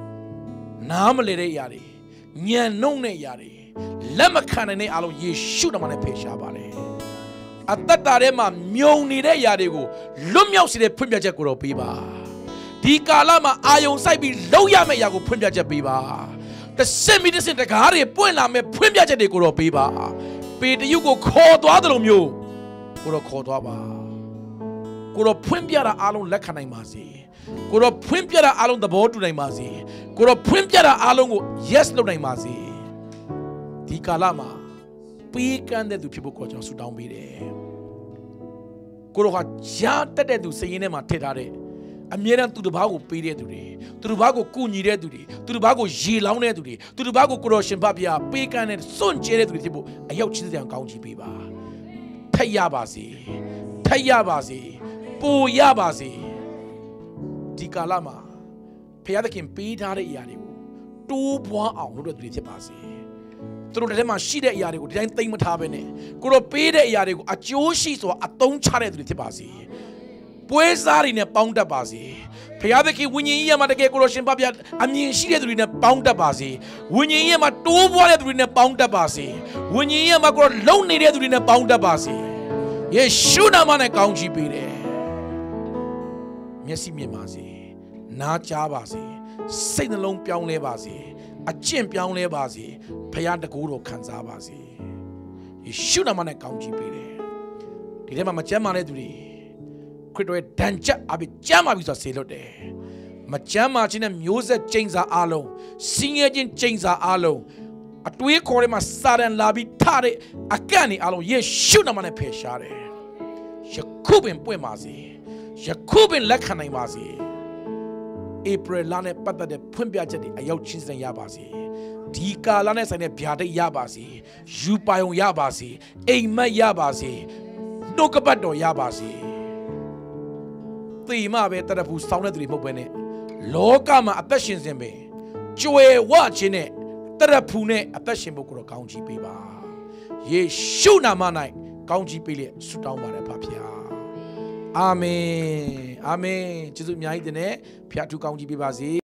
na ma le de ya de nyan nong ne ya de lat ma khan ne a long Yeshu na ma ne phe sha pa leအသက်တာထဲမှာမြုံနေတဲ့ຢာတွေကိုလွတ်မြောက်စေတဲ့ဖွင့်ပြချက်ကိုတော့ပေးပါဒီကာလမှာအာယုံစိုက်ပြီးလောက်ရမယ့်ຢာကိုဖွင့်ပြချက်ပေးပါတစ်စင်မီတစ်စင်တကားတွေပွင့်လာမယ့်ဖွင့်ပြချက်တွေကိုတော့ပေးပါပေတရုကိုခေါ်သွားတယ်လို့မျိုးကိုတော့ခေါ်သွားပါကိုတော့ဖွင့်ပြတာအားလုံးလက်ခံနိုင်ပါစေကိုတော့ဖွင့်ပြတာအားလုံးသဘောတူနိုင်ပါစေကိုတော့ဖွင့်ပြတာအားလုံးကို yes လုပ်နိုင်ပါစေဒီကာလမှာပေးကမ်းတဲ့သူဖြစ်ဖို့ကိုကျွန်တော်ဆုတောင်းပေးတယ်ကိုတော့ဟာရှားတက်တဲ့သူစည်ရင်းထဲမှာထည့်ထားတဲ့အမြဲတမ်းသူတစ်ပါးကိုပေးတဲ့သူတွေသူတစ်ပါးကိုကူညီတဲ့သူတွေသူတစ်ပါးကိုရေလောင်းတဲ့သူတွေသူတစ်ပါးကိုကိုတော်ရှင်ဖတ်ပြပေးကမ်းတဲ့စွန့်ကြဲတဲ့သူတွေဖြစ်ဖို့အရောက်ချင်းစံကောင်းချီးပေးပါထက်ရပါစေထက်ရပါစေပိုရပါစေဒီကာလမှာဖခင်သခင်ပေးထားတဲ့အရာတွေကိုတိုးပွားအောင်လုပ်တဲ့သူတွေဖြစ်ပါစေသူတို့ထဲမှာရှိတဲ့အရာတွေကိုဒီတိုင်းသိမ့်မထားဘဲနဲ့ကိုတော့ပေးတဲ့အရာတွေကိုအကျိုးရှိစွာအသုံးချတဲ့သူတွေဖြစ်ပါစေပွဲစားတွေနဲ့ပေါင်းတတ်ပါစေဘုရားသခင်ဝိညာဉ်ကြီးရမှာတကယ်ကိုတော့ရှင်ဖပြအမြင်ရှိတဲ့သူတွေနဲ့ပေါင်းတတ်ပါစေဝိညာဉ်ကြီးရမှာတိုးပွားတဲ့သူတွေနဲ့ပေါင်းတတ်ပါစေဝိညာဉ်ကြီးရမှာကိုတော့လုံနေတဲ့သူတွေနဲ့ပေါင်းတတ်ပါစေယေရှုနာမနဲ့ကောင်းချီးပေးတယ်မျက်စိမြင်ပါစေနားကြားပါစေစိတ်နှလုံးပြောင်းလဲပါစေအကျင့်ပြောင်းလဲပါစေဖခင်တကူတော်ခံစားပါစေယေရှုနာမနဲ့ကောင်းချီးပေးတယ်ဒီထဲမှာမကြမ်းမာတဲ့သူတွေခရစ်တော်ရဲ့ဒဏ်ချက်အပြစ်ကြမ်းမာပြီဆိုတာဆေလွတ်တယ်မကြမ်းမာခြင်းနဲ့မျိုးဆက်ကျိန်စာအလုံးစင်းရဲခြင်းကျိန်စာအလုံးအတွေးခေါ်ထဲမှာစာတန်လာပြီးထတဲ့အကန့်တွေအလုံးယေရှုနာမနဲ့ဖယ်ရှားတယ်ယခုပင်ပွင့်ပါစေယခုပင်လက်ခံနိုင်ပါစေဧပြီလနဲ့ပတ်သက်တဲ့ဖွင့်ပြချက်တွေအရောက်ချင်းစံရပါစေဒီကာလနဲ့ဆိုင်တဲ့ဗျာဒိတ်ရပါစေယူပိုင်ုံရပါစေအိမ်မက်ရပါစေနှုတ်ကပတ်တော်ရပါစေသေမပဲတရဖူစောင်းတဲ့သူတွေမဟုတ်ဘဲနဲ့လောကမှာအသက်ရှင်စဉ်ပဲကြွယ်ဝခြင်းနဲ့တရဖူနဲ့အသက်ရှင်ဖို့ကိုတော့ကောင်းချီးပေးပါယေရှုနာမ၌ကောင်းချီးပေးလျက်ဆုတောင်းပါတယ်ဖခင်အာမင်အာမင်ကျေးဇူးအများကြီးတင်တဲ့ဖခင်ထူကောင်းချီးပေးပါစေ